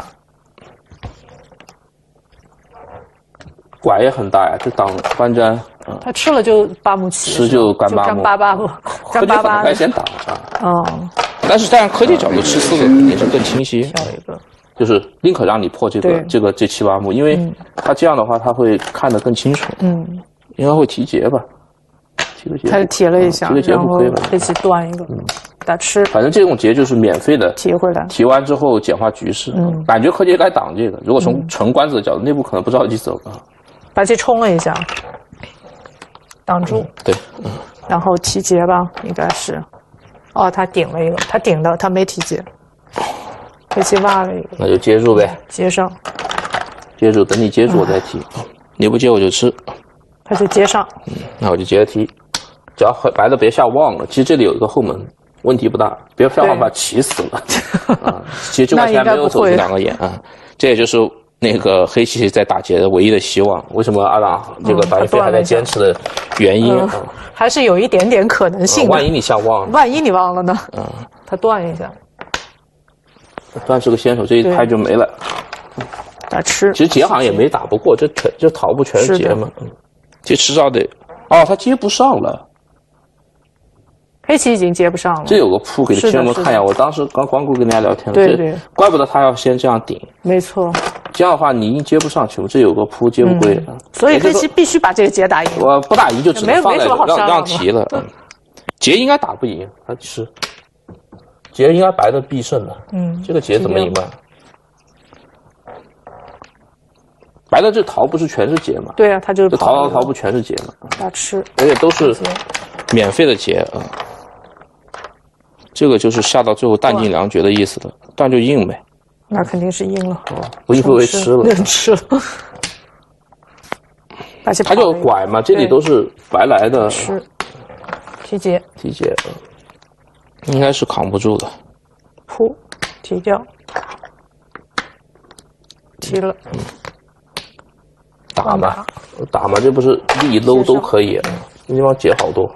拐也很大呀，这挡翻粘， 嗯，他吃了就八目棋， 吃就干八目， 干八八目，干八八该先打啊。 哦， 但是站在科技角度吃四个肯定是更清晰， 挑一个， 就是宁可让你破这个这个这七八目，因为他这样的话他会看得更清楚，嗯，应该会提劫吧，提个劫， 他提了一下， 提个劫不亏吧， 一起断一个，嗯，打吃， 反正这种劫就是免费的， 提回来， 提完之后简化局势，嗯，感觉柯洁该挡这个，如果从纯官子的角度，内部可能不着急走啊。 把这冲了一下，挡住， 嗯、对，嗯， 然后提劫吧，应该是，哦，他顶了一个，他顶的，他没提劫，黑棋挖了一个， 那就接住呗， 接上， 接住，等你接住我再提，嗯、你不接我就吃， 他就接上， 嗯，那我就接着提，只要白的别下旺了，其实这里有一个后门，问题不大，别下旺把棋死了，啊，其实这块棋还没有走这两个眼啊，这也就是。那个黑棋在打劫的唯一的希望，为什么阿郎这个打一飞还在坚持的原因、嗯嗯，还是有一点点可能性的、 嗯。万一你下忘了， 万一你忘了呢？嗯，他断一下， 断是个先手，这一拍就没了。 打吃， 其实劫好像也没打不过，这全这逃不全是劫嘛。嗯，这迟早得，哦，他接不上了。 黑棋已经接不上了， 这有个铺给亲人们看一下。我当时刚光顾跟大家聊天了， 对对， 怪不得他要先这样顶。 没错， 这样的话你一接不上球，这有个铺接不归、 嗯，所以黑棋必须把这个劫打赢。 我不打赢就只能放在让让提了。 嗯， 劫应该打不赢，他吃劫应该白的必胜的。嗯，这个劫怎么赢吧？白的这逃不是全是劫嘛？ 对啊，他就是这逃逃逃不全是劫嘛？ 打吃， 而且都是免费的劫啊。这个就是下到最后弹尽粮绝的意思了，断就硬呗。 那肯定是硬了。 哦，我以为吃了， 吃了。而且他就拐嘛，这里都是白来的。 是。提劫。 提劫，应该是扛不住的。 扑，提掉。提了。 嗯。打嘛，打嘛，这不是立搂都可以，这地方解好多。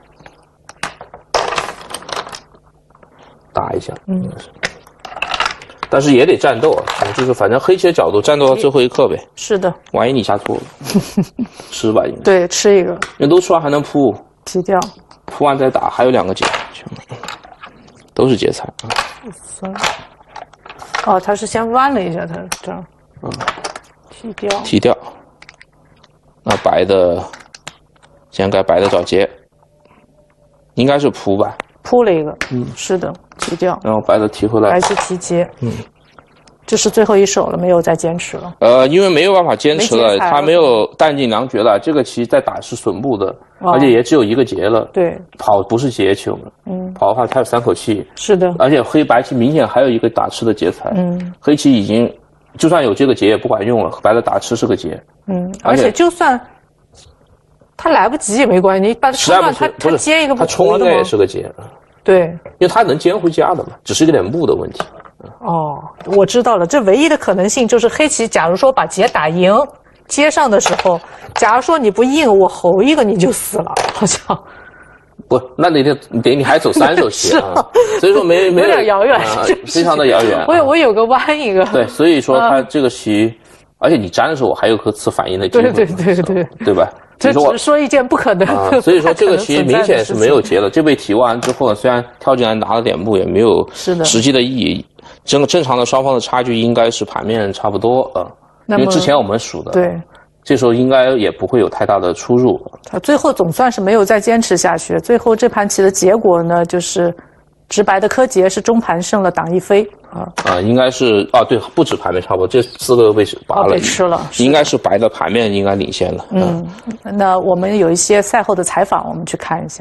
打一下，嗯，但是也得战斗啊，就是反正黑棋的角度战斗到最后一刻呗。 是的， 万一你下错了，吃吧应该。 对，吃一个。 人都吃完还能扑， 提掉， 扑完再打，还有两个劫，都是劫残啊。 三，哦，他是先弯了一下，他这样，嗯，提掉， 提掉。那白的，先该白的找劫，应该是扑吧？ 扑了一个，嗯，是的，提掉， 然后白的提回来， 白棋提劫，嗯，这是最后一手了，没有再坚持了。 呃，因为没有办法坚持了，他没有弹尽粮绝了，这个棋再打是损步的，哦、而且也只有一个劫了。 对， 跑不是劫球，嗯，跑的话他有三口气， 是的， 而且黑白棋明显还有一个打吃的劫材，嗯，黑棋已经。就算有这个劫也不管用了，白的打吃是个劫。 嗯，而且就算他来不及也没关系，你把它冲断，他他接一个不活的吗？ 他冲应该也是个劫。 对， 因为他能接回家的嘛，只是一点目的问题。 哦，我知道了，这唯一的可能性就是黑棋，假如说把劫打赢，接上的时候，假如说你不硬，我侯一个你就死了，好像。 不，那你得得你还走三手棋啊，所以说没没有点遥远， 啊、非常的遥远。 我有我有个弯一个。 对，所以说他这个棋，而且你粘的时候，我还有颗次反应的机会， 对对对对， 对吧？ 这只是说一件不可能啊，所以说这个棋明显是没有劫的。这被提完之后呢，虽然跳进来拿了点目，也没有实际的意义。正正常的双方的差距应该是盘面差不多啊，因为之前我们数的。 对。 这时候应该也不会有太大的出入。 他最后总算是没有再坚持下去。最后这盘棋的结果呢，就是直白的柯洁是中盘胜了党一飞啊啊，应该是啊，对，不止盘面差不多，这四个被拔了， 被吃了， 应该是白的盘面应该领先了。 嗯，那我们有一些赛后的采访，我们去看一下。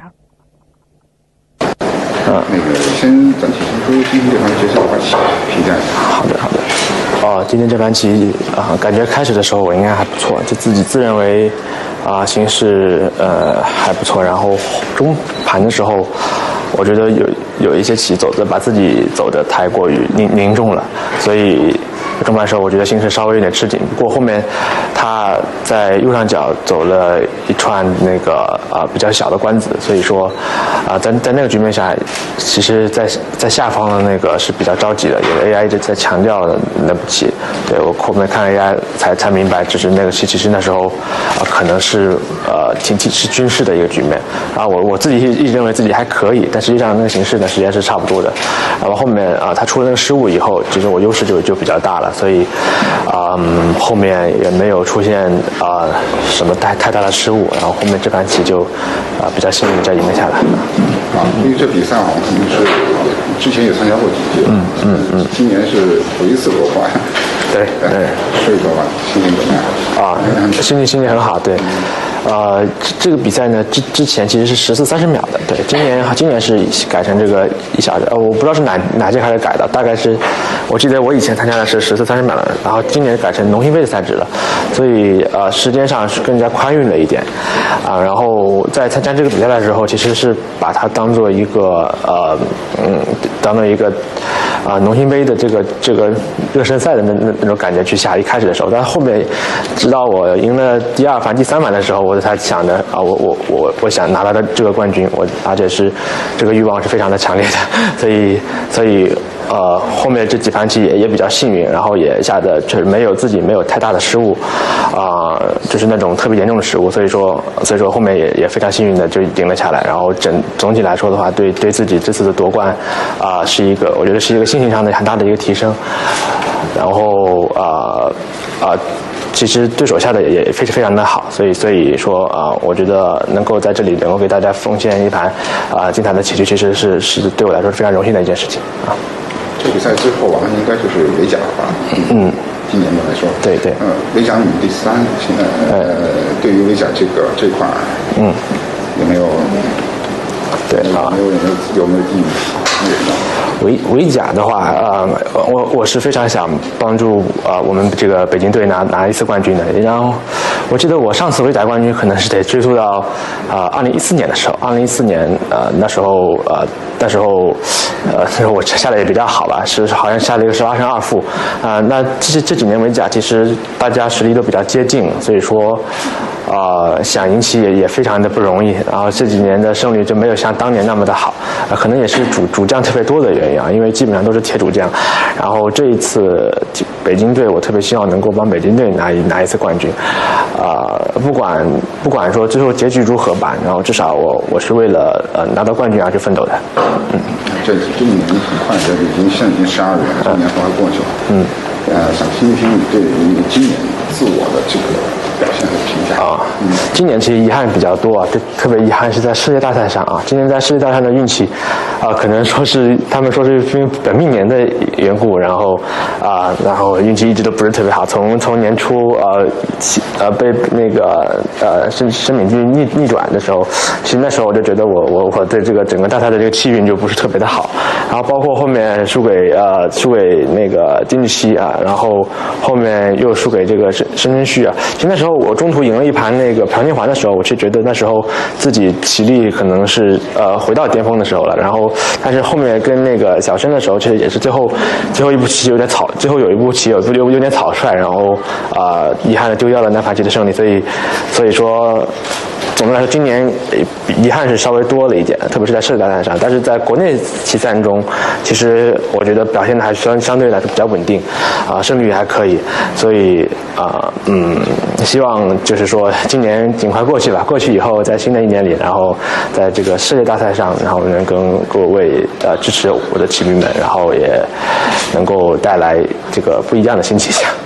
啊，那个先暂且先说今天这盘决赛的棋评价一下。 好的，好的。哦，今天这盘棋啊，感觉开始的时候我应该还不错，就自己自认为啊形势呃还不错，然后中盘的时候我觉得有有一些棋走的把自己走的太过于凝凝重了，所以中盘时候我觉得形势稍微有点吃紧。不过后面他在右上角走了一串那个啊、呃、比较小的官子，所以说啊、呃、在在那个局面下，其实在在下方的那个是比较着急的，有的 A I 一直在强调那步棋，对我后面看 A I 才才明白，只是那个棋其实那时候啊、呃、可能是呃挺是军事的一个局面啊，我我自己一直认为自己还可以，但实际上那个形势呢实际上是差不多的。然后后面啊、呃、他出了那个失误以后，其实我优势就就比较大了，所以啊、嗯、后面也没有出现啊、呃、什么太太大的失误，然后后面这盘棋就啊、呃、比较幸运再赢了下来。 啊，因为这比赛好像肯定是之前也参加过几届，嗯嗯嗯，今年是头一次夺冠。 对对， 说一说吧，心情怎么样？ 啊，心情心情很好，对。呃，这这个比赛呢，之之前其实是十四三十秒的，对，今年今年是改成这个一小时，呃，我不知道是哪哪届开始改的，大概是，我记得我以前参加的是十四三十秒的，然后今年改成农心杯的赛制了，所以呃，时间上是更加宽裕了一点，啊，然后在参加这个比赛的时候，其实是把它当做一个呃嗯，当做一个啊农心杯的这个这个热身赛的那那那种感觉去下，一开始的时候，但后面直到我赢了第二盘、第三盘的时候，我才想着啊，我我我我想拿到的这个冠军，我而且是这个欲望是非常的强烈的，所以所以呃后面这几盘棋也也比较幸运，然后也下的确实没有自己没有太大的失误，啊、呃，就是那种特别严重的失误，所以说所以说后面也也非常幸运的就赢了下来，然后整总体来说的话，对对自己这次的夺冠啊、呃、是一个我觉得是一个心情上的很大的一个提升，然后啊啊。呃呃其实对手下的也也非非常的好，所以所以说啊、呃，我觉得能够在这里能够给大家奉献一盘啊、呃、精彩的棋局，其实是是对我来说是非常荣幸的一件事情啊。 这比赛之后啊，应该就是围甲了吧？嗯，今年的来说， 对对， 嗯，围甲女第三，现在呃，对于围甲这个这块，嗯，有没有？ 对啊， 有没有有没有有没有寄予期人呢？ 围围甲的话，呃，我我是非常想帮助啊、呃、我们这个北京队拿拿一次冠军的。然后我记得我上次围甲冠军可能是得追溯到啊二零一四年的时候，二零一四年呃那时候呃那时候呃那时候我下的也比较好吧，是好像下了一个是二胜二负啊、呃。那这这几年围甲其实大家实力都比较接近，所以说。呃，想赢棋也也非常的不容易，然后这几年的胜率就没有像当年那么的好，呃、可能也是主主将特别多的原因啊，因为基本上都是铁主将。然后这一次北京队，我特别希望能够帮北京队拿一拿一次冠军，呃，不管不管说最后结局如何吧，然后至少我我是为了呃拿到冠军而去奋斗的。嗯， 这这一年很快的，已经现在已经十二月了，这一年很快过去了。嗯，呃，想听一听你对于今年自我的这个表现和评价啊。嗯，今年其实遗憾比较多啊，这特别遗憾是在世界大赛上啊。今年在世界大赛上的运气，啊，可能说是他们说是因为本命年的缘故，然后啊，然后运气一直都不是特别好。从从年初呃呃被那个呃申申敏俊逆逆转的时候，其实那时候我就觉得我我我对这个整个大赛的这个气运就不是特别的好。然后包括后面输给呃输给那个金志熙啊，然后后面又输给这个申申真谞啊。其实那时候我中途赢了一盘那个朴金环的时候，我是觉得那时候自己棋力可能是呃回到巅峰的时候了。然后但是后面跟那个小申的时候，其实也是最后最后一步棋有点草，最后有一步棋有有有点草率，然后啊、呃、遗憾的丢掉了那盘棋的胜利。所以所以说。总的来说，今年遗憾是稍微多了一点，特别是在世界大赛上。但是在国内棋赛中，其实我觉得表现的还是相相对来说比较稳定，啊、呃，胜率还可以。所以啊、呃，嗯，希望就是说今年尽快过去吧。过去以后，在新的一年里，然后在这个世界大赛上，然后能跟各位呃支持我的棋迷们，然后也能够带来这个不一样的新气象。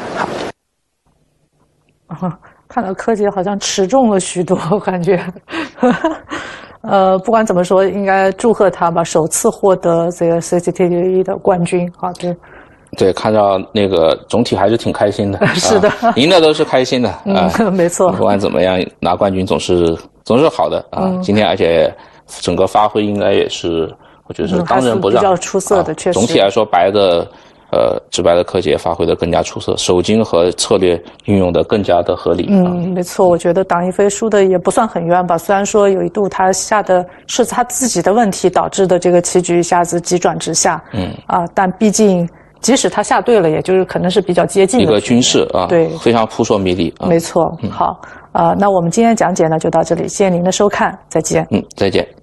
好。 看到柯洁好像持重了许多，我感觉，呃，不管怎么说，应该祝贺他吧，首次获得这个 C C T V 的冠军，好对。 对，看到那个总体还是挺开心的， 是的， 啊、赢的都是开心的啊、 嗯，没错。 不管怎么样，拿冠军总是总是好的啊。嗯、今天而且整个发挥应该也是，我觉得是当仁不让， 嗯、比较出色的， 啊、 确实。 总体来说，白的。 呃，直白的柯洁发挥的更加出色，守经和策略运用的更加的合理。 嗯，没错，我觉得党一飞输的也不算很冤吧。虽然说有一度他下的是他自己的问题导致的这个棋局一下子急转直下，嗯啊，但毕竟即使他下对了，也就是可能是比较接近的一个军事啊， 对， 非常扑朔迷离。啊、 没错，好，呃，那我们今天讲解呢就到这里，谢谢您的收看，再见。 嗯，再见。